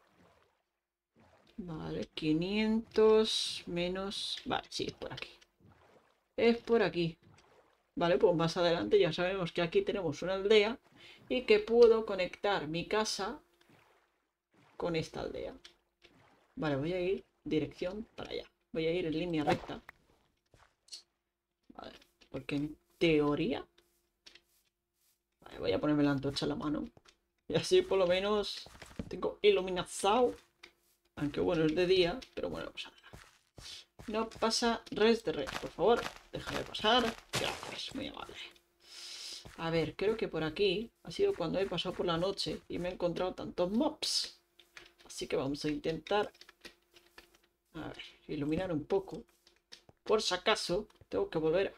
Vale, 500 menos... Vale, sí, es por aquí. Es por aquí. Vale, pues más adelante ya sabemos que aquí tenemos una aldea y que puedo conectar mi casa con esta aldea. Vale, voy a ir dirección para allá. Voy a ir en línea recta. Vale, porque en teoría... Vale, voy a ponerme la antorcha en la mano. Y así por lo menos tengo iluminación. Aunque bueno, es de día, pero bueno, no pasa nada. No pasa res de res, por favor. Déjame pasar. Gracias, muy amable. A ver, creo que por aquí ha sido cuando he pasado por la noche y me he encontrado tantos mobs. Así que vamos a intentar... A ver, iluminar un poco. Por si acaso, tengo que volver...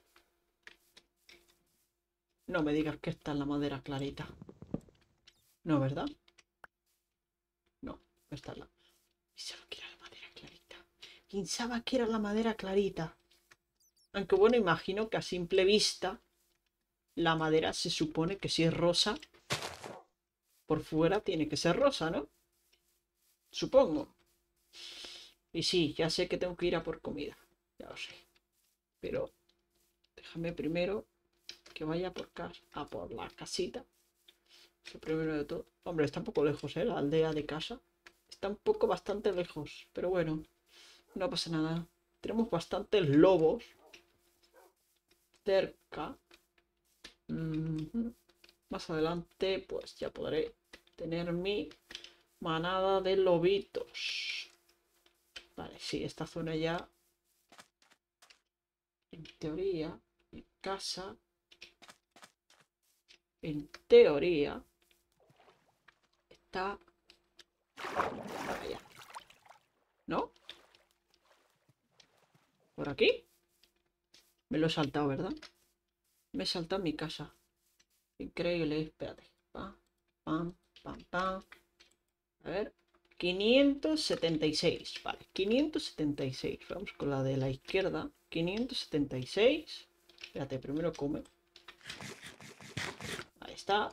No me digas que está en la madera clarita. No, ¿verdad? No, no está en la... Pensaba que era la madera clarita. Pensaba que era la madera clarita. Aunque bueno, imagino que a simple vista la madera se supone que si es rosa, por fuera tiene que ser rosa, ¿no? Supongo. Y sí, ya sé que tengo que ir a por comida. Ya lo sé. Pero déjame primero que vaya a por la casita. Lo primero de todo. Hombre, está un poco lejos, ¿eh? La aldea de casa. Está un poco bastante lejos. Pero bueno, no pasa nada. Tenemos bastantes lobos cerca. Más adelante, pues ya podré tener mi manada de lobitos. Vale, sí, esta zona ya, en teoría, mi casa, en teoría, está allá. ¿No? ¿Por aquí? Me lo he saltado, ¿verdad? Me he saltado mi casa. Increíble, espérate. Pam, pam, pam, pam. A ver. 576. Vale, 576. Vamos con la de la izquierda. 576. Espérate, primero come. Ahí está.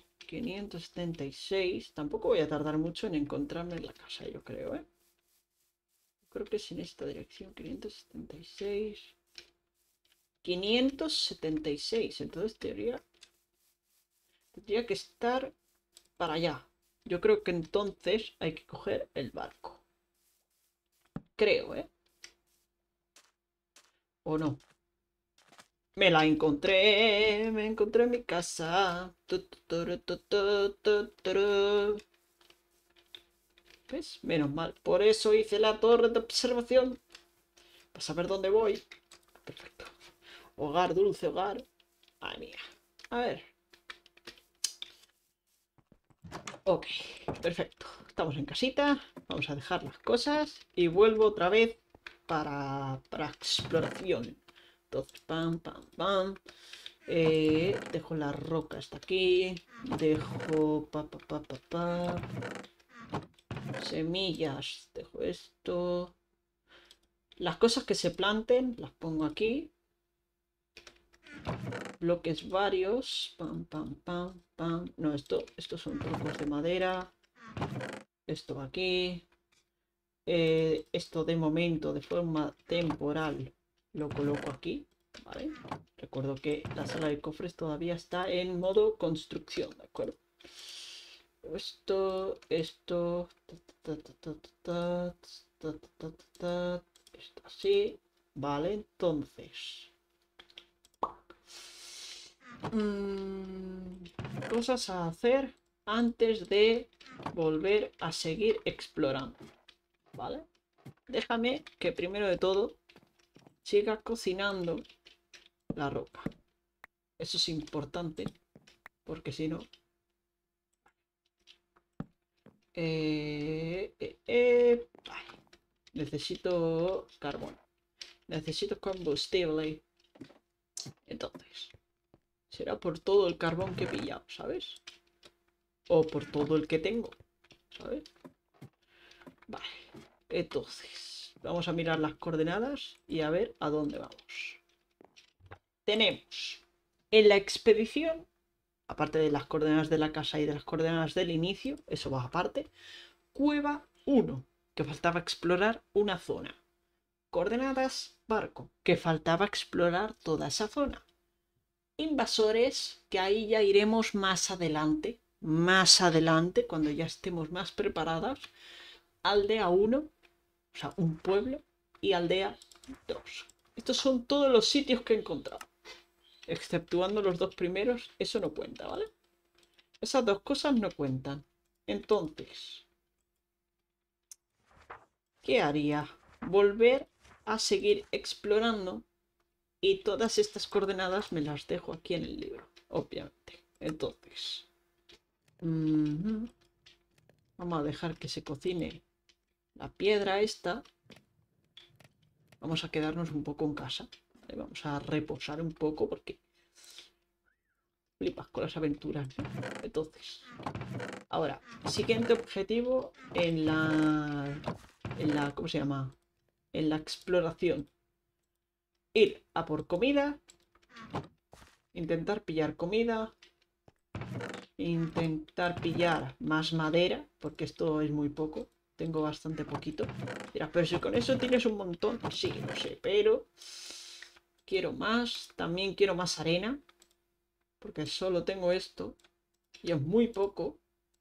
576. Tampoco voy a tardar mucho en encontrarme en la casa, yo creo, ¿eh? Creo que es en esta dirección. 576. 576. Entonces tendría que estar para allá. Yo creo que entonces hay que coger el barco. Creo, ¿eh? ¿O no? Me la encontré. Me encontré en mi casa. ¿Ves? Menos mal. Por eso hice la torre de observación. Para saber dónde voy. Perfecto. Hogar, dulce hogar. Ay, mía. A ver. Ok, perfecto. Estamos en casita. Vamos a dejar las cosas. Y vuelvo otra vez para exploración. Entonces, pam, pam, pam. Dejo la roca hasta aquí. Dejo semillas. Dejo esto. Las cosas que se planten las pongo aquí. Bloques varios. Pam, pam, pam, pam. No, estos son troncos de madera. Esto aquí. Esto de momento, de forma temporal, Lo coloco aquí, ¿vale? Recuerdo que la sala de cofres todavía está en modo construcción, ¿de acuerdo? Esto, esto, esto así, vale, entonces. Cosas a hacer antes de volver a seguir explorando, ¿vale? Déjame que primero de todo siga cocinando la roca. Eso es importante, porque si no... necesito carbón. Necesito combustible. Entonces, será por todo el carbón que he pillado, ¿sabes? O por todo el que tengo, ¿sabes? Vale. Entonces, vamos a mirar las coordenadas y a ver a dónde vamos. Tenemos en la expedición, aparte de las coordenadas de la casa y de las coordenadas del inicio, eso va aparte, Cueva 1, que faltaba explorar una zona. Coordenadas barco, que faltaba explorar toda esa zona. Invasores, que ahí ya iremos más adelante, cuando ya estemos más preparadas. Aldea 1, o sea, un pueblo, y aldea 2. Estos son todos los sitios que he encontrado. Exceptuando los dos primeros, eso no cuenta, ¿vale? Esas dos cosas no cuentan. Entonces, ¿qué haría? Volver a seguir explorando y todas estas coordenadas me las dejo aquí en el libro, obviamente. Entonces, vamos a dejar que se cocine la piedra esta. Vamos a quedarnos un poco en casa. ¿Vale? Vamos a reposar un poco porque flipas con las aventuras, ¿no? Entonces, ahora, siguiente objetivo en la ¿cómo se llama? En la exploración. Ir a por comida. Intentar pillar comida. Intentar pillar más madera, porque esto es muy poco. Tengo bastante poquito. Dirás, pero si con eso tienes un montón. Sí, lo sé, pero quiero más. También quiero más arena, porque solo tengo esto y es muy poco.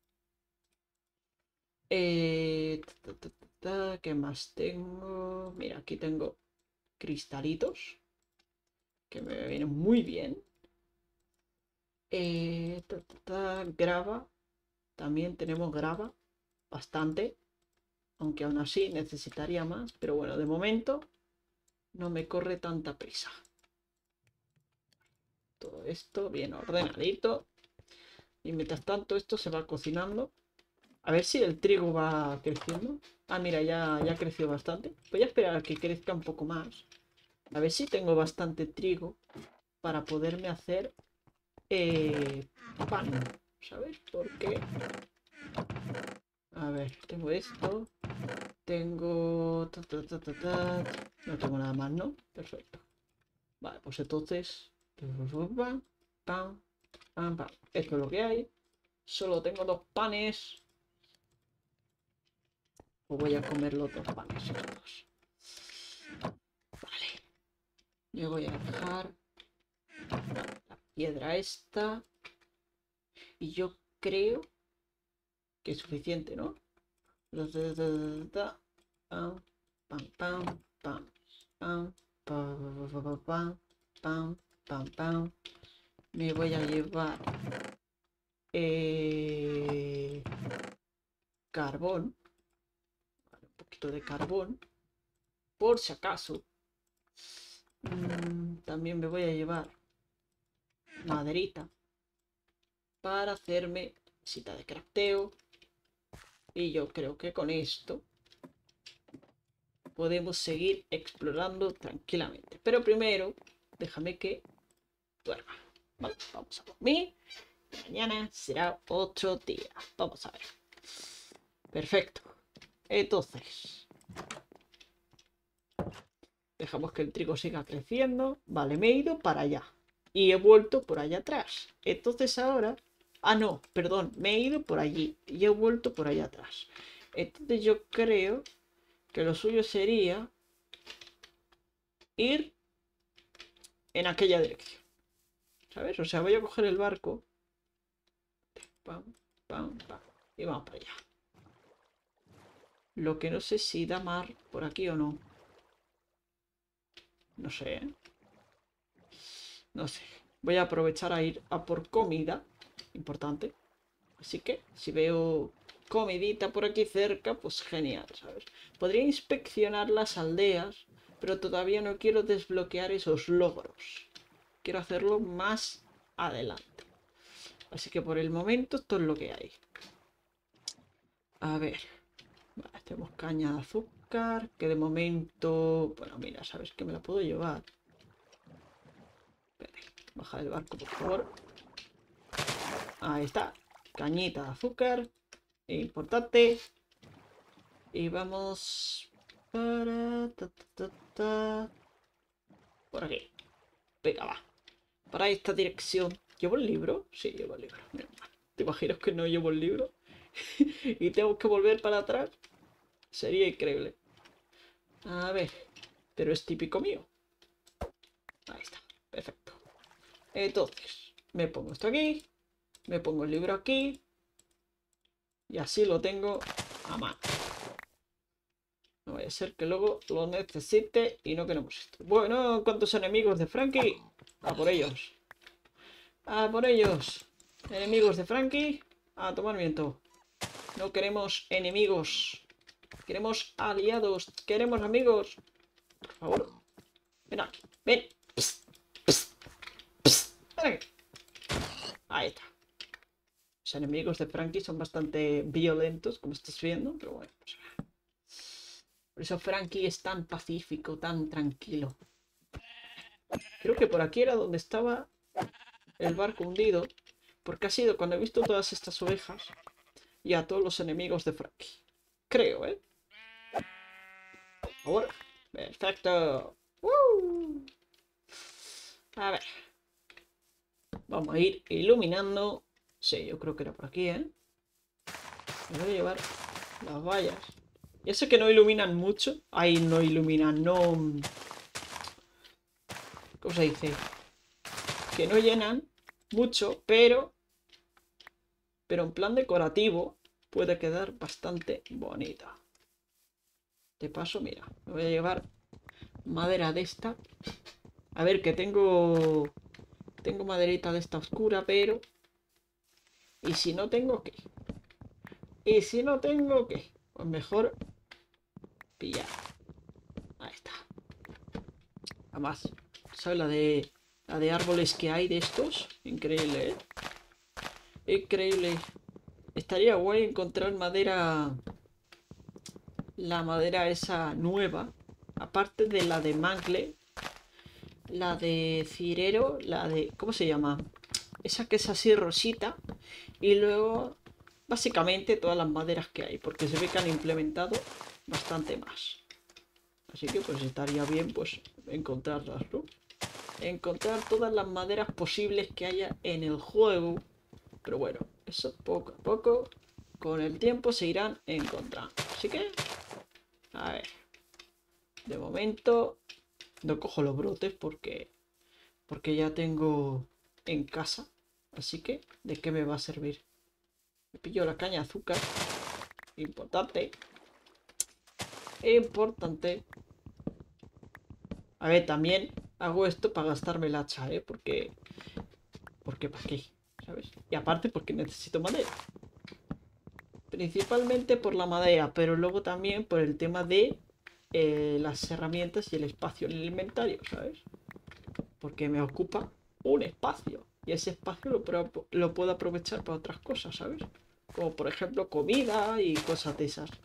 ¿Qué más tengo? Mira, aquí tengo cristalitos, que me vienen muy bien. Grava. También tenemos grava. Bastante. Aunque aún así necesitaría más. Pero bueno, de momento no me corre tanta prisa. Todo esto bien ordenadito. Y mientras tanto esto se va cocinando. A ver si el trigo va creciendo. Ah, mira, ya creció bastante. Voy a esperar a que crezca un poco más. A ver si tengo bastante trigo para poderme hacer pan, ¿sabes? Porque... A ver, tengo esto. Tengo... No tengo nada más, ¿no? Perfecto. Vale, pues entonces... Pam, pam, pam, pam. Esto es lo que hay. Solo tengo 2 panes. O voy a comer los 2 panes estos. Vale. Yo voy a dejar la piedra esta. Y yo creo que es suficiente, ¿no? Pam, pam, pam, pam, pam, pam, pam, pam, pam, pam. Me voy a llevar carbón. Vale, un poquito de carbón. Por si acaso. También me voy a llevar maderita para hacerme cita de crafteo. Y yo creo que con esto podemos seguir explorando tranquilamente. Pero primero, déjame que duerma. Vale, vamos a dormir. Mañana será otro día. Vamos a ver. Perfecto. Entonces, dejamos que el trigo siga creciendo. Vale, me he ido para allá. Y he vuelto por allá atrás. Entonces ahora... Ah, no, perdón. Me he ido por allí. Y he vuelto por allá atrás. Entonces yo creo que lo suyo sería ir en aquella dirección. ¿Sabes? O sea, voy a coger el barco. Pam, pam, pam. Y vamos para allá. Lo que no sé si da mar por aquí o no. No sé, ¿eh? No sé. Voy a aprovechar a ir a por comida. Importante. Así que, si veo comidita por aquí cerca, pues genial, ¿sabes? Podría inspeccionar las aldeas, pero todavía no quiero desbloquear esos logros. Quiero hacerlo más adelante. Así que por el momento esto es lo que hay. A ver. Vale, tenemos caña de azúcar, que de momento... Bueno, mira, ¿sabes que me la puedo llevar? Espera, baja del barco, por favor. Ahí está. Cañita de azúcar. Importante. Y vamos... Para... Por aquí. Venga, va. Para esta dirección. ¿Llevo el libro? Sí, llevo el libro. ¿Te imaginas que no llevo el libro? Y tengo que volver para atrás. Sería increíble. A ver. Pero es típico mío. Ahí está. Perfecto. Entonces, me pongo esto aquí. Me pongo el libro aquí. Y así lo tengo a mano. No vaya a ser que luego lo necesite y no queremos esto. Bueno, ¿cuántos enemigos de Frankie? A por ellos. A por ellos. Enemigos de Frankie. A tomar viento. No queremos enemigos. Queremos aliados. Queremos amigos. Por favor. Ven aquí. Ven. Ven aquí. Ahí está. Los enemigos de Frankie son bastante violentos, como estás viendo. Pero bueno. Por eso Frankie es tan pacífico, tan tranquilo. Creo que por aquí era donde estaba el barco hundido. Porque ha sido cuando he visto todas estas ovejas y a todos los enemigos de Frankie. Creo, ¿eh? Por favor. Perfecto. A ver. Vamos a ir iluminando. Sí, yo creo que era por aquí, ¿eh? Me voy a llevar las vallas. Ya sé que no iluminan mucho. Ahí no iluminan, no... ¿Cómo se dice? Que no llenan mucho, pero en plan decorativo puede quedar bastante bonita. De paso, mira, me voy a llevar madera de esta. A ver, que tengo maderita de esta oscura, pero... ¿Y si no tengo qué? ¿Y si no tengo qué? Pues mejor pillar. Ahí está. Además, ¿sabes la de árboles que hay de estos? Increíble, ¿eh? Increíble. Estaría guay encontrar madera... La madera esa nueva. Aparte de la de mangle. La de cirero. La de... ¿Cómo se llama? Esa que es así rosita. Y luego... Básicamente todas las maderas que hay. Porque se ve que han implementado bastante más. Así que pues estaría bien pues encontrarlas, ¿no? Encontrar todas las maderas posibles que haya en el juego. Pero bueno, eso poco a poco, con el tiempo se irán encontrando. Así que, a ver. De momento, no cojo los brotes porque ya tengo en casa. Así que, ¿de qué me va a servir? Me pillo la caña de azúcar. Importante. Importante. A ver, también hago esto para gastarme el hacha, ¿eh? Porque ¿para qué? ¿Sabes? Y aparte porque necesito madera. Principalmente por la madera, pero luego también por el tema de las herramientas y el espacio en el inventario, ¿sabes? Porque me ocupa un espacio. Y ese espacio lo puedo aprovechar para otras cosas, ¿sabes? Como por ejemplo comida y cosas de esas.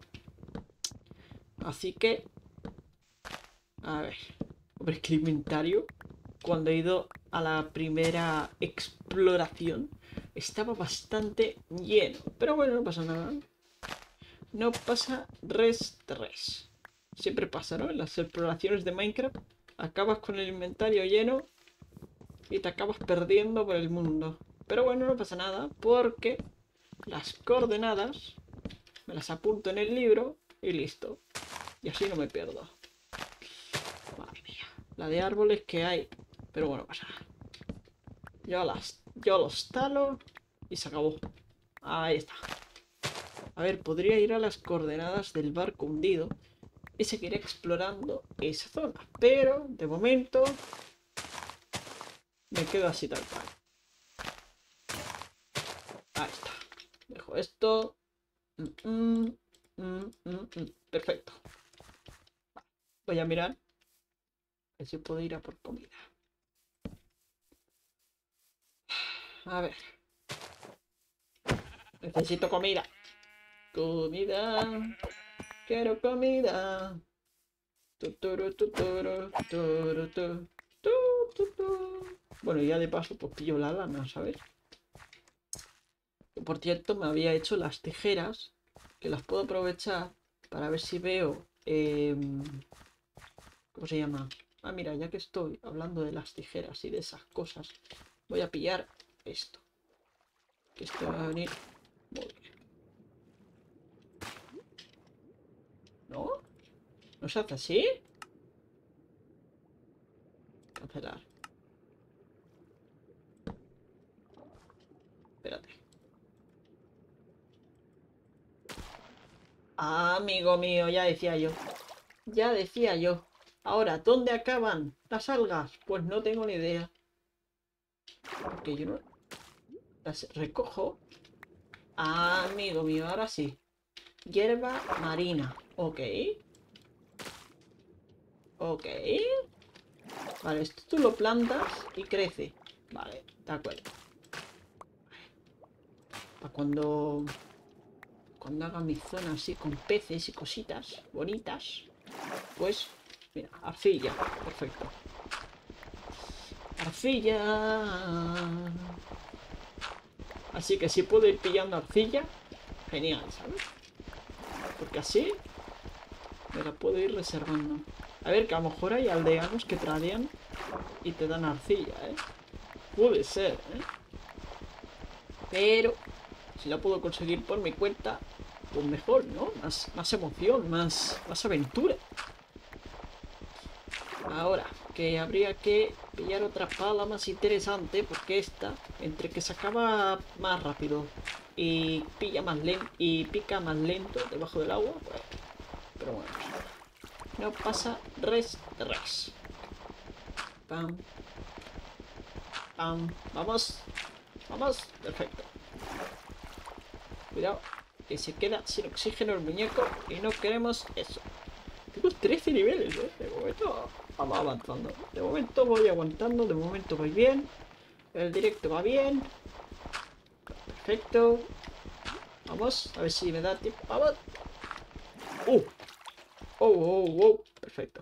Así que... A ver... Hombre, es que el inventario, cuando he ido a la primera exploración, estaba bastante lleno. Pero bueno, no pasa nada. No pasa res. Siempre pasa, ¿no? En las exploraciones de Minecraft acabas con el inventario lleno y te acabas perdiendo por el mundo. Pero bueno, no pasa nada porque las coordenadas me las apunto en el libro y listo. Y así no me pierdo. Madre mía. La de árboles que hay. Pero bueno, pasa nada. Yo los talo y se acabó. Ahí está. A ver, podría ir a las coordenadas del barco hundido y seguir explorando esa zona. Pero, de momento, me quedo así tal cual. Ahí está. Dejo esto. Perfecto. Voy a mirar. A ver si puedo ir a por comida. A ver. Necesito comida. Comida. Quiero comida. Bueno, y ya de paso pues pillo la lana, ¿sabes? Por cierto, me había hecho las tijeras, que las puedo aprovechar para ver si veo... ¿cómo se llama? Ah, mira, ya que estoy hablando de las tijeras y de esas cosas, voy a pillar esto. Que esto va a venir muy bien. ¿No? ¿No se hace así? Cancelar. Espérate. Ah, amigo mío, ya decía yo. Ya decía yo. Ahora, ¿dónde acaban las algas? Pues no tengo ni idea. Porque yo no las recojo. Ah, amigo mío, ahora sí. Hierba marina. Ok. Ok. Vale, esto tú lo plantas y crece. Vale, de acuerdo. Para cuando haga mi zona así con peces y cositas bonitas, pues, mira, arcilla. Perfecto. Arcilla. Así que si puedo ir pillando arcilla, genial, ¿sabes? Porque así me la puedo ir reservando. A ver, que a lo mejor hay aldeanos que tradean y te dan arcilla, ¿eh? Puede ser, ¿eh? Pero si la puedo conseguir por mi cuenta, pues mejor, ¿no? Más emoción, más aventura. Ahora, que habría que pillar otra pala más interesante, porque esta, entre que se acaba más rápido y pilla más lento y pica más lento debajo del agua, pues, pero bueno, no pasa res de res. Pam, pam, vamos, vamos, perfecto. Cuidado, que se queda sin oxígeno el muñeco y no queremos eso. Tengo 13 niveles, ¿eh? De momento vamos avanzando. De momento voy aguantando, de momento voy bien. El directo va bien. Perfecto. Vamos, a ver si me da tiempo. ¡Vamos! ¡Oh! ¡Oh, oh, oh! Perfecto.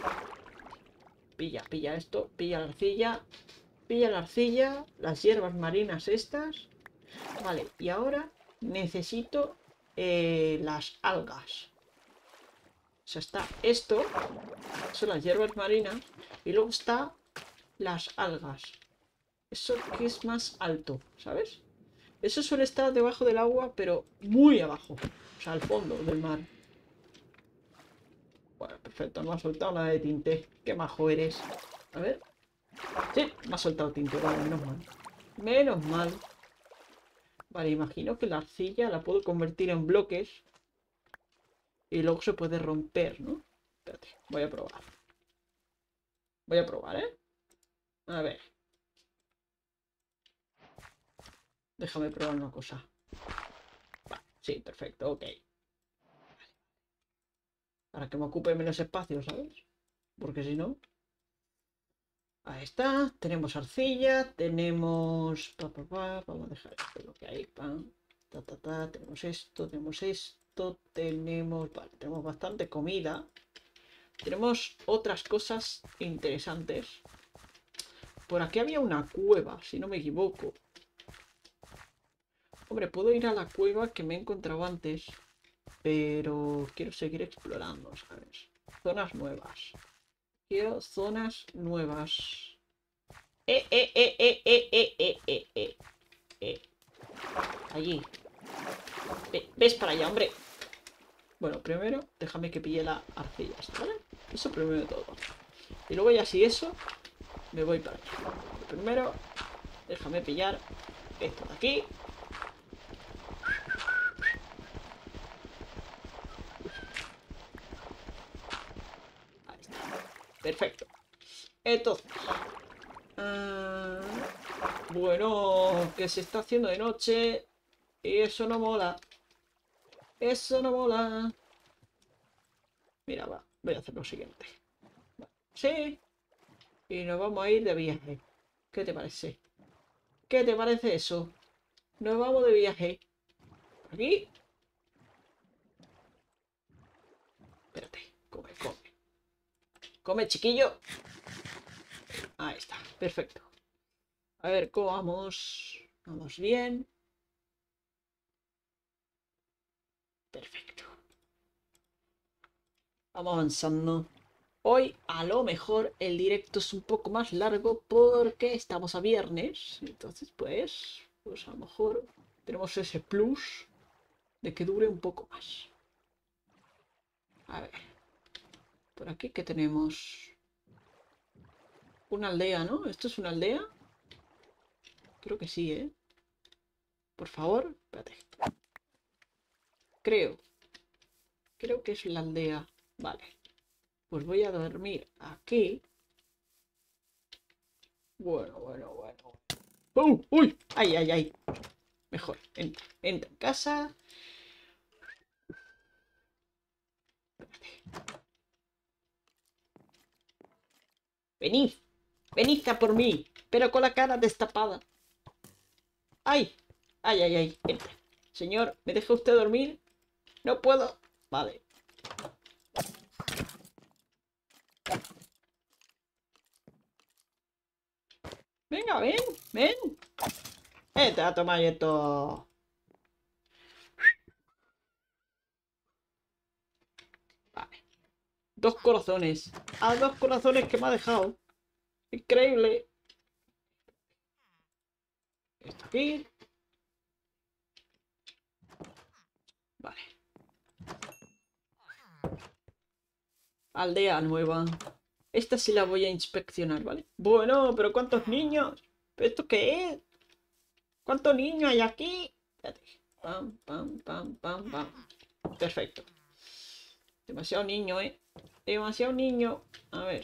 Pilla esto. Pilla la arcilla. Pilla la arcilla. Las hierbas marinas estas. Vale, y ahora necesito las algas. O sea, está esto. Son las hierbas marinas. Y luego está las algas. Eso que es más alto, ¿sabes? Eso suele estar debajo del agua, pero muy abajo. O sea, al fondo del mar. Bueno, perfecto. No me ha soltado nada de tinte. Qué majo eres. A ver. Sí, me ha soltado tinte. Vale, menos mal. Menos mal. Vale, imagino que la arcilla la puedo convertir en bloques. Y luego se puede romper, ¿no? Espérate, voy a probar. Voy a probar, ¿eh? A ver. Déjame probar una cosa. Vale, sí, perfecto, ok. Para que me ocupe menos espacio, ¿sabes? Porque si no... Ahí está. Tenemos arcilla. Tenemos... Vamos a dejar esto lo que hay. Tenemos esto. Tenemos esto. Tenemos... Vale, tenemos bastante comida. Tenemos otras cosas interesantes. Por aquí había una cueva, si no me equivoco. Hombre, puedo ir a la cueva que me he encontrado antes. Pero quiero seguir explorando, ¿sabes? Zonas nuevas. Quiero zonas nuevas. Allí. ¿Ves para allá, hombre? Bueno, primero déjame que pille la arcilla, ¿vale? Eso primero de todo. Y luego ya si eso, me voy para allá. Primero, déjame pillar esto de aquí. Ahí está. Perfecto. Entonces, bueno, que se está haciendo de noche y eso no mola. Eso no mola. Mira, va, voy a hacer lo siguiente. Sí, y nos vamos a ir de viaje. ¿Qué te parece? ¿Qué te parece eso? Nos vamos de viaje. Aquí. Espérate, come, come. Come, chiquillo. Ahí está, perfecto. A ver, ¿cómo vamos? Vamos bien. Perfecto. Vamos avanzando. Hoy a lo mejor el directo es un poco más largo porque estamos a viernes. Entonces pues a lo mejor tenemos ese plus de que dure un poco más. A ver. Por aquí que tenemos una aldea, ¿no? ¿Esto es una aldea? Creo que sí, ¿eh? Por favor, espérate. Creo que es la aldea. Vale. Pues voy a dormir aquí. Bueno, bueno, bueno. ¡Uy! ¡Ay, ay, ay! Mejor, entra en casa. Venid, venid a por mí, pero con la cara destapada. ¡Ay! ¡Ay, ay, ay! Entra. Señor, ¿me deja usted dormir? No puedo. Vale. Venga, ven, ven. Te a tomar esto. Vale. 2 corazones. A 2 corazones que me ha dejado. Increíble. Esto aquí. Vale. Aldea nueva. Esta sí la voy a inspeccionar, ¿vale? Bueno, pero ¿cuántos niños? ¿Pero esto qué es? ¿Cuántos niños hay aquí? Espérate. Pam, pam, pam, pam, pam. Perfecto. Demasiado niño, ¿eh? Demasiado niño. A ver.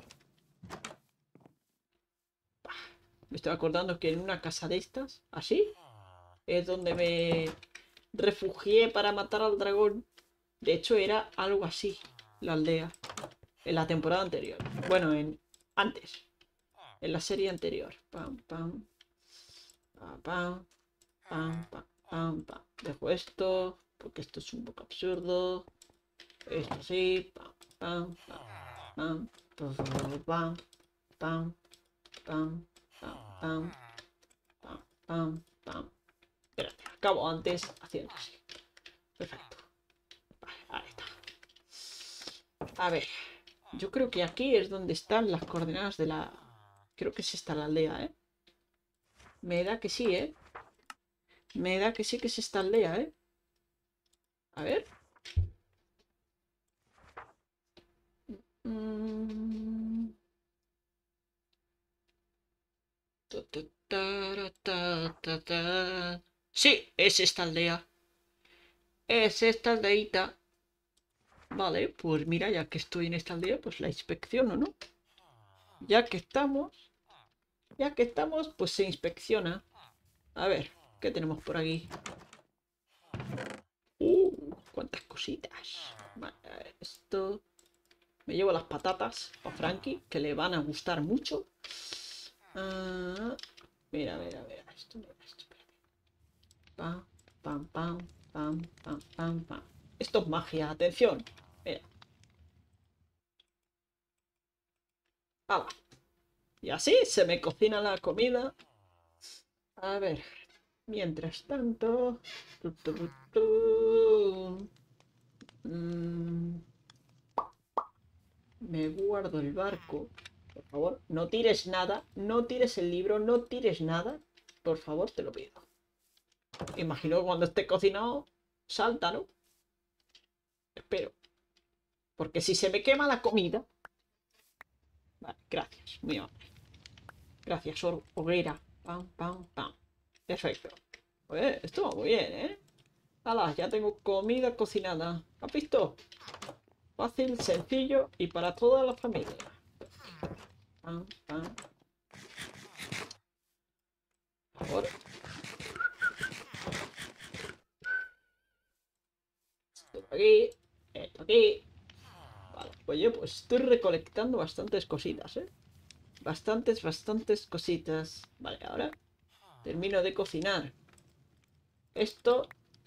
Me estoy acordando que en una casa de estas, así, es donde me refugié para matar al dragón. De hecho, era algo así, la aldea. En la temporada anterior. Bueno, antes. En la serie anterior. Pam, pam. Pam, pam. Pam, pam, pam, pam. Dejo esto. Porque esto es un poco absurdo. Esto sí. Pam, pam, pam. Pam, pam, pam, pam, pam, pam, pam, pam, pam. Espérate, acabo antes haciendo así. Perfecto. Vale, ahí está. A ver. Yo creo que aquí es donde están las coordenadas de la... Creo que es esta la aldea, ¿eh? Me da que sí, ¿eh? Me da que sí que es esta aldea, ¿eh? A ver. Mm. Sí, es esta aldea. Es esta aldeita. Vale, pues mira, ya que estoy en esta aldea, pues la inspecciono, ¿no? Ya que estamos, pues se inspecciona. A ver, ¿qué tenemos por aquí? Cuántas cositas. Vale, esto... Me llevo las patatas a Frankie, que le van a gustar mucho. Mira, mira, mira. Esto, espérate. Pam, pam, pam, pam, pam, pam, pam. Esto es magia, atención. Mira. ¡Hala! Y así se me cocina la comida. A ver. Mientras tanto... Me guardo el barco. Por favor, no tires nada. No tires el libro, no tires nada. Por favor, te lo pido. Imagino que cuando esté cocinado, salta, ¿no? Espero. Porque si se me quema la comida... Vale, gracias, muy amable. Gracias, hoguera. Pam, pam, pam. Perfecto. Pues esto va muy bien, ¿eh? ¡Hala! Ya tengo comida cocinada. ¿Has visto? Fácil, sencillo y para toda la familia. Pam, pam. Por favor. Esto aquí. Esto aquí. Vale. Oye, pues estoy recolectando bastantes cositas, ¿eh? Bastantes cositas. Vale, ahora termino de cocinar esto.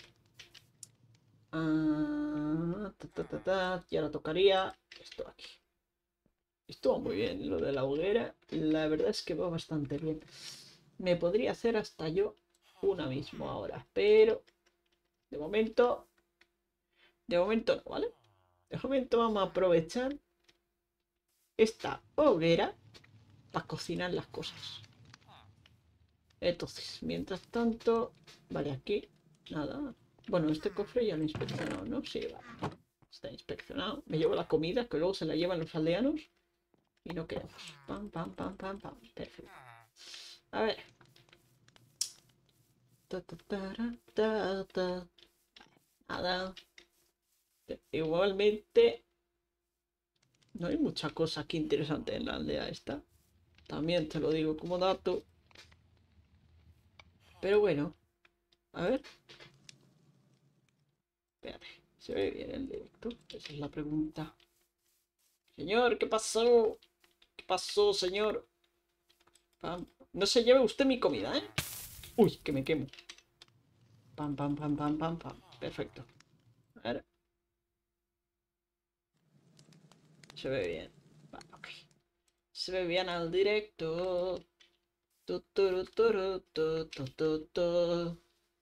Y ahora tocaría esto aquí. Estuvo muy bien lo de la hoguera. La verdad es que va bastante bien. Me podría hacer hasta yo una mismo ahora. Pero de momento. De momento no, ¿vale? De momento vamos a aprovechar esta hoguera para cocinar las cosas. Entonces, mientras tanto. Vale, aquí. Nada. Bueno, este cofre ya lo he inspeccionado, ¿no? Sí, vale. Está inspeccionado. Me llevo la comida que luego se la llevan los aldeanos. Y no queremos. Pam, pam, pam, pam, pam. Perfecto. A ver. Nada. Igualmente. No hay mucha cosa aquí interesante en la aldea esta. También te lo digo como dato. Pero bueno. A ver. Espérate. ¿Se ve bien el directo? Esa es la pregunta. Señor, ¿qué pasó? ¿Qué pasó, señor? Pam. No se lleve usted mi comida, ¿eh? Uy, que me quemo. Pam, pam, pam, pam, pam, pam. Perfecto. A ver. Se ve bien. Vale, ok. Se ve bien al directo. Tu, turu, turu, tu, tu, tu, tu.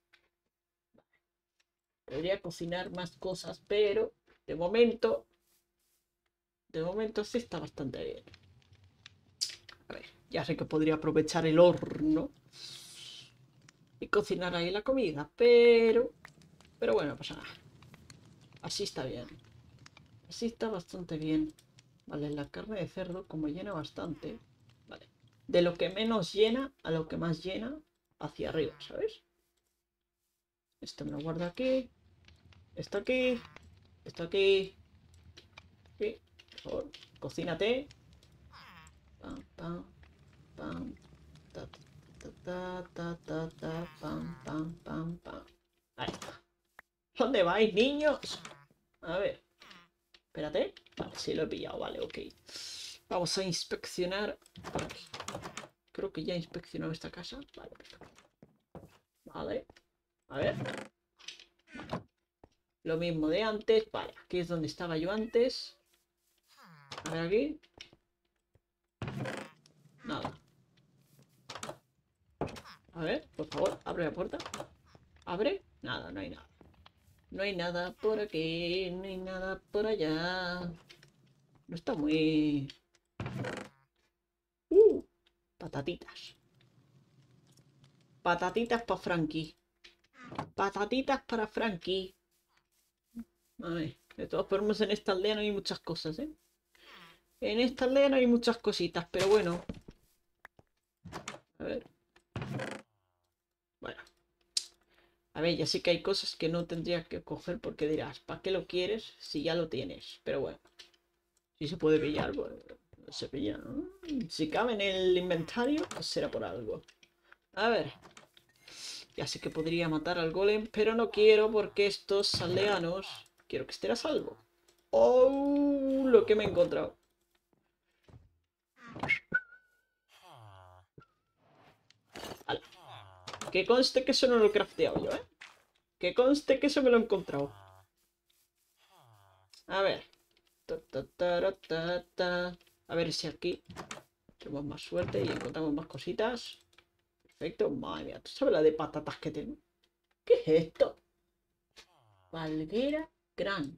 Podría cocinar más cosas, pero de momento. De momento sí está bastante bien. A ver, ya sé que podría aprovechar el horno y cocinar ahí la comida, pero. Pero bueno, no pasa nada. Así está bien. Así está bastante bien. Vale, la carne de cerdo, como llena bastante. Vale. De lo que menos llena a lo que más llena hacia arriba, ¿sabes? Esto me lo guardo aquí. Esto aquí. Esto aquí. Aquí. Por favor, cocínate. Pam, pam, pam. Ta, ta, ta, ta, ta, ta, pam, pam, pam, pam. Ahí está. ¿Dónde vais, niños? A ver. Espérate. Vale, sí lo he pillado. Vale, ok. Vamos a inspeccionar por aquí. Creo que ya he inspeccionado esta casa. Vale, perfecto. Vale. A ver. Lo mismo de antes. Vale, aquí es donde estaba yo antes. A ver aquí. Nada. A ver, por favor, abre la puerta. ¿Abre? Nada, no hay nada. No hay nada por aquí, no hay nada por allá. No está muy... Patatitas. Patatitas para Frankie. Patatitas para Frankie. A ver, de todas formas en esta aldea no hay muchas cosas, ¿eh? En esta aldea no hay muchas cositas, pero bueno. A ver. Bueno. A ver, ya sé que hay cosas que no tendrías que coger porque dirás, ¿para qué lo quieres si ya lo tienes? Pero bueno. Si se puede pillar, pues se pilla, ¿no? Si cabe en el inventario, pues será por algo. A ver. Ya sé que podría matar al golem, pero no quiero porque estos aldeanos... Quiero que estén a salvo. ¡Oh! Lo que me he encontrado. ¡Hala! Que conste que eso no lo he crafteado yo, ¿eh? Que conste que eso me lo he encontrado. A ver. A ver si aquí tenemos más suerte y encontramos más cositas. Perfecto. Madre mía, ¿tú sabes la de patatas que tengo? ¿Qué es esto? Valguera Gran.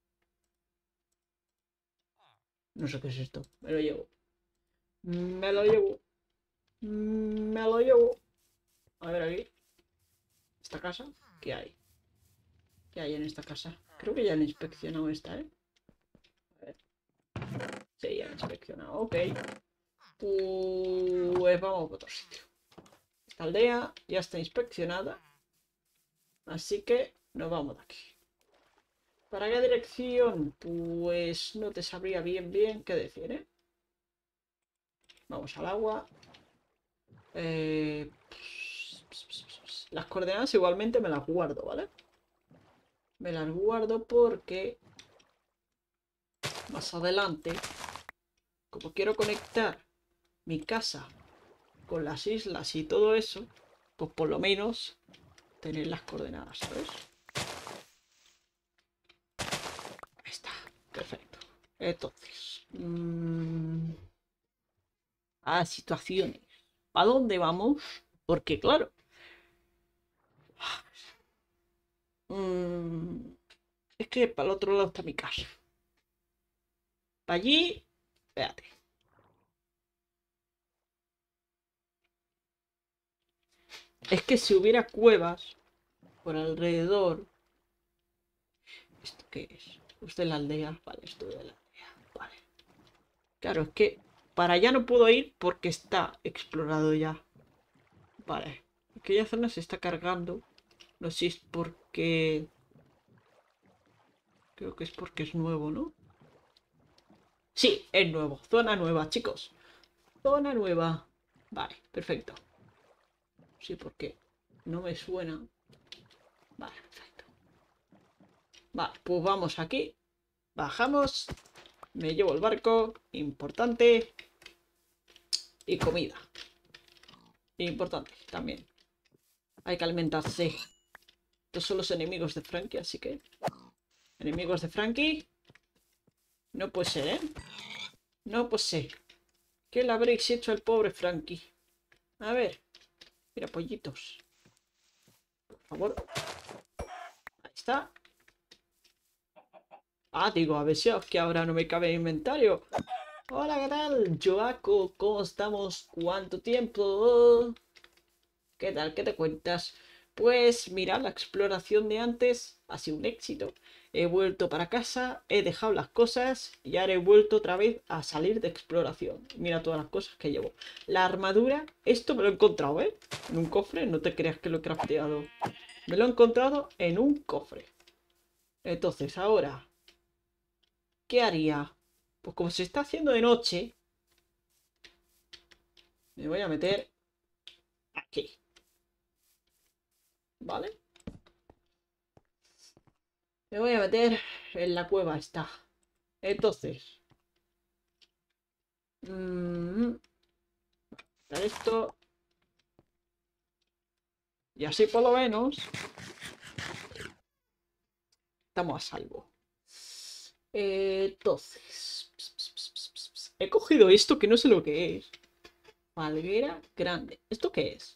No sé qué es esto. Me lo llevo. Me lo llevo. Me lo llevo. A ver aquí. ¿Esta casa? ¿Qué hay? ¿Qué hay en esta casa? Creo que ya han inspeccionado esta, ¿eh? A ver. Sí, ya han inspeccionado. Ok. Pues vamos a otro sitio. Esta aldea ya está inspeccionada. Así que nos vamos de aquí. ¿Para qué dirección? Pues no te sabría bien qué decir, ¿eh? Vamos al agua. Las coordenadas igualmente me las guardo, ¿vale? Me las guardo porque más adelante, como quiero conectar mi casa con las islas y todo eso, pues por lo menos tener las coordenadas, ¿sabes? Ahí está, perfecto. Entonces, a situaciones. ¿A dónde vamos? Porque claro, es que para el otro lado está mi casa. Para allí, espérate. Es que si hubiera cuevas por alrededor. ¿Esto qué es? Esto de la aldea. Vale, esto de la aldea. Vale. Claro, es que para allá no puedo ir porque está explorado ya. Vale. Aquella zona se está cargando. No sé si es porque... Creo que es porque es nuevo, ¿no? Sí, es nuevo. Zona nueva, chicos. Zona nueva. Vale, perfecto. Sí, porque no me suena. Vale, perfecto. Vale, pues vamos aquí. Bajamos. Me llevo el barco. Importante. Y comida. Importante también. Hay que alimentarse. Estos son los enemigos de Frankie, así que... Enemigos de Frankie. No puede ser, ¿eh? No puede ser. ¿Qué le habréis hecho al pobre Frankie? A ver. Mira, pollitos. Por favor. Ahí está. Ah, digo, a ver si es que ahora no me cabe en inventario. Hola, ¿qué tal? Joaco, ¿cómo estamos? ¿Cuánto tiempo? ¿Qué tal? ¿Qué te cuentas? Pues mira, la exploración de antes ha sido un éxito. He vuelto para casa, he dejado las cosas y ahora he vuelto otra vez a salir de exploración. Mira todas las cosas que llevo. La armadura, esto me lo he encontrado, ¿eh? En un cofre, no te creas que lo he crafteado. Me lo he encontrado en un cofre. Entonces, ahora, ¿qué haría? Pues como se está haciendo de noche, me voy a meter aquí. ¿Vale? Me voy a meter en la cueva esta. Entonces, esto. Y así por lo menos estamos a salvo. Entonces, he cogido esto que no sé lo que es. Palmera grande. ¿Esto qué es?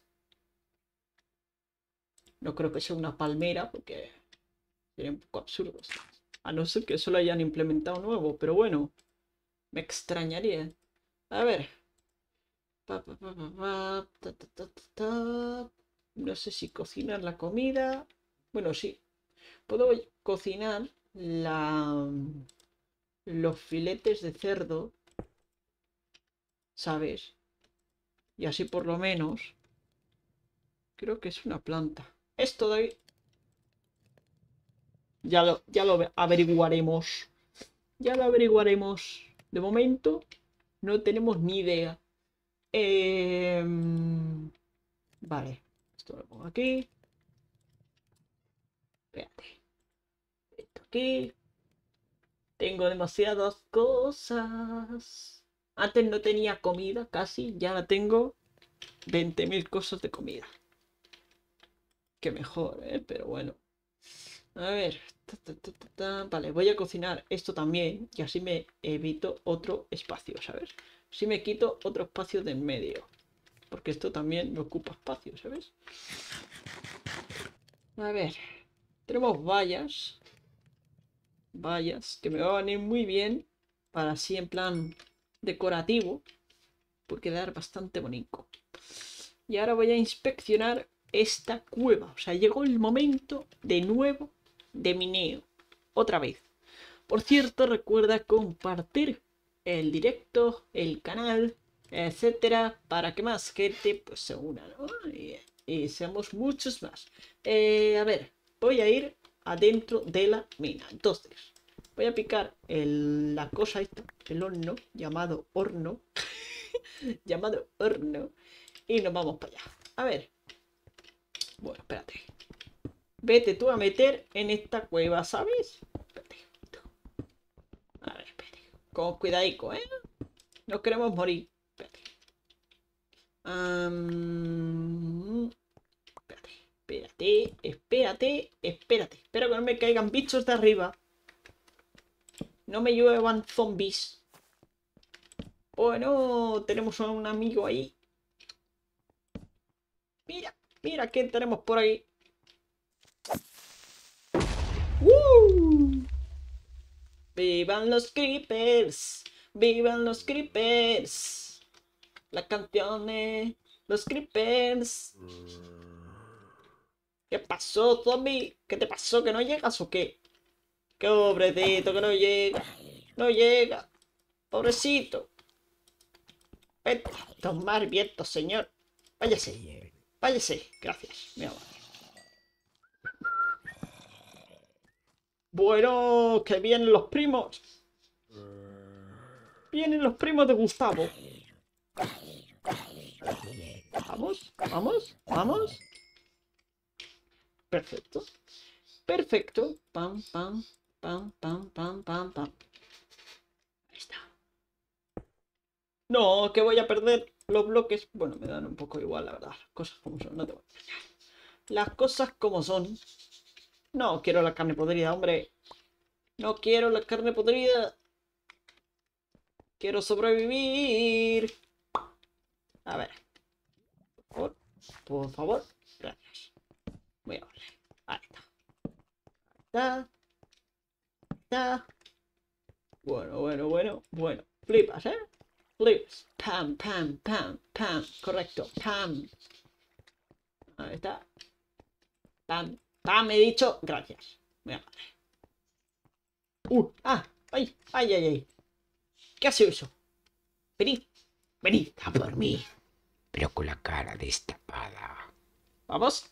No creo que sea una palmera porque sería un poco absurdo. A no ser que eso lo hayan implementado nuevo, pero bueno, me extrañaría. A ver. No sé si cocinar la comida. Bueno, sí. Puedo cocinar los filetes de cerdo, ¿sabes? Y así por lo menos... Creo que es una planta. Esto de ahí... Ya lo averiguaremos. Ya lo averiguaremos. De momento no tenemos ni idea. Vale. Esto lo pongo aquí. Espérate. Esto aquí. Tengo demasiadas cosas. Antes no tenía comida casi. Ya la tengo 20.000 cosas de comida. Que mejor, ¿eh? Pero bueno. A ver. Vale, voy a cocinar esto también. Y así me evito otro espacio, ¿sabes? Si me quito otro espacio de en medio. Porque esto también me ocupa espacio, ¿sabes? A ver. Tenemos vallas. Vallas que me van a venir muy bien. Para así en plan decorativo. Por quedar bastante bonito. Y ahora voy a inspeccionar esta cueva. O sea, llegó el momento de nuevo de mineo. Otra vez. Por cierto, recuerda compartir el directo, el canal, etcétera, para que más gente pues se una, ¿no? Y seamos muchos más. A ver, voy a ir adentro de la mina. Entonces, voy a picar la cosa esta, el horno, llamado horno. Llamado horno. Y nos vamos para allá. A ver. Bueno, espérate. Vete tú a meter en esta cueva, ¿sabes? Espérate. A ver, espérate. Con cuidadico, ¿eh? No queremos morir. Espérate. Espérate. Espero que no me caigan bichos de arriba. No me lluevan zombies. Bueno, tenemos a un amigo ahí. Mira quién tenemos por ahí. ¡Vivan los creepers! ¡Vivan los creepers! La canción de los creepers. ¿Qué pasó, zombie? ¿Qué te pasó? ¿Que no llegas o qué? ¡Qué pobrecito, que no llega! ¡No llega! ¡Pobrecito! Vete, tomar viento, señor. Váyase. Váyase. Gracias. Mi amor. Bueno, que vienen los primos. Vienen los primos de Gustavo. Vamos. Perfecto. Perfecto. Pam. Ahí está. No, que voy a perder los bloques. Bueno, me dan un poco igual, la verdad. Las cosas como son, no te voy a engañar. Las cosas como son. No quiero la carne podrida, hombre. No quiero la carne podrida. Quiero sobrevivir. A ver. Por favor. Gracias. Muy amable. Ahí está. Está. Bueno. Flipas, ¿eh? Flips. Pam. Correcto. Pam. Ahí está. Pam. He dicho. Gracias. Muy amable. Ay. ¿Qué ha sido eso? Venid a por mí. Pero con la cara destapada. Vamos.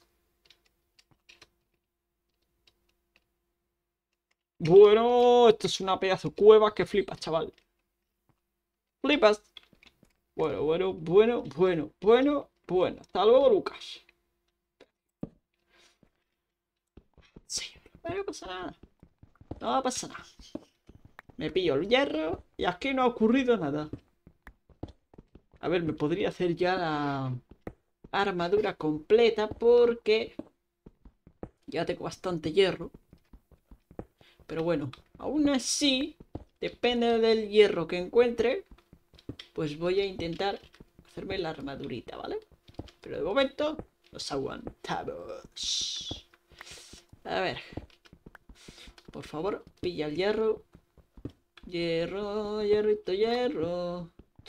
Bueno, esto es una pedazo de cueva que flipas, chaval. Flipas. Bueno. Hasta luego, Lucas. Sí, no pasa nada. No pasa nada. Me pillo el hierro y aquí no ha ocurrido nada. A ver, me podría hacer ya la armadura completa porque ya tengo bastante hierro. Pero bueno, aún así, depende del hierro que encuentre, pues voy a intentar hacerme la armadurita, ¿vale? Pero de momento nos aguantamos. A ver. Por favor, pilla el hierro. Hierro.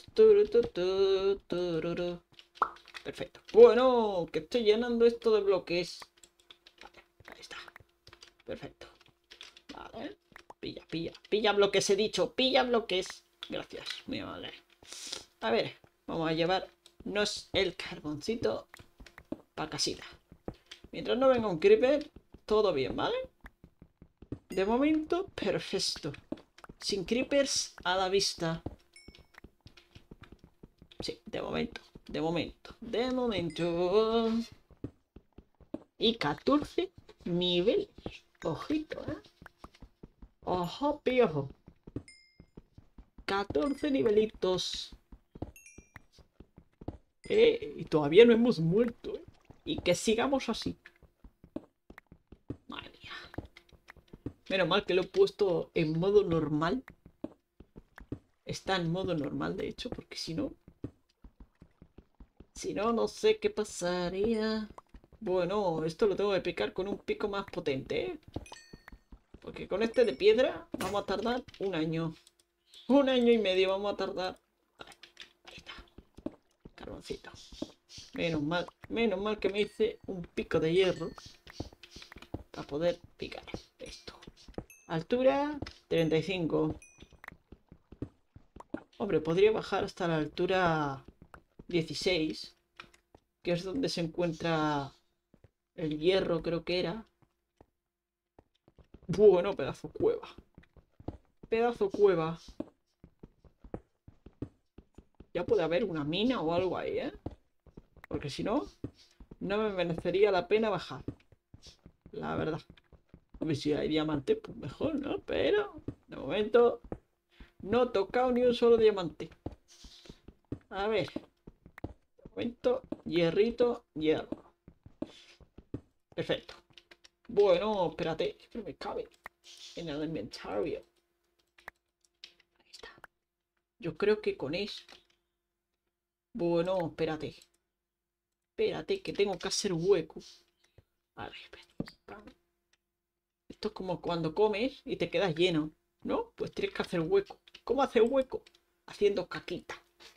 Perfecto. Bueno, que estoy llenando esto de bloques. Vale, ahí está. Perfecto. Vale. Pilla bloques, he dicho. Pilla bloques. Gracias, muy amable. A ver, vamos a llevarnos el carboncito para casita. Mientras no venga un creeper, todo bien, ¿vale? De momento, perfecto. Sin creepers a la vista. Sí, de momento. Y 14 niveles. Ojito, ¿eh? Ojo, piojo. 14 nivelitos. Y todavía no hemos muerto, ¿eh? Y que sigamos así. Madre mía. Menos mal que lo he puesto en modo normal. Está en modo normal, de hecho, porque si no... no sé qué pasaría. Bueno, esto lo tengo que picar con un pico más potente, ¿eh? Porque con este de piedra vamos a tardar un año. 1 año y medio vamos a tardar. Vale, ahí está. Carboncito. Menos mal que me hice un pico de hierro para poder picar esto. Altura 35. Hombre, podría bajar hasta la altura 16, que es donde se encuentra el hierro, creo que era. Bueno, pedazo cueva. Pedazo cueva. Ya puede haber una mina o algo ahí, ¿eh? Porque si no, no me merecería la pena bajar. La verdad. A ver si hay diamante, pues mejor, ¿no? Pero, de momento, no he tocado ni un solo diamante. A ver. De momento, hierrito, hierro. Perfecto. Bueno, espérate, que no me cabe en el inventario. Ahí está. Yo creo que con esto. Bueno, espérate. Espérate, que tengo que hacer hueco. A ver, espérate. Esto es como cuando comes y te quedas lleno, ¿no? Pues tienes que hacer hueco. ¿Cómo hacer hueco? Haciendo caquita.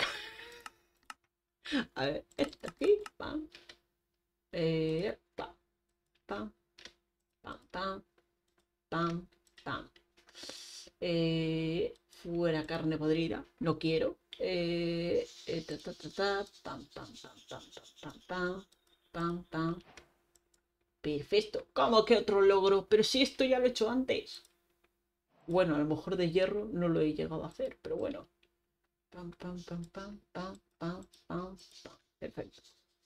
A ver, esto aquí, pam. Pam, pam, pam, pam, pam, pam. Fuera carne podrida, no quiero. Pam, pam, pam, pam, pam, pam, pam, pam. Perfecto. ¿Cómo que otro logro? Pero si esto ya lo he hecho antes. Bueno, a lo mejor de hierro no lo he llegado a hacer, pero bueno. Pam, pam, pam, pam, pam, pam, pam, pam. Perfecto.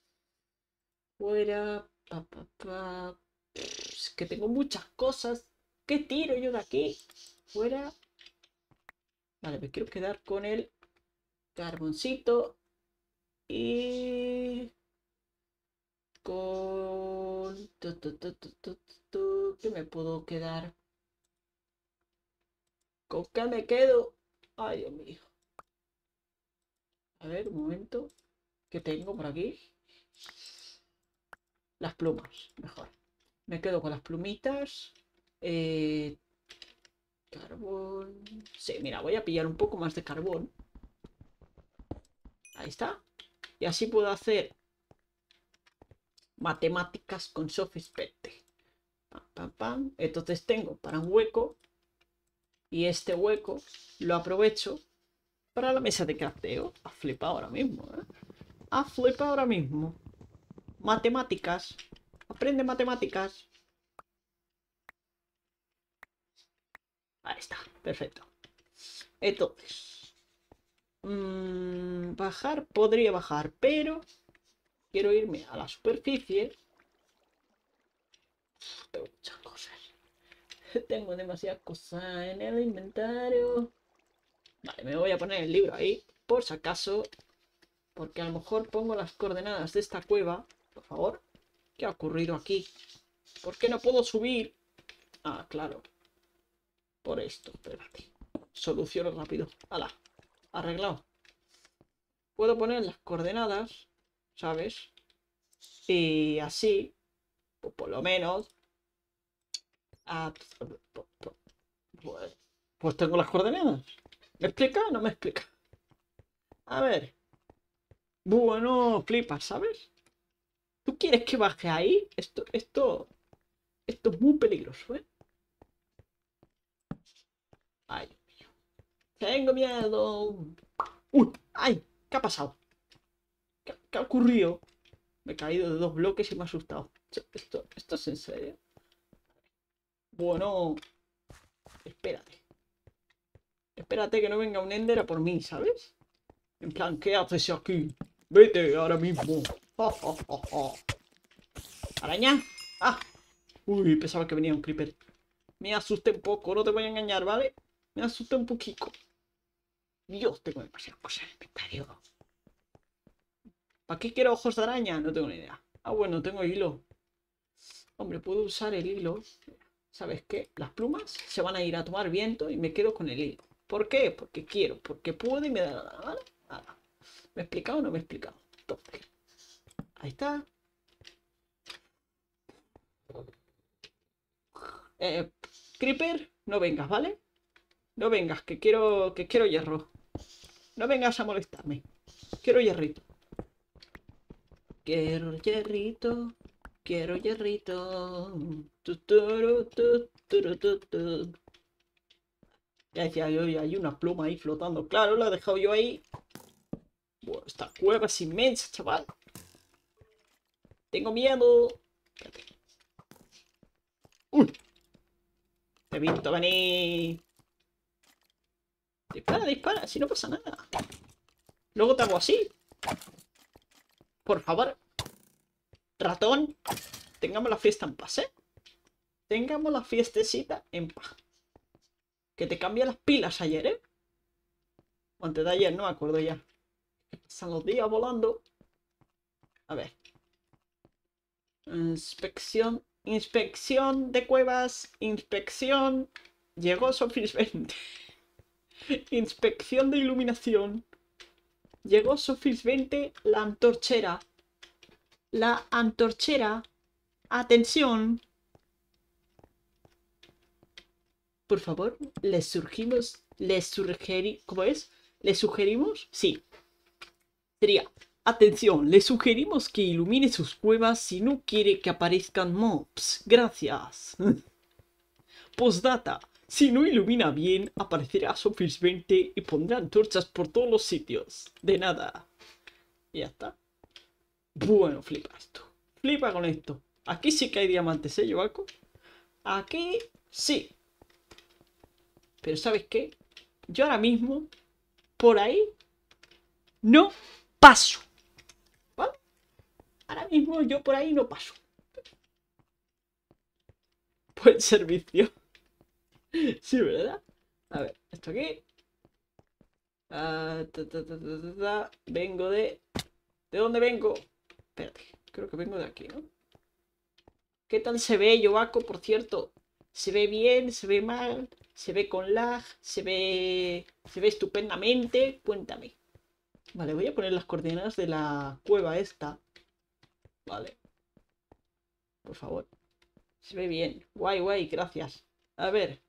Fuera. Pa, pa, pa. Es que tengo muchas cosas. ¿Qué tiro yo de aquí? Fuera. Vale, me quiero quedar con el carboncito. Y con... ¿Qué me puedo quedar? ¿Con qué me quedo? Ay, Dios mío. A ver, un momento. ¿Qué tengo por aquí? Las plumas, mejor. Me quedo con las plumitas. Carbón. Sí, mira, voy a pillar un poco más de carbón. Ahí está. Y así puedo hacer matemáticas con Sofispelte. Pam, pam, pam. Entonces tengo para un hueco. Y este hueco lo aprovecho para la mesa de crafteo. Ha flipado ahora mismo, ¿eh? Ha flipado ahora mismo. Matemáticas. Aprende matemáticas. Ahí está, perfecto. Entonces, bajar, podría bajar, pero quiero irme a la superficie. Tengo muchas cosas. Tengo demasiadas cosas en el inventario. Vale, me voy a poner el libro ahí, por si acaso. Porque a lo mejor pongo las coordenadas de esta cueva. Por favor. ¿Qué ha ocurrido aquí? ¿Por qué no puedo subir? Ah, claro. Por esto, espérate. Soluciono rápido. ¡Hala! Arreglado. Puedo poner las coordenadas, ¿sabes? Y así, pues por lo menos... ah, pues tengo las coordenadas. ¿Me explica o no me explica? A ver. Bueno, flipas, ¿sabes? ¿Tú quieres que baje ahí? Esto es muy peligroso, ¿eh? Ay, Dios mío. Tengo miedo. ¡Uy! ¡Ay! ¿Qué ha pasado? ¿Qué ha ocurrido? Me he caído de 2 bloques y me ha asustado. ¿Esto es en serio? Bueno, espérate. Espérate que no venga un Ender a por mí, ¿sabes? En plan, ¿qué haces aquí? Vete ahora mismo. Ja, ja, ja, ja. ¿Araña? ¡Ah! Uy, pensaba que venía un creeper. Me asusté un poco, no te voy a engañar, ¿vale? Me asusté un poquito. Dios, tengo demasiadas cosas en el inventario. ¿Para qué quiero ojos de araña? No tengo ni idea. Ah, bueno, tengo hilo. Hombre, puedo usar el hilo. ¿Sabes qué? Las plumas se van a ir a tomar viento y me quedo con el hilo. ¿Por qué? Porque quiero, porque puedo y me da la gana, ¿vale? Nada. ¿Me he explicado o no me he explicado? Entonces, ahí está. Eh, Creeper, no vengas, ¿vale? No vengas, que quiero hierro. No vengas a molestarme. Quiero hierrito. Quiero hierrito. Quiero hierrito. Tu, turu, tu, turu, tu. Ya decía yo, hay una pluma ahí flotando. Claro, la he dejado yo ahí. Bueno, esta cueva es inmensa, chaval. Tengo miedo. Espérate. ¡Uy! Te he visto venir. Dispara, dispara, si no pasa nada. Luego te hago así. Por favor. Ratón. Tengamos la fiesta en paz, ¿eh? Tengamos la fiestecita en paz. Que te cambié las pilas ayer, ¿eh? O antes de ayer, no me acuerdo ya. Pasan los días volando. A ver. Inspección. Inspección de cuevas. Inspección. Llegó Sofis 20. Inspección de iluminación. Llegó Sofis 20. La antorchera. La antorchera. Atención. Por favor, les surgimos. Les sugerimos. ¿Cómo es? ¿Les sugerimos? Sí. Sería. Atención, le sugerimos que ilumine sus cuevas si no quiere que aparezcan mobs. Gracias. Postdata. Si no ilumina bien, aparecerá Sofis 20 y pondrá antorchas por todos los sitios. De nada. Y ya está. Bueno, flipa esto. Flipa con esto. Aquí sí que hay diamantes, ¿eh, Yoaco? Aquí sí. Pero ¿sabes qué? Yo ahora mismo, por ahí, no paso. ¿Vale? Ahora mismo yo por ahí no paso. Buen servicio. Sí, ¿verdad? A ver, esto aquí. Vengo de... ¿De dónde vengo? Espérate, creo que vengo de aquí, ¿no? ¿Qué tal se ve, Yoaco? Por cierto, ¿se ve bien? ¿Se ve mal? ¿Se ve con lag? ¿Se ve estupendamente? Cuéntame. Vale, voy a poner las coordenadas de la cueva esta. Vale. Por favor. Se ve bien. Guay, guay, gracias. A ver.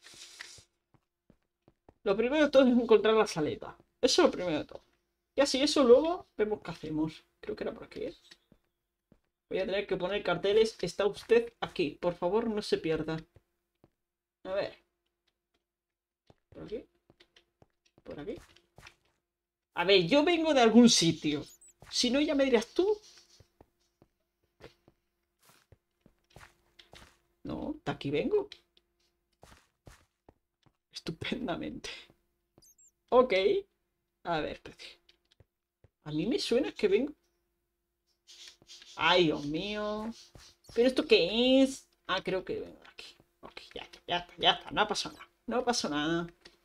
Lo primero de todo es encontrar la saleta. Eso es lo primero de todo. Y así eso luego vemos qué hacemos. Creo que era por aquí, ¿eh? Voy a tener que poner carteles. Está usted aquí. Por favor, no se pierda. A ver. ¿Por aquí? ¿Por aquí? A ver, yo vengo de algún sitio. Si no, ya me dirás tú. No, de aquí vengo. Estupendamente. Ok. A ver, espérate. A mí me suena que vengo... Ay, Dios mío. ¿Pero esto qué es? Ah, creo que vengo de aquí. Ok, ya está, ya está, ya está. No pasó nada. No pasó nada.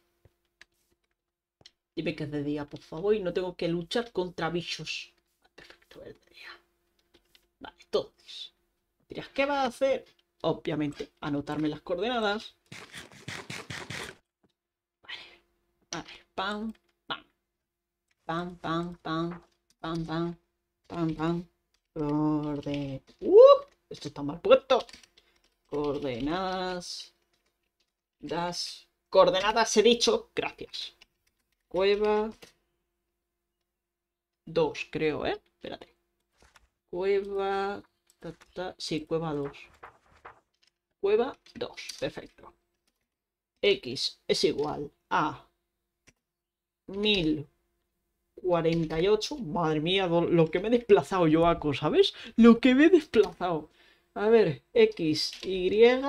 Dime que es de día, por favor, y no tengo que luchar contra bichos. Perfecto, es de día. Vale, entonces. Dirás, ¿qué vas a hacer? Obviamente, anotarme las coordenadas. Vale. A ver, pam, pam. Pam, pam, pam. Pam, pam. Pam, pam. Esto está mal puesto. Coordenadas. Coordenadas he dicho. Gracias. Cueva 2, creo, ¿eh? Espérate. Cueva... Sí, cueva 2. Cueva 2, perfecto. X es igual a 1048. Madre mía, lo que me he desplazado yo, Aco, ¿sabes? Lo que me he desplazado. A ver, X, Y,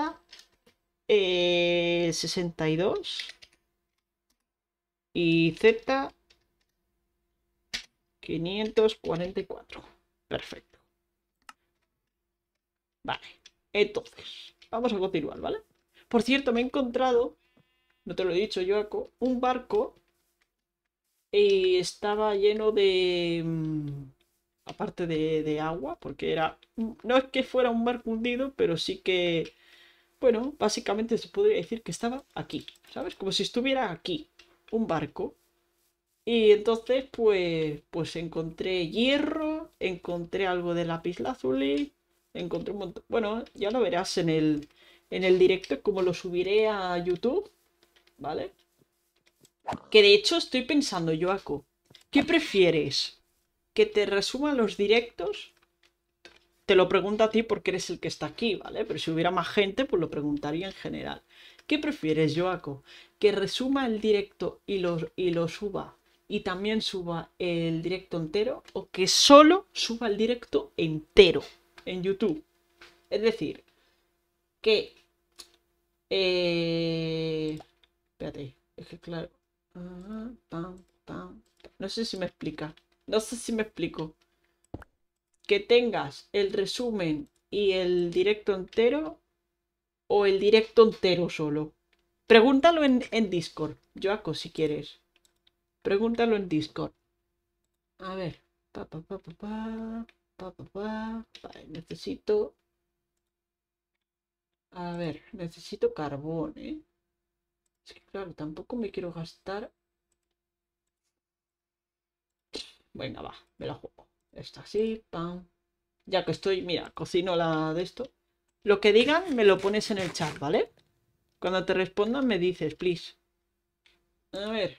62. Y Z, 544. Perfecto. Vale, entonces, vamos a continuar, ¿vale? Por cierto, me he encontrado, no te lo he dicho, Joaco, un barco y estaba lleno de... aparte de agua, porque era... No es que fuera un barco hundido, pero sí que... Bueno, básicamente se podría decir que estaba aquí, ¿sabes? Como si estuviera aquí, un barco. Y entonces, pues encontré hierro, encontré algo de lapislázuli, encontré un montón... Bueno, ya lo verás en el directo, como lo subiré a YouTube, ¿vale? Que de hecho estoy pensando, Joaco, ¿qué prefieres? ¿Que te resuman los directos te lo pregunto a ti porque eres el que está aquí, ¿vale? Pero si hubiera más gente, pues lo preguntaría en general. ¿Qué prefieres, Joaco? ¿Que resuma el directo y lo suba y también suba el directo entero? ¿O que solo suba el directo entero en YouTube? Es decir, que... Espérate, es que claro... No sé si me explica. No sé si me explico. Que tengas el resumen y el directo entero o el directo entero solo. Pregúntalo en Discord, Joaco, si quieres. Pregúntalo en Discord. A ver. Vale, necesito... A ver, necesito carbón, ¿eh? Es que claro, tampoco me quiero gastar... Venga, va, me la juego. Esto así, pam. Ya que estoy, mira, cocino la de esto. Lo que digan me lo pones en el chat, ¿vale? Cuando te respondan me dices, please. A ver.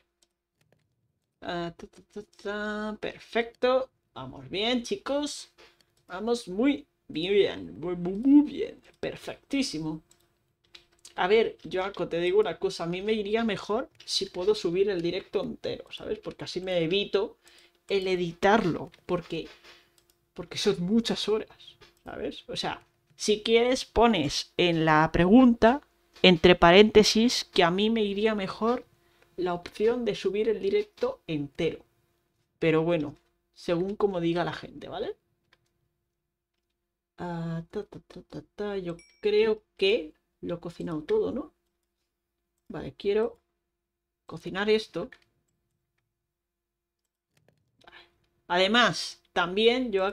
Perfecto. Vamos bien, chicos. Vamos muy bien. Muy bien. Perfectísimo. A ver, Joaco, te digo una cosa. A mí me iría mejor si puedo subir el directo entero, ¿sabes? Porque así me evito el editarlo. Porque son muchas horas, ¿sabes? O sea, si quieres pones en la pregunta, entre paréntesis, que a mí me iría mejor la opción de subir el directo entero. Pero bueno, según como diga la gente, ¿vale? Yo creo que lo he cocinado todo, ¿no? Vale, quiero cocinar esto. Además, también yo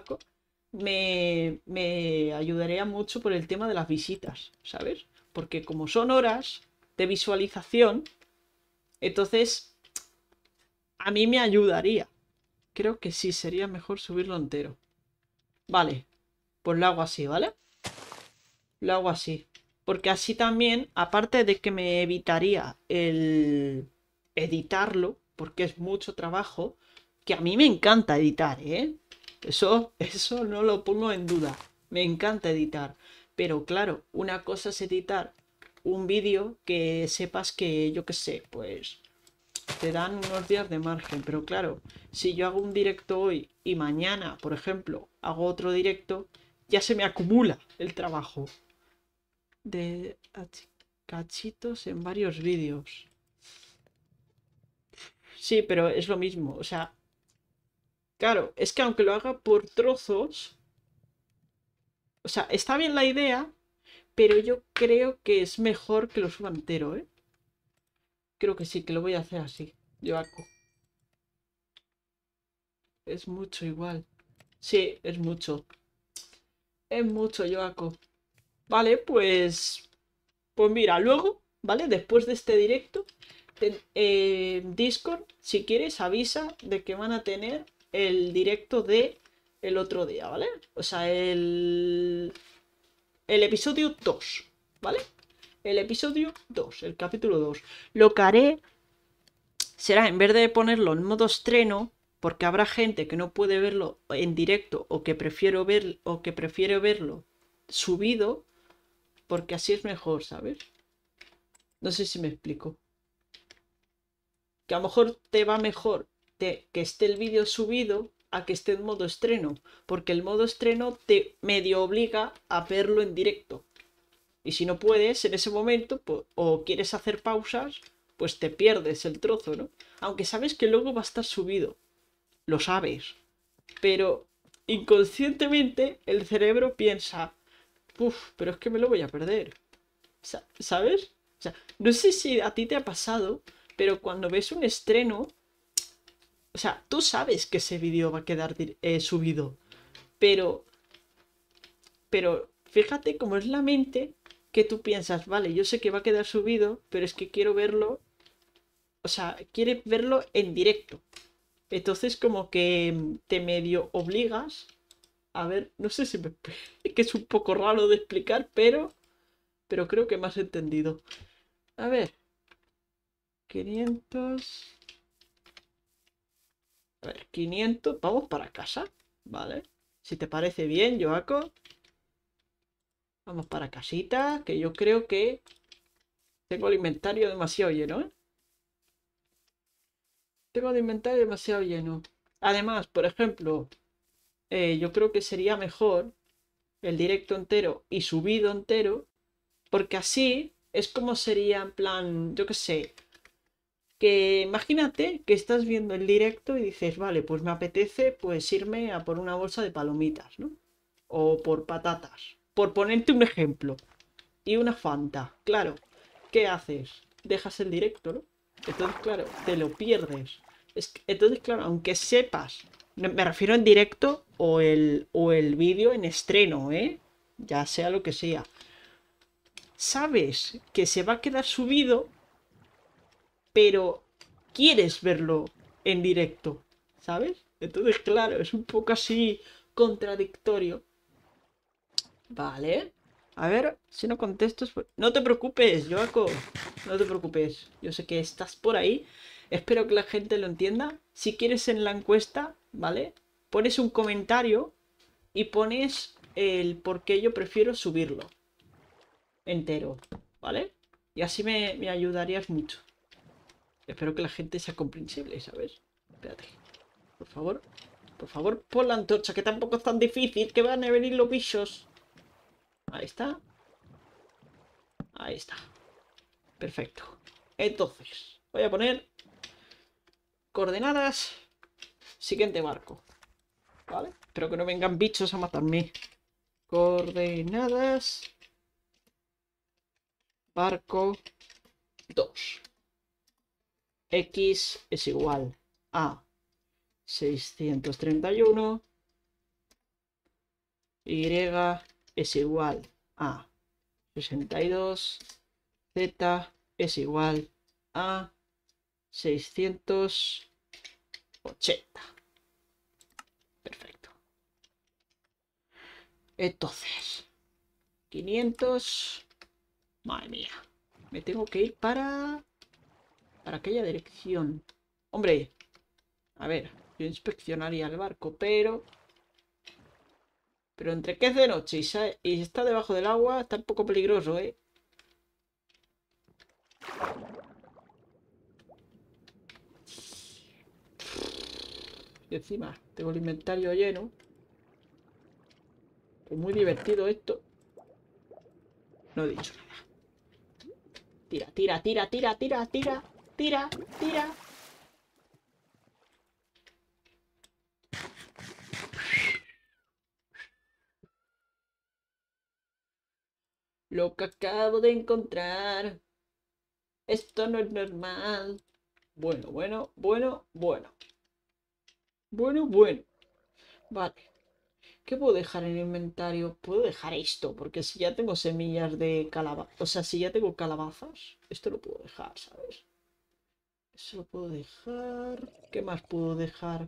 me ayudaría mucho por el tema de las visitas, ¿sabes? Porque como son horas de visualización, entonces a mí me ayudaría. Creo que sí, sería mejor subirlo entero. Vale, pues lo hago así, ¿vale? Lo hago así. Porque así también, aparte de que me evitaría el editarlo, porque es mucho trabajo, que a mí me encanta editar, ¿eh? Eso no lo pongo en duda. Me encanta editar. Pero claro, una cosa es editar un vídeo que sepas que, yo qué sé, pues te dan unos días de margen. Pero claro, si yo hago un directo hoy y mañana, por ejemplo, hago otro directo, ya se me acumula el trabajo de cachitos en varios vídeos. Sí, pero es lo mismo. O sea, claro, es que aunque lo haga por trozos, o sea, está bien la idea, pero yo creo que es mejor que lo suba entero, ¿eh? Creo que sí, que lo voy a hacer así. Joaco. Es mucho igual. Sí, es mucho. Es mucho, Joaco. Vale, pues mira, luego, ¿vale? Después de este directo, Discord, si quieres, avisa de que van a tener el directo de el otro día, ¿vale? O sea, el episodio 2, ¿vale? El episodio 2, el capítulo 2. Lo que haré será, en vez de ponerlo en modo estreno, porque habrá gente que no puede verlo en directo o que prefiere verlo subido, porque así es mejor, ¿sabes? No sé si me explico. Que a lo mejor te va mejor que esté el vídeo subido a que esté en modo estreno, porque el modo estreno te medio obliga a verlo en directo. Y si no puedes en ese momento, pues, o quieres hacer pausas, pues te pierdes el trozo, ¿no? Aunque sabes que luego va a estar subido, lo sabes, pero inconscientemente el cerebro piensa, uff, pero es que me lo voy a perder, ¿sabes? O sea, no sé si a ti te ha pasado, pero cuando ves un estreno, o sea, tú sabes que ese vídeo va a quedar subido, pero, pero fíjate cómo es la mente que tú piensas, vale, yo sé que va a quedar subido, pero es que quiero verlo, o sea, quiere verlo en directo. Entonces como que te medio obligas a ver, no sé si me... que es un poco raro de explicar, pero creo que me has entendido. A ver, 500... A ver, 500, vamos para casa, ¿vale? Si te parece bien, Joaco. Vamos para casita, que yo creo que tengo el inventario demasiado lleno, ¿eh? Tengo el inventario demasiado lleno. Además, por ejemplo, yo creo que sería mejor el directo entero y subido entero, porque así es como sería en plan, yo qué sé, que imagínate que estás viendo el directo y dices, vale, pues me apetece pues irme a por una bolsa de palomitas, ¿no? O por patatas, por ponerte un ejemplo. Y una Fanta, claro, ¿qué haces? Dejas el directo, ¿no? Entonces, claro, te lo pierdes. Entonces, claro, aunque sepas, me refiero en directo o el vídeo en estreno, ¿eh? Ya sea lo que sea. Sabes que se va a quedar subido, pero quieres verlo en directo, ¿sabes? Entonces, claro, es un poco así contradictorio. Vale. A ver, si no contestas... No te preocupes, Joaco. No te preocupes. Yo sé que estás por ahí. Espero que la gente lo entienda. Si quieres en la encuesta, ¿vale? Pones un comentario y pones el por qué yo prefiero subirlo entero, ¿vale? Y así me ayudarías mucho. Espero que la gente sea comprensible, ¿sabes? Espérate. Por favor, pon la antorcha, que tampoco es tan difícil, que van a venir los bichos. Ahí está. Ahí está. Perfecto. Entonces, voy a poner coordenadas. Siguiente barco. ¿Vale? Espero que no vengan bichos a matarme. Coordenadas. Barco 2. X es igual a 631. Y es igual a 62. Z es igual a 680. Perfecto. Entonces, 500. Madre mía. Me tengo que ir para aquella dirección. Hombre, a ver, yo inspeccionaría el barco, pero entre que es de noche y está debajo del agua, está un poco peligroso, ¿eh? Y encima tengo el inventario lleno. Es muy divertido esto. No he dicho nada. Tira, tira, tira, tira, tira, tira, tira, tira. Lo que acabo de encontrar. Esto no es normal. Bueno, bueno, bueno, bueno. Bueno, bueno. Vale. ¿Qué puedo dejar en el inventario? Puedo dejar esto, porque si ya tengo semillas de calabaza, o sea, si ya tengo calabazas, esto lo puedo dejar, ¿sabes? Eso lo puedo dejar. ¿Qué más puedo dejar?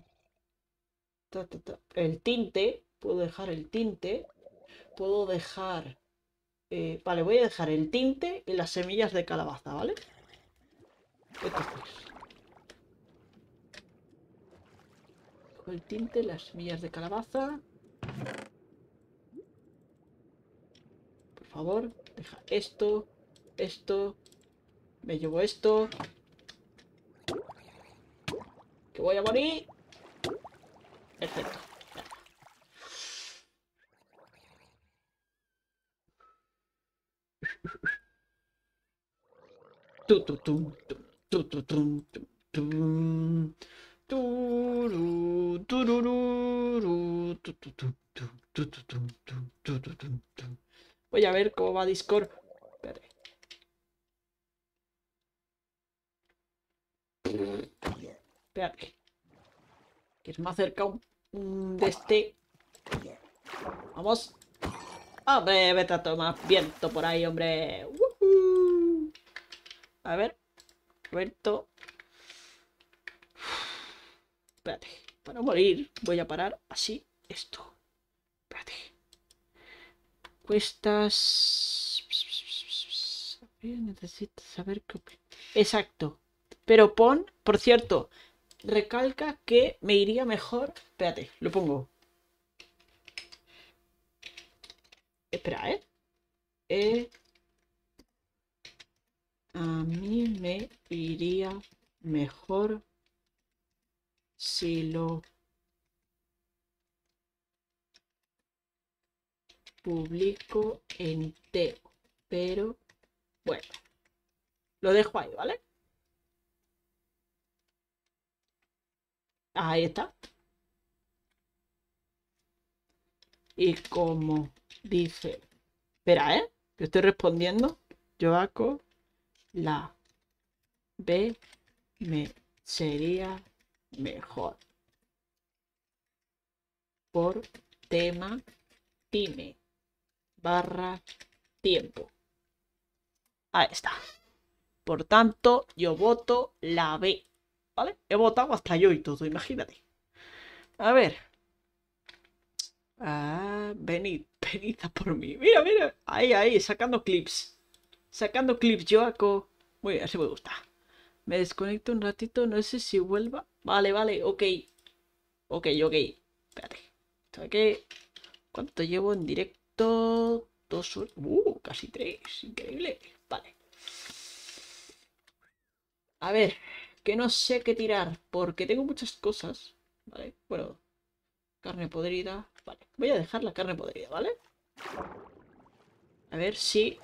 El tinte. Puedo dejar el tinte. Puedo dejar... vale, voy a dejar el tinte y las semillas de calabaza, ¿vale? Entonces... Dejo el tinte, las semillas de calabaza. Por favor, deja esto. Esto. Me llevo esto. Que voy a morir. Perfecto. Tu, tu, tu, tu, tu, tu, tu, tu, tu. Turu, turururu, tu, tu, tu, tu, tu, tu, tu, tu, tu, tu, tu, tu. Voy a ver cómo va Discord. Espérate. Espérate. Que es más cerca de este. Vamos. Hombre, vete a tomar viento por ahí, hombre. A ver. Viento. Espérate. Para morir, voy a parar así esto. Espérate. Cuestas. Necesito saber qué. Exacto. Pero pon, por cierto, recalca que me iría mejor. Espérate, lo pongo. Espera, ¿eh? A mí me iría mejor si lo publico entero. Pero bueno, lo dejo ahí, ¿vale? Ahí está. Y como dice... Espera, ¿eh? Que estoy respondiendo. Joaco, la B me sería mejor. Por tema time barra tiempo. Ahí está. Por tanto, yo voto la B. ¿Vale? He votado hasta yo y todo, imagínate. A ver. Venid, venid a por mí. Mira, mira. Ahí, ahí, sacando clips. Sacando clips, Joaco. Muy bien, así me gusta. Me desconecto un ratito, no sé si vuelva. Vale, vale, ok. Ok, ok. Espérate. ¿Cuánto llevo en directo? 2 horas. Casi 3. Increíble. Vale. A ver, que no sé qué tirar, porque tengo muchas cosas. Vale, bueno. Carne podrida. Vale, voy a dejar la carne podrida, ¿vale? A ver si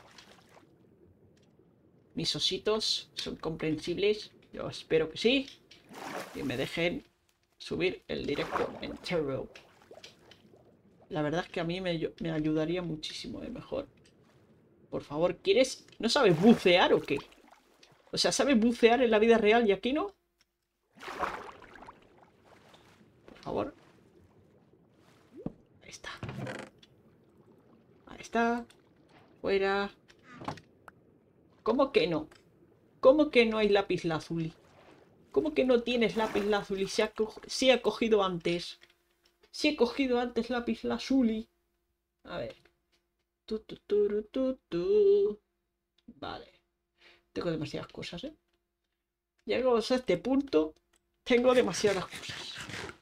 mis ositos son comprensibles. Yo espero que sí. Y me dejen subir el directo entero. La verdad es que a mí me ayudaría muchísimo de mejor. Por favor, ¿quieres? ¿No sabes bucear o qué? O sea, ¿sabes bucear en la vida real y aquí no? Por favor. Ahí está. Ahí está. Fuera. ¿Cómo que no? ¿Cómo que no hay lápiz lazuli? ¿Cómo que no tienes lápiz lazuli? Si he cogido antes. Si he cogido antes lápiz lazuli. A ver. Vale. Tengo demasiadas cosas, ¿eh? Llegados a este punto, tengo demasiadas cosas.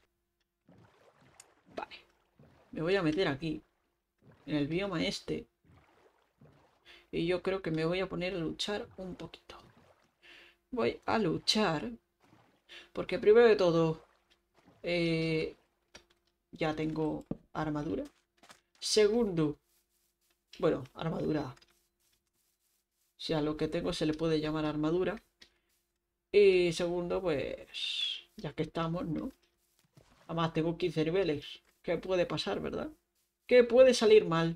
Vale. Me voy a meter aquí. En el bioma este. Y yo creo que me voy a poner a luchar un poquito. Voy a luchar. Porque primero de todo... ya tengo armadura. Segundo... Bueno, armadura. Si a lo que tengo se le puede llamar armadura. Y segundo, pues... Ya que estamos, ¿no? Además tengo 15 niveles. ¿Qué puede pasar, verdad? ¿Qué puede salir mal?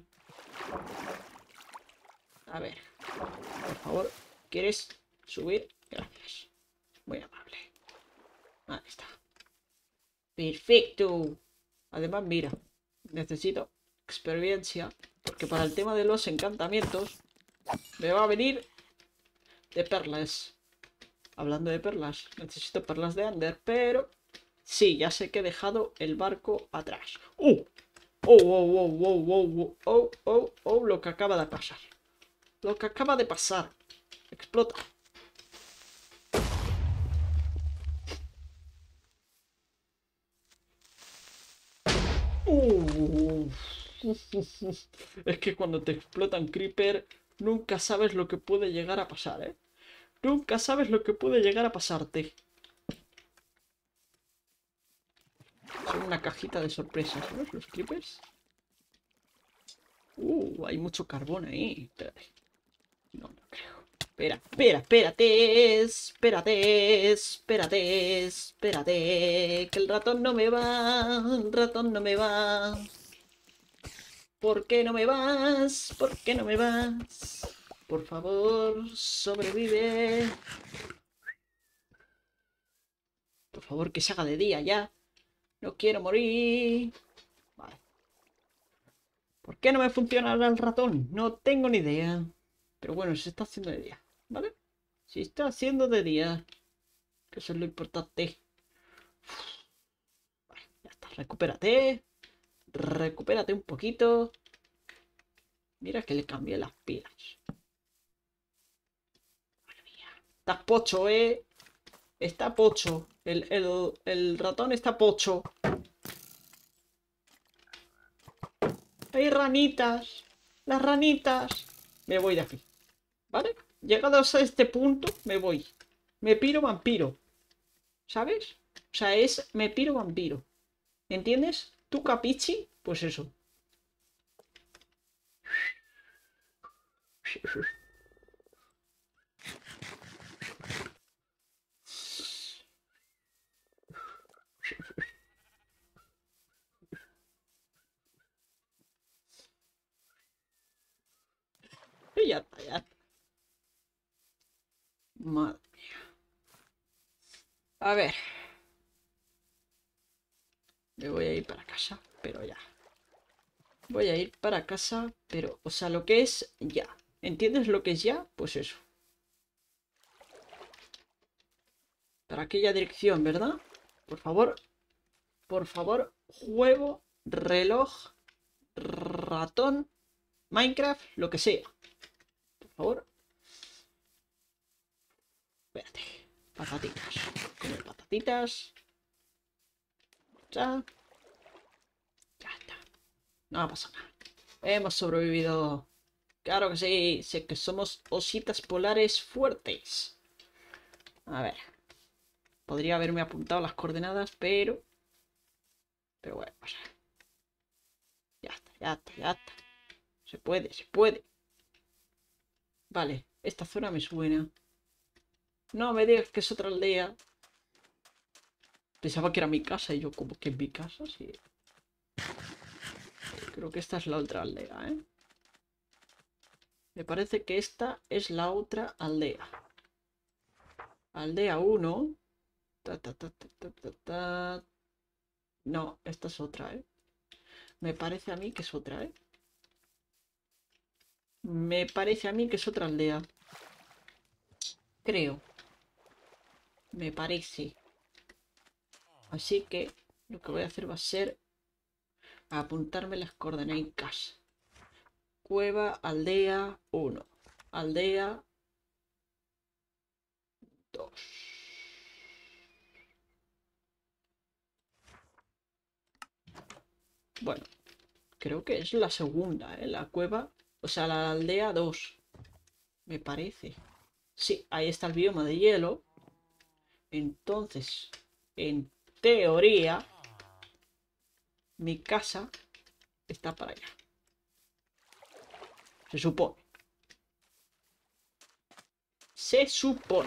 A ver. Por favor. ¿Quieres subir? Gracias. Muy amable. Ahí está. Perfecto. Además, mira. Necesito experiencia. Porque para el tema de los encantamientos me va a venir de perlas. Hablando de perlas, necesito perlas de Ender, pero sí, ya sé que he dejado el barco atrás. ¡Oh! ¡Oh, oh, oh, oh, oh, oh, oh, oh! Lo que acaba de pasar. Lo que acaba de pasar. Explota. Es que cuando te explota un creeper, nunca sabes lo que puede llegar a pasar, ¿eh? Nunca sabes lo que puede llegar a pasarte. Son una cajita de sorpresas, ¿no? Los creepers. Hay mucho carbón ahí. Espérate. No, no creo. Espera, espera, espérate. Espérate, espérate, espérate. Que el ratón no me va. El ratón no me va. ¿Por qué no me vas? ¿Por qué no me vas? Por favor, sobrevive. Por favor, que se haga de día ya. No quiero morir. Vale. ¿Por qué no me funciona ahora el ratón? No tengo ni idea. Pero bueno, se está haciendo de día. ¿Vale? Se está haciendo de día. Que eso es lo importante. Vale, ya está. Recupérate. Recupérate un poquito. Mira que le cambié las pilas. Madre mía. Estás pocho, ¿eh? Está pocho. El ratón está pocho. Hay ranitas. Las ranitas. me voy de aquí. ¿Vale? Llegados a este punto, me voy. Me piro vampiro. ¿Sabes? O sea, es me piro vampiro. ¿Entiendes? ¿Tú capichi? Pues eso. Y ya está, ya está. Madre mía. A ver. Me voy a ir para casa, pero ya. Voy a ir para casa, pero, o sea, lo que es ya. ¿Entiendes lo que es ya? Pues eso. Para aquella dirección, ¿verdad? Por favor, juego, reloj, ratón, Minecraft, lo que sea. Por favor. Espérate. Patatitas. Comer patatitas. Ya. Ya está. No pasa nada. Hemos sobrevivido. Claro que sí. Sé que somos ositas polares fuertes. A ver. Podría haberme apuntado las coordenadas, pero... Pero bueno, pasa. Ya está, ya está, ya está. Se puede, se puede. Vale, esta zona me suena. No me digas que es otra aldea. Pensaba que era mi casa y yo como que en mi casa, sí. Creo que esta es la otra aldea, ¿eh? Me parece que esta es la otra aldea. Aldea 1. Ta, ta, ta, ta, ta, ta, ta. No, esta es otra, ¿eh? Me parece a mí que es otra, ¿eh? Me parece a mí que es otra aldea. Creo. Me parece. Así que lo que voy a hacer va a ser apuntarme las coordenadas. Cueva, aldea 1. Aldea 2. Bueno, creo que es la segunda, ¿eh? La cueva, o sea, la aldea 2. Me parece. Sí, ahí está el bioma de hielo. Entonces, en teoría, mi casa está para allá. Se supone. Se supone.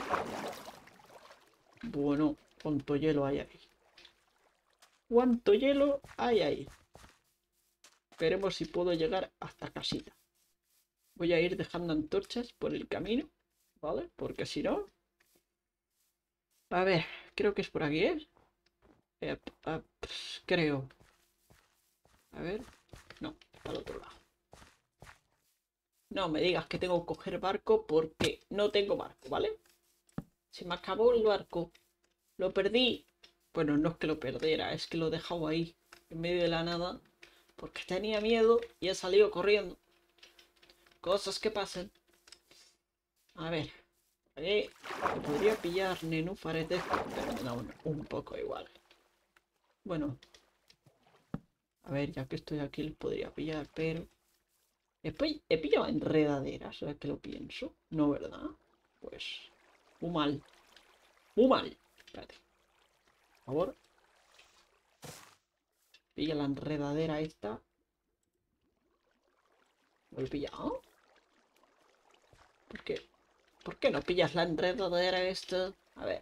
Bueno, ¿cuánto hielo hay ahí? ¿Cuánto hielo hay ahí? Veremos si puedo llegar hasta casita. Voy a ir dejando antorchas por el camino, ¿vale? Porque si no... A ver, creo que es por aquí, ¿eh? Creo. A ver. No, para el otro lado. No me digas que tengo que coger barco porque no tengo barco, ¿vale? Se me acabó el barco. Lo perdí. Bueno, no es que lo perdiera, es que lo he dejado ahí, en medio de la nada, porque tenía miedo y he salido corriendo. Cosas que pasan. A ver. Podría pillar nenúfares de estos, pero me da un poco igual. Bueno. A ver, ya que estoy aquí los podría pillar, pero... Después he pillado enredaderas, ¿sabes que lo pienso? No, ¿verdad? Pues... Muy mal. Muy mal. Espérate. Por favor. Pilla la enredadera esta. ¿Lo he pillado? ¿Por qué? ¿Por qué no pillas la enredadera esta? A ver.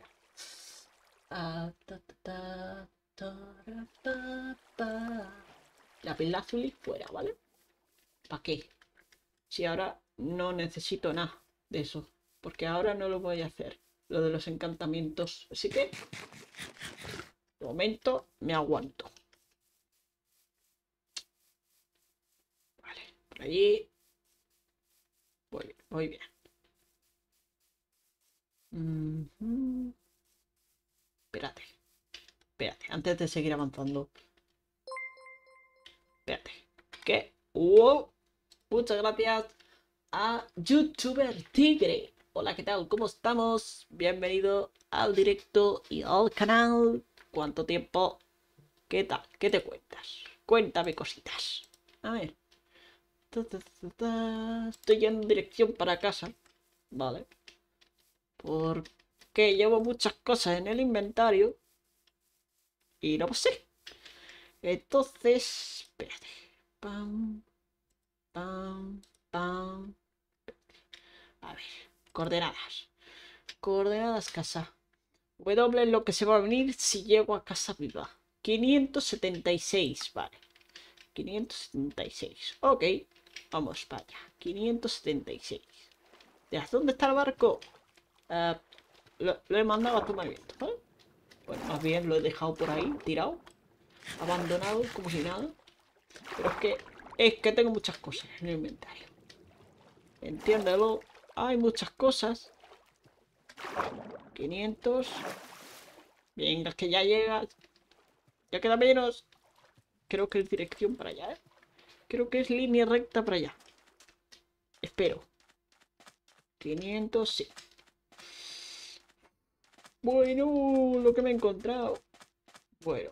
La pila azul y fuera, ¿vale? ¿Para qué? Si ahora no necesito nada de eso. Porque ahora no lo voy a hacer. Lo de los encantamientos. Así que... De momento me aguanto. Vale. Por allí. Voy bien. Espérate. Espérate. Antes de seguir avanzando. Espérate. ¿Qué? ¡Wow! Muchas gracias a YouTuber Tigre. Hola, ¿qué tal? ¿Cómo estamos? Bienvenido al directo y al canal. ¿Cuánto tiempo? ¿Qué tal? ¿Qué te cuentas? Cuéntame cositas. A ver. Estoy yendo en dirección para casa. Vale. Porque llevo muchas cosas en el inventario. Y no sé. Entonces, espérate. Pam, pam, pam. A ver, coordenadas. Coordenadas casa. W es lo que se va a venir si llego a casa viva. 576, vale. 576. Ok, vamos para allá. 576. ¿Dónde está el barco? Lo he mandado a tomar viento, ¿vale? Bueno, más bien lo he dejado por ahí, tirado. Abandonado, como si nada. Pero es que tengo muchas cosas en el inventario. Entiéndelo. Hay muchas cosas. 500. Venga, que ya llega. Ya queda menos. Creo que es dirección para allá, ¿eh? Creo que es línea recta para allá. Espero. 500, sí. Bueno, lo que me he encontrado. Bueno.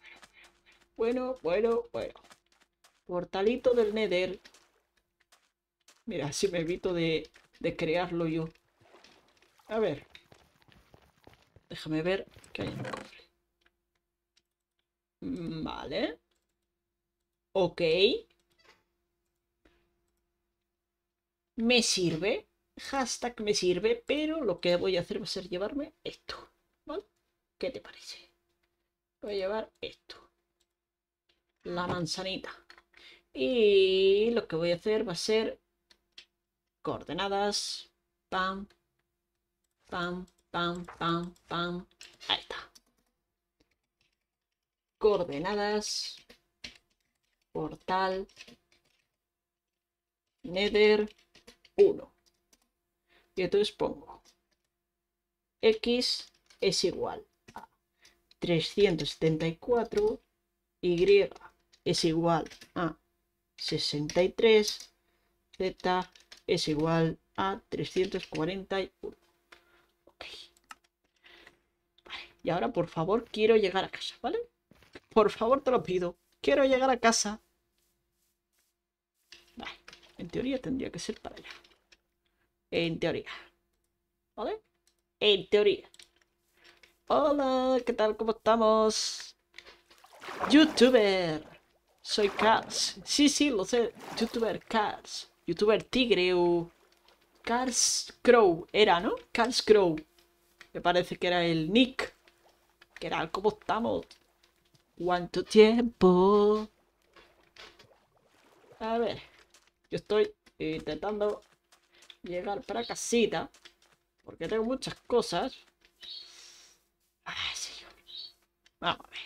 Portalito del Nether. Mira, si me evito de crearlo yo. A ver. Déjame ver qué hay en el cofre. Vale. Ok. Me sirve. Hashtag me sirve. Pero lo que voy a hacer va a ser llevarme esto. ¿Vale? ¿Qué te parece? Voy a llevar esto. La manzanita. Y lo que voy a hacer va a ser coordenadas. Pam. Pam. Pam. Pam. Pam. Ahí está. Coordenadas. Portal. Nether 1. Y entonces pongo X es igual a 374. Y es igual a 63. Z es igual a 341. Ok. Vale. Y ahora, por favor, quiero llegar a casa, ¿vale? Por favor, te lo pido. Quiero llegar a casa. Vale. En teoría tendría que ser para allá. En teoría. ¿Vale? En teoría. Hola, ¿qué tal? ¿Cómo estamos? YouTuber. Soy Cars. Sí, lo sé. YouTuber Cars. YouTuber Tigre o... Cars Crow. Era, ¿no? Cars Crow. Me parece que era el nick. Que era el ¿cómo estamos? ¿Cuánto tiempo? A ver. Yo estoy intentando llegar para casita. Porque tengo muchas cosas. Ay, señor. Vamos a ver.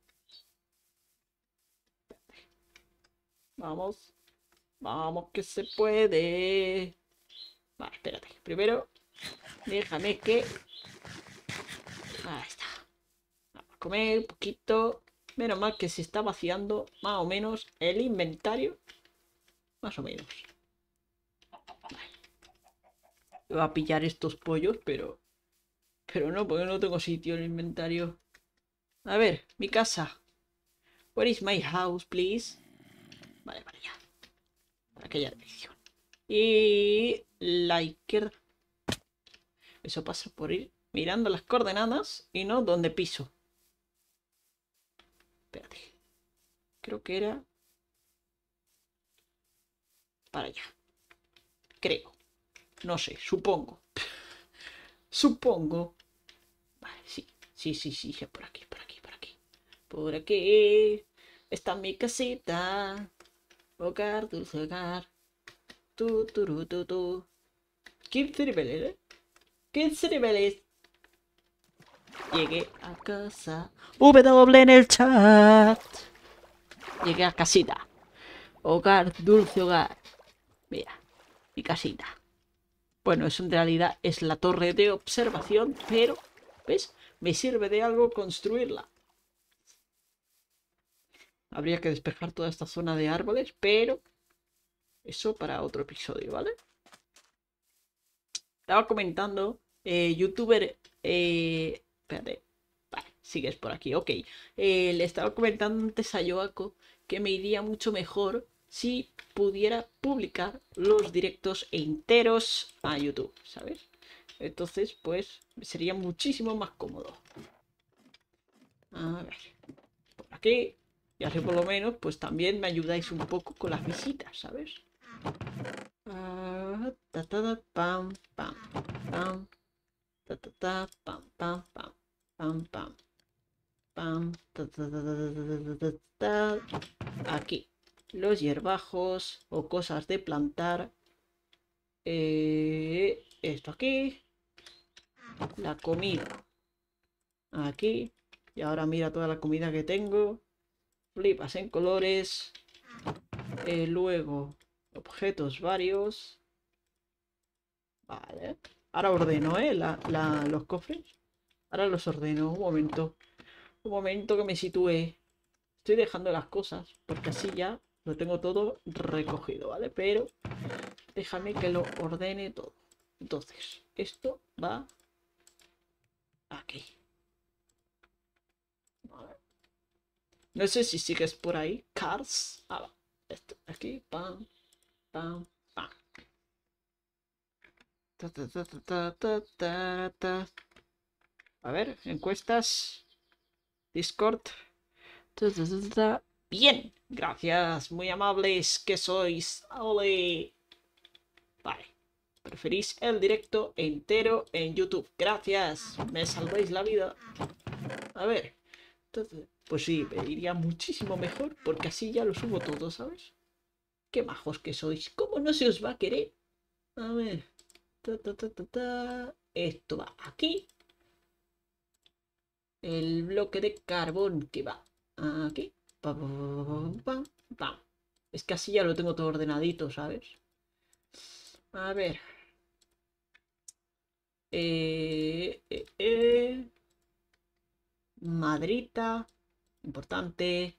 Vamos. Vamos que se puede. Vale, espérate. Primero, déjame que... Ahí está. Vamos a comer un poquito. Menos mal que se está vaciando más o menos el inventario. Más o menos. Vale. Voy a pillar estos pollos, pero no, porque no tengo sitio en el inventario. A ver, mi casa. Where is my house, please? Vale, ya. Para aquella dirección. Y la izquierda. Eso pasa por ir mirando las coordenadas y no donde piso. Espérate. Creo que era... para allá. Creo. No sé, supongo. Supongo. Vale, sí. Sí, por aquí. Por aquí. Está mi casita. Hogar, dulce hogar. Tu. 15 niveles, ¿eh? 15 niveles. Llegué a casa. W en el chat. Llegué a casita. Hogar, dulce hogar. Mira, mi casita. Bueno, eso en realidad es la torre de observación, pero, ¿ves? Me sirve de algo construirla. Habría que despejar toda esta zona de árboles, pero eso para otro episodio, ¿vale? Estaba comentando, youtuber... espérate. Vale, sigues por aquí, ok. Le estaba comentando antes a Yoako que me iría mucho mejor si pudiera publicar los directos enteros a YouTube, ¿sabes? Entonces, pues, sería muchísimo más cómodo. A ver, por aquí. Y así por lo menos, pues también me ayudáis un poco con las visitas, ¿sabes? Pam, pam, pam, pam, pam, pam, pam, pam, pam, aquí. Los hierbajos o cosas de plantar. Esto aquí. La comida. Aquí. Y ahora mira toda la comida que tengo. Flipas en colores. Luego, objetos varios. Vale. Ahora ordeno, los cofres. Ahora los ordeno. Un momento. Un momento que me sitúe. Estoy dejando las cosas. Porque así ya lo tengo todo recogido, ¿vale? Pero déjame que lo ordene todo. Entonces, esto va aquí. Vale. No sé si sigues por ahí. Cars. Ah, va. Esto aquí. Pam, pam, pam. A ver, encuestas. Discord. Bien, gracias, muy amables que sois. ¡Ole! Vale, preferís el directo entero en YouTube. Gracias, me salváis la vida. A ver, entonces, pues sí, me iría muchísimo mejor porque así ya lo subo todo, ¿sabes? Qué majos que sois. ¿Cómo no se os va a querer? A ver. Esto va aquí. El bloque de carbón que va aquí. Pam, pam, pam. Es que así ya lo tengo todo ordenadito, ¿sabes? A ver. Madrita. Importante.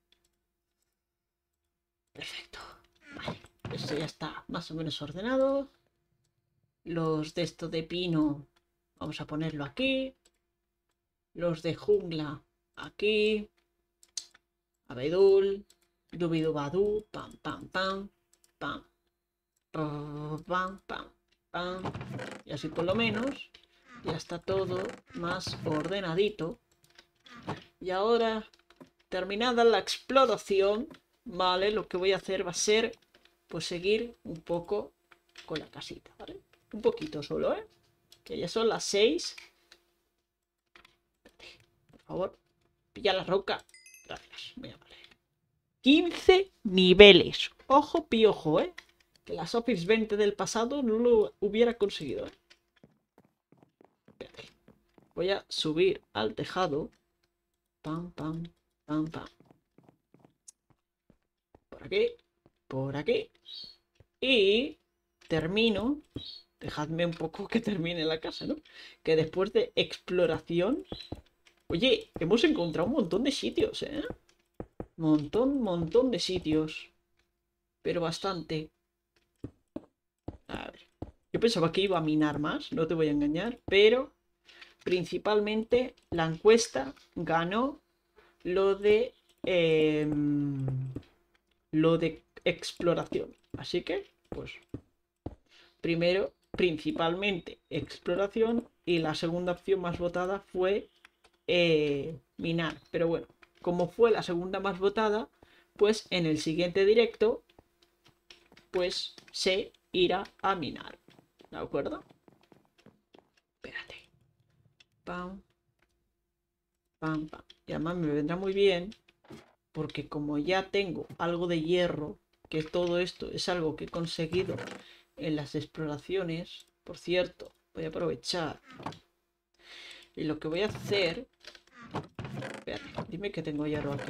Perfecto. Vale. Esto ya está más o menos ordenado. Los de esto de pino. Vamos a ponerlo aquí. Los de jungla. Aquí. Abedul. Dubidubadu. Pam, pam, pam. Pam. Pam, pam, pam, pam. Y así por lo menos ya está todo más ordenadito. Y ahora, terminada la exploración, vale, lo que voy a hacer va a ser pues seguir un poco con la casita, ¿vale? Un poquito solo, ¿eh? Que ya son las 6. Por favor, pilla la roca. Gracias, muy amable. 15 niveles. Ojo, piojo, ¿eh? Que las Office 20 del pasado no lo hubiera conseguido, ¿eh? Voy a subir al tejado. Pam, pam, pam, pam. Por aquí. Por aquí. Y termino. Dejadme un poco que termine la casa, ¿no? Que después de exploración. Oye, hemos encontrado un montón de sitios, ¿eh? Montón de sitios. Pero bastante. A ver. Yo pensaba que iba a minar más, no te voy a engañar. Pero principalmente la encuesta ganó lo de exploración. Así que, pues, primero, principalmente exploración y la segunda opción más votada fue minar. Pero bueno, como fue la segunda más votada, pues en el siguiente directo, pues se irá a minar. ¿De acuerdo? Espérate. Pam, pam, pam. Y además me vendrá muy bien porque como ya tengo algo de hierro, que todo esto es algo que he conseguido en las exploraciones, por cierto, voy a aprovechar y lo que voy a hacer, espérate, dime que tengo hierro aquí.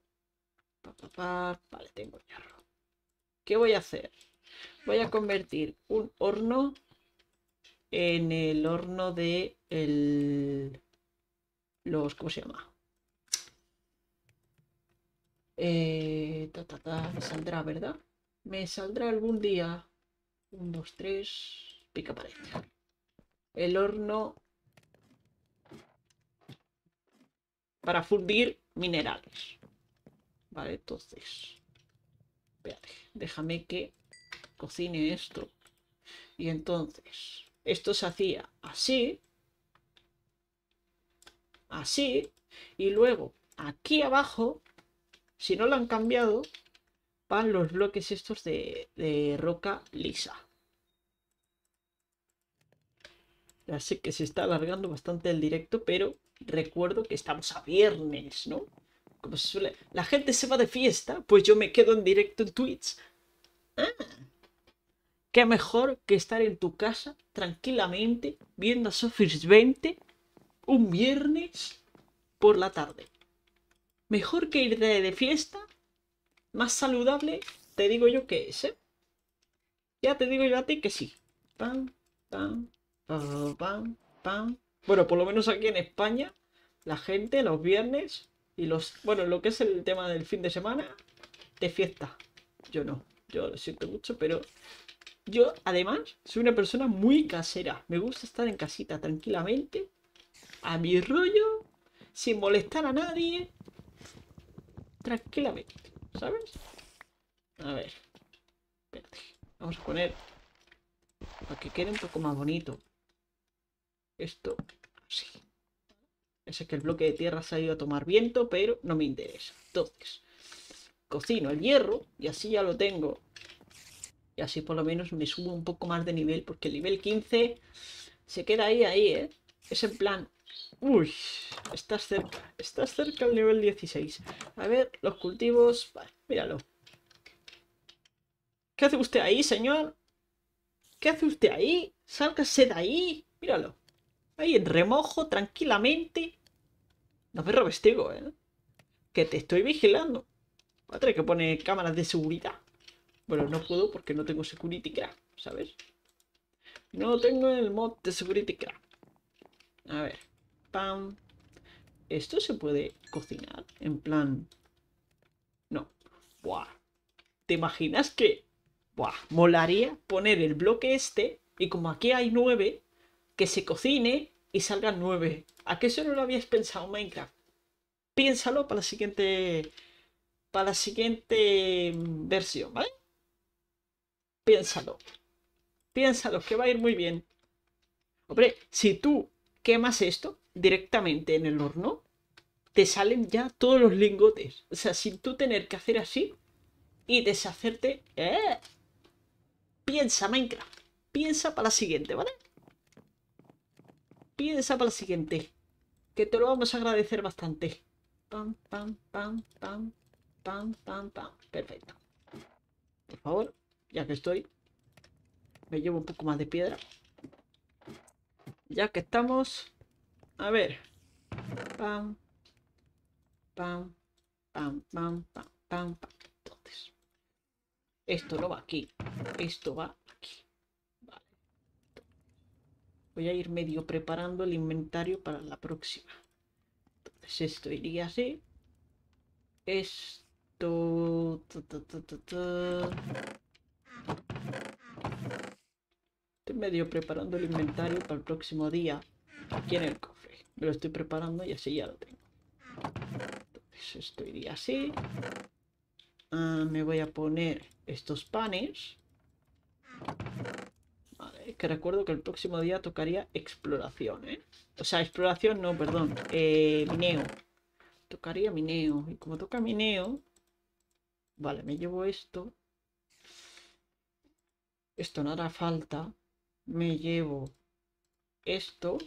Vale, tengo hierro. ¿Qué voy a hacer? Voy a convertir un horno en el horno de los, ¿cómo se llama? Me saldrá, ¿verdad? Me saldrá algún día. 1, 2, 3. Pica pared. El horno para fundir minerales. Vale, entonces. Espérate, déjame que cocine esto. Y entonces, esto se hacía así. Así. Y luego, aquí abajo, si no lo han cambiado, van los bloques estos de roca lisa. Ya sé que se está alargando bastante el directo, pero recuerdo que estamos a viernes, ¿no? Como se suele... La gente se va de fiesta, pues yo me quedo en directo en Twitch. Qué mejor que estar en tu casa tranquilamente viendo a Sofis 20 un viernes por la tarde. Mejor que ir de fiesta, más saludable, te digo yo que es, ¿eh? Ya te digo yo a ti que sí. Pam, pam, pam, pam, pam. Bueno, por lo menos aquí en España, la gente los viernes y los... Bueno, lo que es el tema del fin de semana, de fiesta. Yo no, yo lo siento mucho, pero yo además soy una persona muy casera. Me gusta estar en casita tranquilamente, a mi rollo, sin molestar a nadie, tranquilamente, ¿sabes? A ver, espérate. Vamos a poner para que quede un poco más bonito. Esto, así. Ese es que el bloque de tierra se ha ido a tomar viento, pero no me interesa. Entonces, cocino el hierro y así ya lo tengo. Y así por lo menos me subo un poco más de nivel, porque el nivel 15 se queda ahí, ¿eh? Es en plan... Uy, estás cerca al nivel 16. A ver, los cultivos... Vale, míralo. ¿Qué hace usted ahí, señor? ¿Qué hace usted ahí? Sálgase de ahí. Míralo. Ahí en remojo, tranquilamente. No me robes, tío, ¿eh? Que te estoy vigilando. Voy a tener que poner cámaras de seguridad. Bueno, no puedo porque no tengo Security Craft, ¿sabes? No tengo el mod de Security Craft. A ver. Pam. ¿Esto se puede cocinar? En plan... No. Buah. ¿Te imaginas que... Buah, molaría poner el bloque este y como aquí hay 9, que se cocine y salgan 9. ¿A qué eso no lo habías pensado, Minecraft? Piénsalo para la siguiente... Para la siguiente versión, ¿vale? Piénsalo. Piénsalo, que va a ir muy bien. Hombre, si tú quemas esto directamente en el horno, te salen ya todos los lingotes. O sea, sin tú tener que hacer así y deshacerte... Piensa, Minecraft. Piensa para la siguiente, ¿vale? Piensa para la siguiente. Que te lo vamos a agradecer bastante. Pam, pam, pam, pam, pam, pam, pam. Perfecto. Por favor, ya que estoy, me llevo un poco más de piedra. Ya que estamos... A ver. Pam, pam, pam, pam, pam, pam, pam. Entonces, esto no va aquí. Esto va aquí. Vale. Voy a ir medio preparando el inventario para la próxima. Entonces, esto iría así. Esto... Estoy medio preparando el inventario para el próximo día. Aquí en el cofre. Me lo estoy preparando y así ya lo tengo. Entonces, esto iría así. Me voy a poner estos panes. Vale, que recuerdo que el próximo día tocaría exploración, ¿eh? O sea, exploración no, perdón. Mineo. Tocaría mineo. Y como toca mineo... Vale, me llevo esto. Esto no hará falta. Me llevo esto.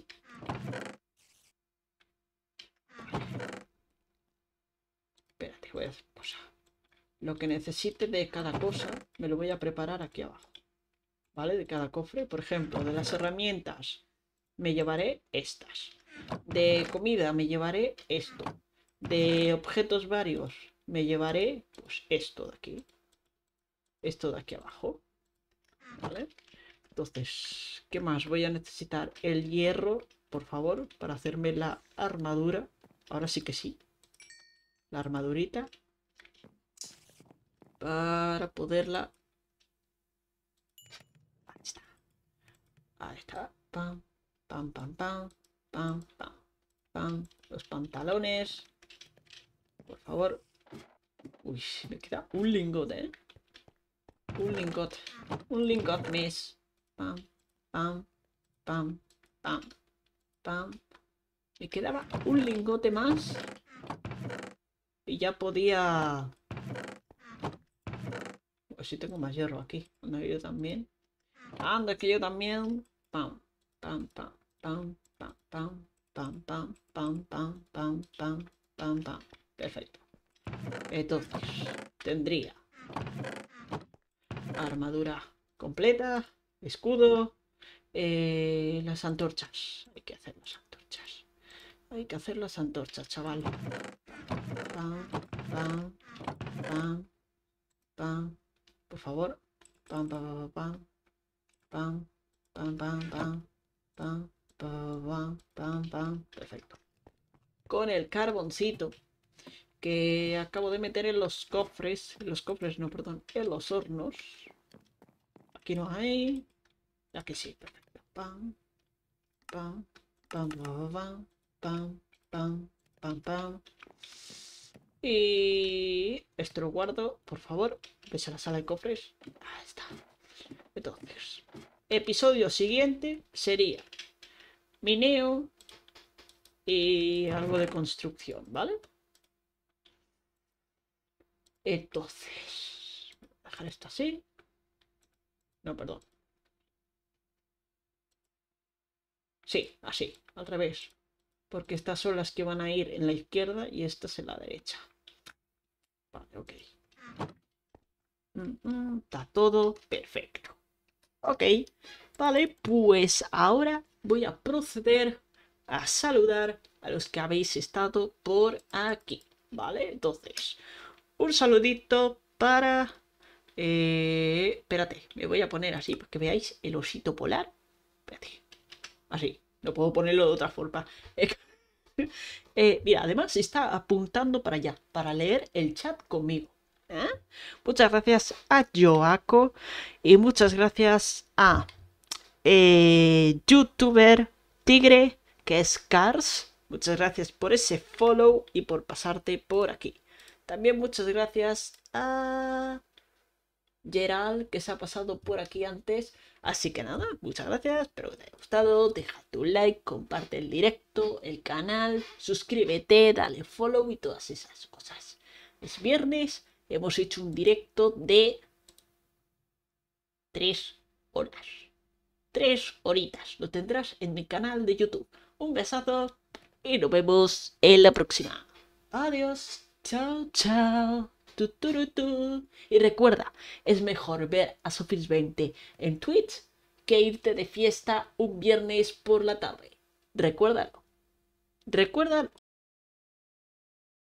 Espérate, voy a hacer cosa. Lo que necesite de cada cosa me lo voy a preparar aquí abajo. ¿Vale? De cada cofre. Por ejemplo, de las herramientas me llevaré estas. De comida me llevaré esto. De objetos varios me llevaré pues esto de aquí. Esto de aquí abajo. ¿Vale? Entonces, ¿qué más voy a necesitar? El hierro, por favor, para hacerme la armadura. Ahora sí que sí. La armadurita. Para poderla... Ahí está. Ahí está. Pam, pam, pam, pam, pam, pam, pam. Los pantalones. Por favor. Uy, me queda un lingote, ¿eh? Un lingot. Un lingot más. Pam, pam, pam, pam, pam. Me quedaba un lingote más. Y ya podía... Pues si tengo más hierro aquí. Anda que yo también. Anda que yo también. Pam, pam, pam, pam, pam, pam, pam, pam, pam, pam, pam, pam, pam, pam. Perfecto. Entonces, tendría armadura completa, escudo, las antorchas. Hay que hacer las antorchas. Hay que hacer las antorchas, chaval. Pam, pam, pam, pam. Por favor. Pam, pam, pam, pam, pam, pam, pam, pam, pam, pam, pam, pam. Perfecto. Con el carboncito que acabo de meter en los cofres. En los cofres, no, perdón. En los hornos. Aquí no hay. Aquí sí, perfecto. Pam, pam, pam, pam, pam, pam, pam, pam, pam. Y esto lo guardo, por favor. Ves a la sala de cofres. Ahí está. Entonces, episodio siguiente sería mineo y algo de construcción, ¿vale? Entonces, voy a dejar esto así. No, perdón. Sí, así, al revés. Porque estas son las que van a ir en la izquierda y estas en la derecha. Vale, ok. Está todo perfecto. Ok, vale, pues ahora voy a proceder a saludar a los que habéis estado por aquí. Vale, entonces, un saludito para... espérate, me voy a poner así para que veáis el osito polar. Espérate, así, no puedo ponerlo de otra forma. Mira, además está apuntando para allá, para leer el chat conmigo. ¿Eh? Muchas gracias a Joaco y muchas gracias a youtuber Tigre, que es Cars. Muchas gracias por ese follow y por pasarte por aquí. También muchas gracias a Gerald, que se ha pasado por aquí antes. Así que nada, muchas gracias, espero que te haya gustado. Deja tu like, comparte el directo, el canal, suscríbete, dale follow y todas esas cosas. Es viernes, hemos hecho un directo de 3 horas. 3 horitas. Lo tendrás en mi canal de YouTube. Un besazo y nos vemos en la próxima. Adiós. Chao, chao. Y recuerda, es mejor ver a Sofis20 en Twitch que irte de fiesta un viernes por la tarde. Recuérdalo. Recuérdalo.